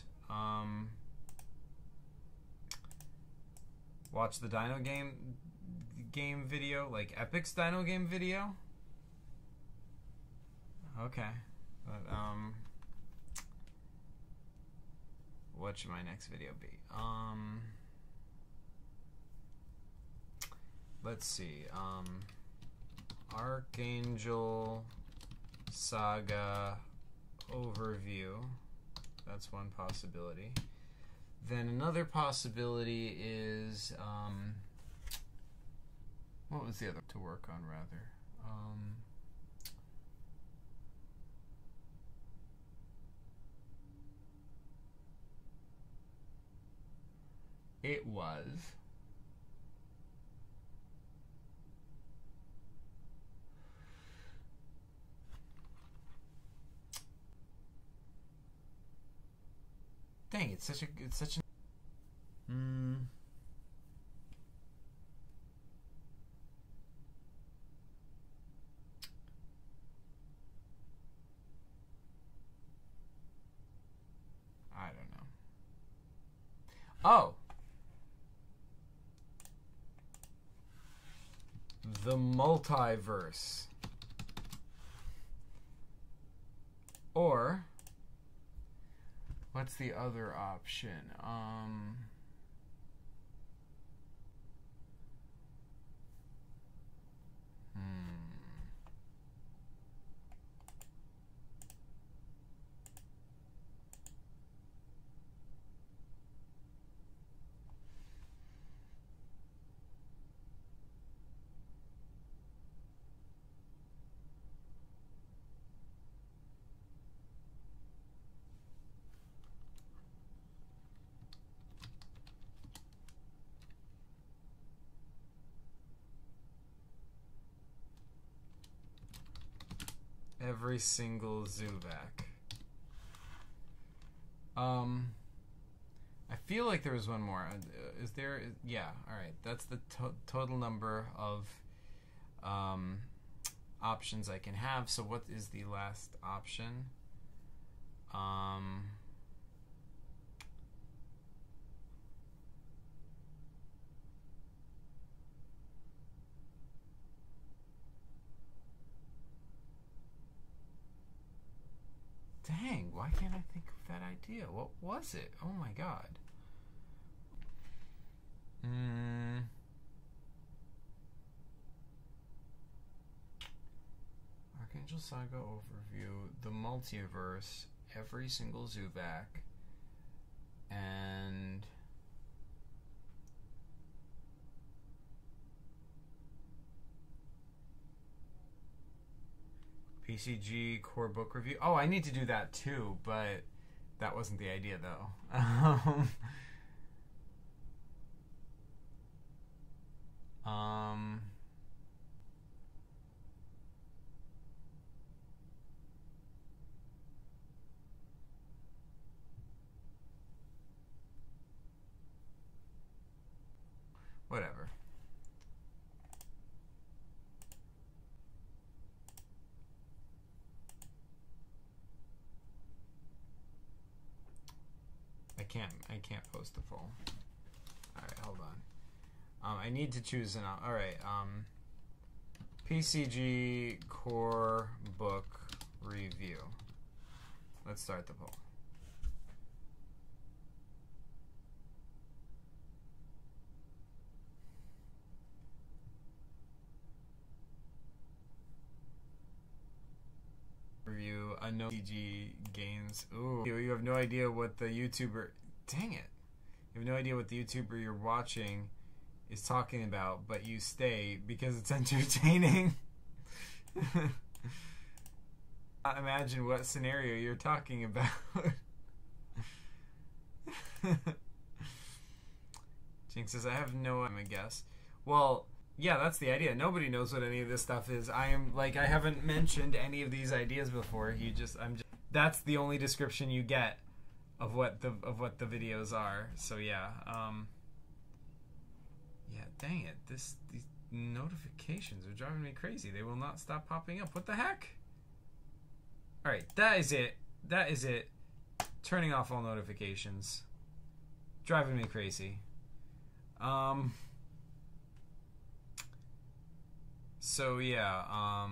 Watch the Dino game video, like Epic's Dino game video. Okay, but what should my next video be? Let's see. Archangel Saga overview. That's one possibility. Then another possibility is, what was the other to work on, rather? It was... Dang, it's such a... I don't know. Oh! The multiverse. Or... what's the other option? Every single Zubak. I feel like there was one more. Is there? Yeah. All right. That's the total number of options I can have. So what is the last option? Dang, why can't I think of that idea? What was it? Oh my god. Archangel Saga overview, the multiverse, every single Zubak, and PCG core book review. Oh, I need to do that too, but that wasn't the idea though. Whatever. I can't post the poll. Alright, hold on. I need to choose an alright, PCG core book review. Let's start the poll. Review unknown PCG games. Ooh, you have no idea what the YouTuber. Dang it! You have no idea what the YouTuber you're watching is talking about, but you stay because it's entertaining. Imagine what scenario you're talking about. Jinx says, I have no, I'm a guess. Well, yeah, that's the idea. Nobody knows what any of this stuff is. I haven't mentioned any of these ideas before. That's the only description you get of what the videos are. So yeah, yeah, dang it. These notifications are driving me crazy. They will not stop popping up. What the heck? All right, that is it. That is it. Turning off all notifications. Driving me crazy. So yeah,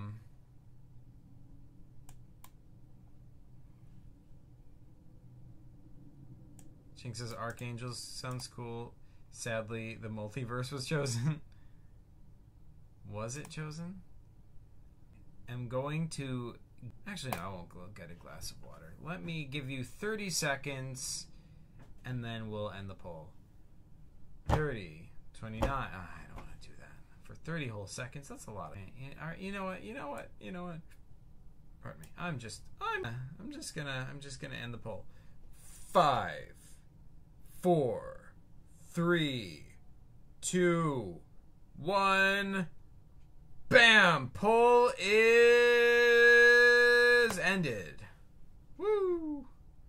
Jinx says Archangels sounds cool. Sadly, the multiverse was chosen. Was it chosen? I'm going to... Actually, no, I won't go get a glass of water. Let me give you 30 seconds, and then we'll end the poll. 30, 29... I don't want to do that. For 30 whole seconds, that's a lot of... All right, you know what? Pardon me. I'm just gonna end the poll. 5, 4, 3, 2, 1. Bam! Poll is ended. Woo!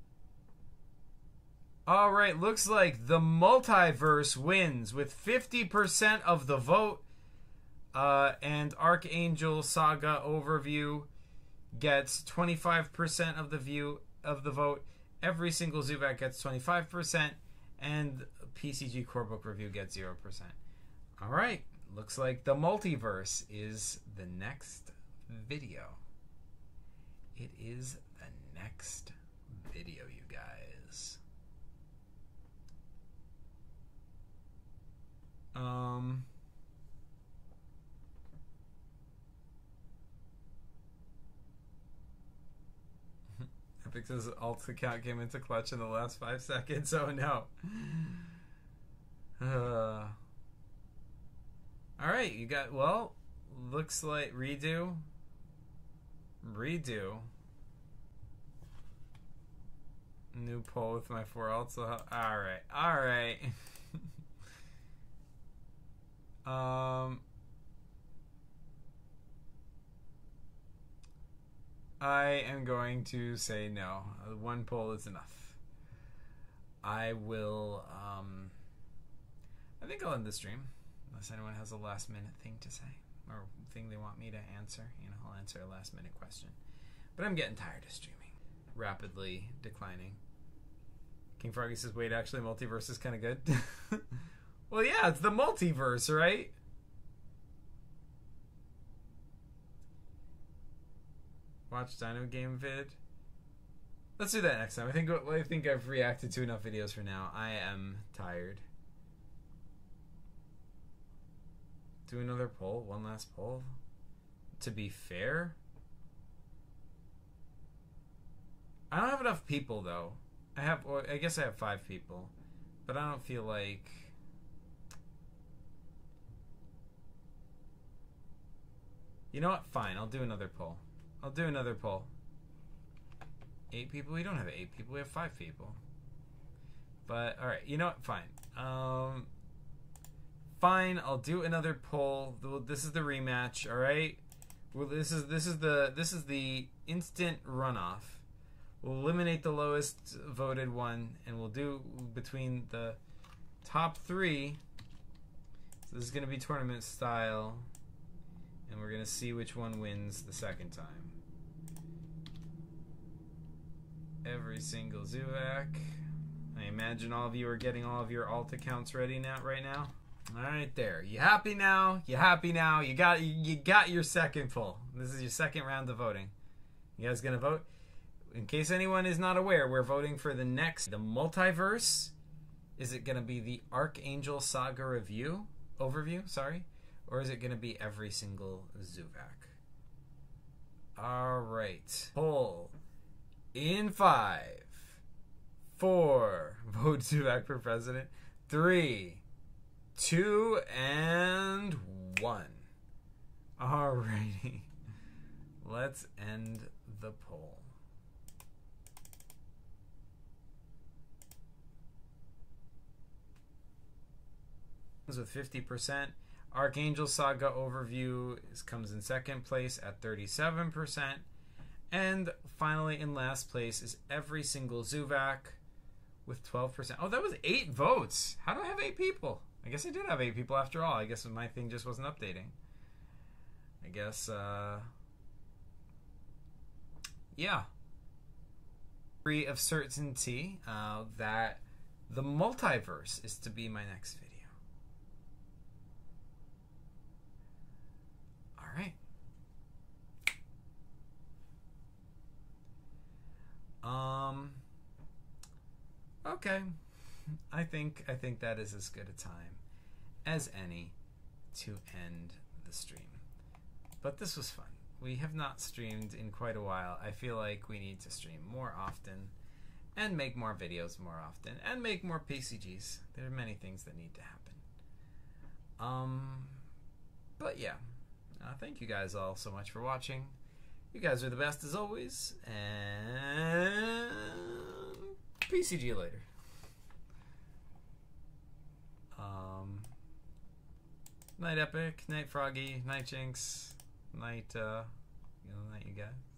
Alright, looks like the multiverse wins with 50% of the vote. And Archangel Saga Overview gets 25% of the vote. Every single Zubak gets 25%. And PCG Core Book Review gets 0%. Alright, looks like the multiverse is the next video. It is the next video, you guys. Epic says alt account came into clutch in the last 5 seconds. Oh no. Alright, you got, well, looks like redo. New poll with my 4 alts. Alright. I am going to say no. One poll is enough. I will, I think I'll end the stream, unless anyone has a last minute thing to say, or thing they want me to answer. You know, I'll answer a last minute question. But I'm getting tired of streaming. Rapidly declining. King Froggy says, wait, actually multiverse is kind of good. Well, yeah, it's the multiverse, right? Watch Dino Game vid. Let's do that next time. I think I've reacted to enough videos for now. I am tired. Do another poll. One last poll. To be fair, I don't have enough people though. I guess I have 5 people, but I don't feel like. You know what? Fine. I'll do another poll. 8 people? We don't have 8 people. We have 5 people. But, alright. You know what? Fine. Fine. I'll do another poll. This is the rematch, alright? Well, this is the instant runoff. We'll eliminate the lowest voted one, and we'll do between the top 3. So this is going to be tournament style. And we're going to see which one wins the second time. Every single Zuvak. I imagine all of you are getting all of your alt accounts ready right now. All right, there. You happy now? You happy now? You got your second poll. This is your second round of voting. You guys going to vote? In case anyone is not aware, we're voting for the multiverse. Is it going to be the Archangel Saga overview, sorry? Or is it going to be every single Zuvak? All right. Poll in 5, 4. Vote Zuvak for president. 3, 2, and 1. All righty. Let's end the poll. With 50%. Archangel Saga overview comes in second place at 37%. And finally in last place is every single Zuvak with 12%. Oh, that was 8 votes. How do I have 8 people? I guess I did have 8 people after all. I guess my thing just wasn't updating. I guess, yeah. Degree of certainty that the multiverse is to be my next video. Alright. Okay. I think that is as good a time as any to end the stream. But this was fun. We have not streamed in quite a while. I feel like we need to stream more often and make more videos more often and make more PCGs. There are many things that need to happen. But yeah. Thank you guys all so much for watching. You guys are the best as always, and PCG later. Night Epic, night Froggy, night Jinx, night, night you guys.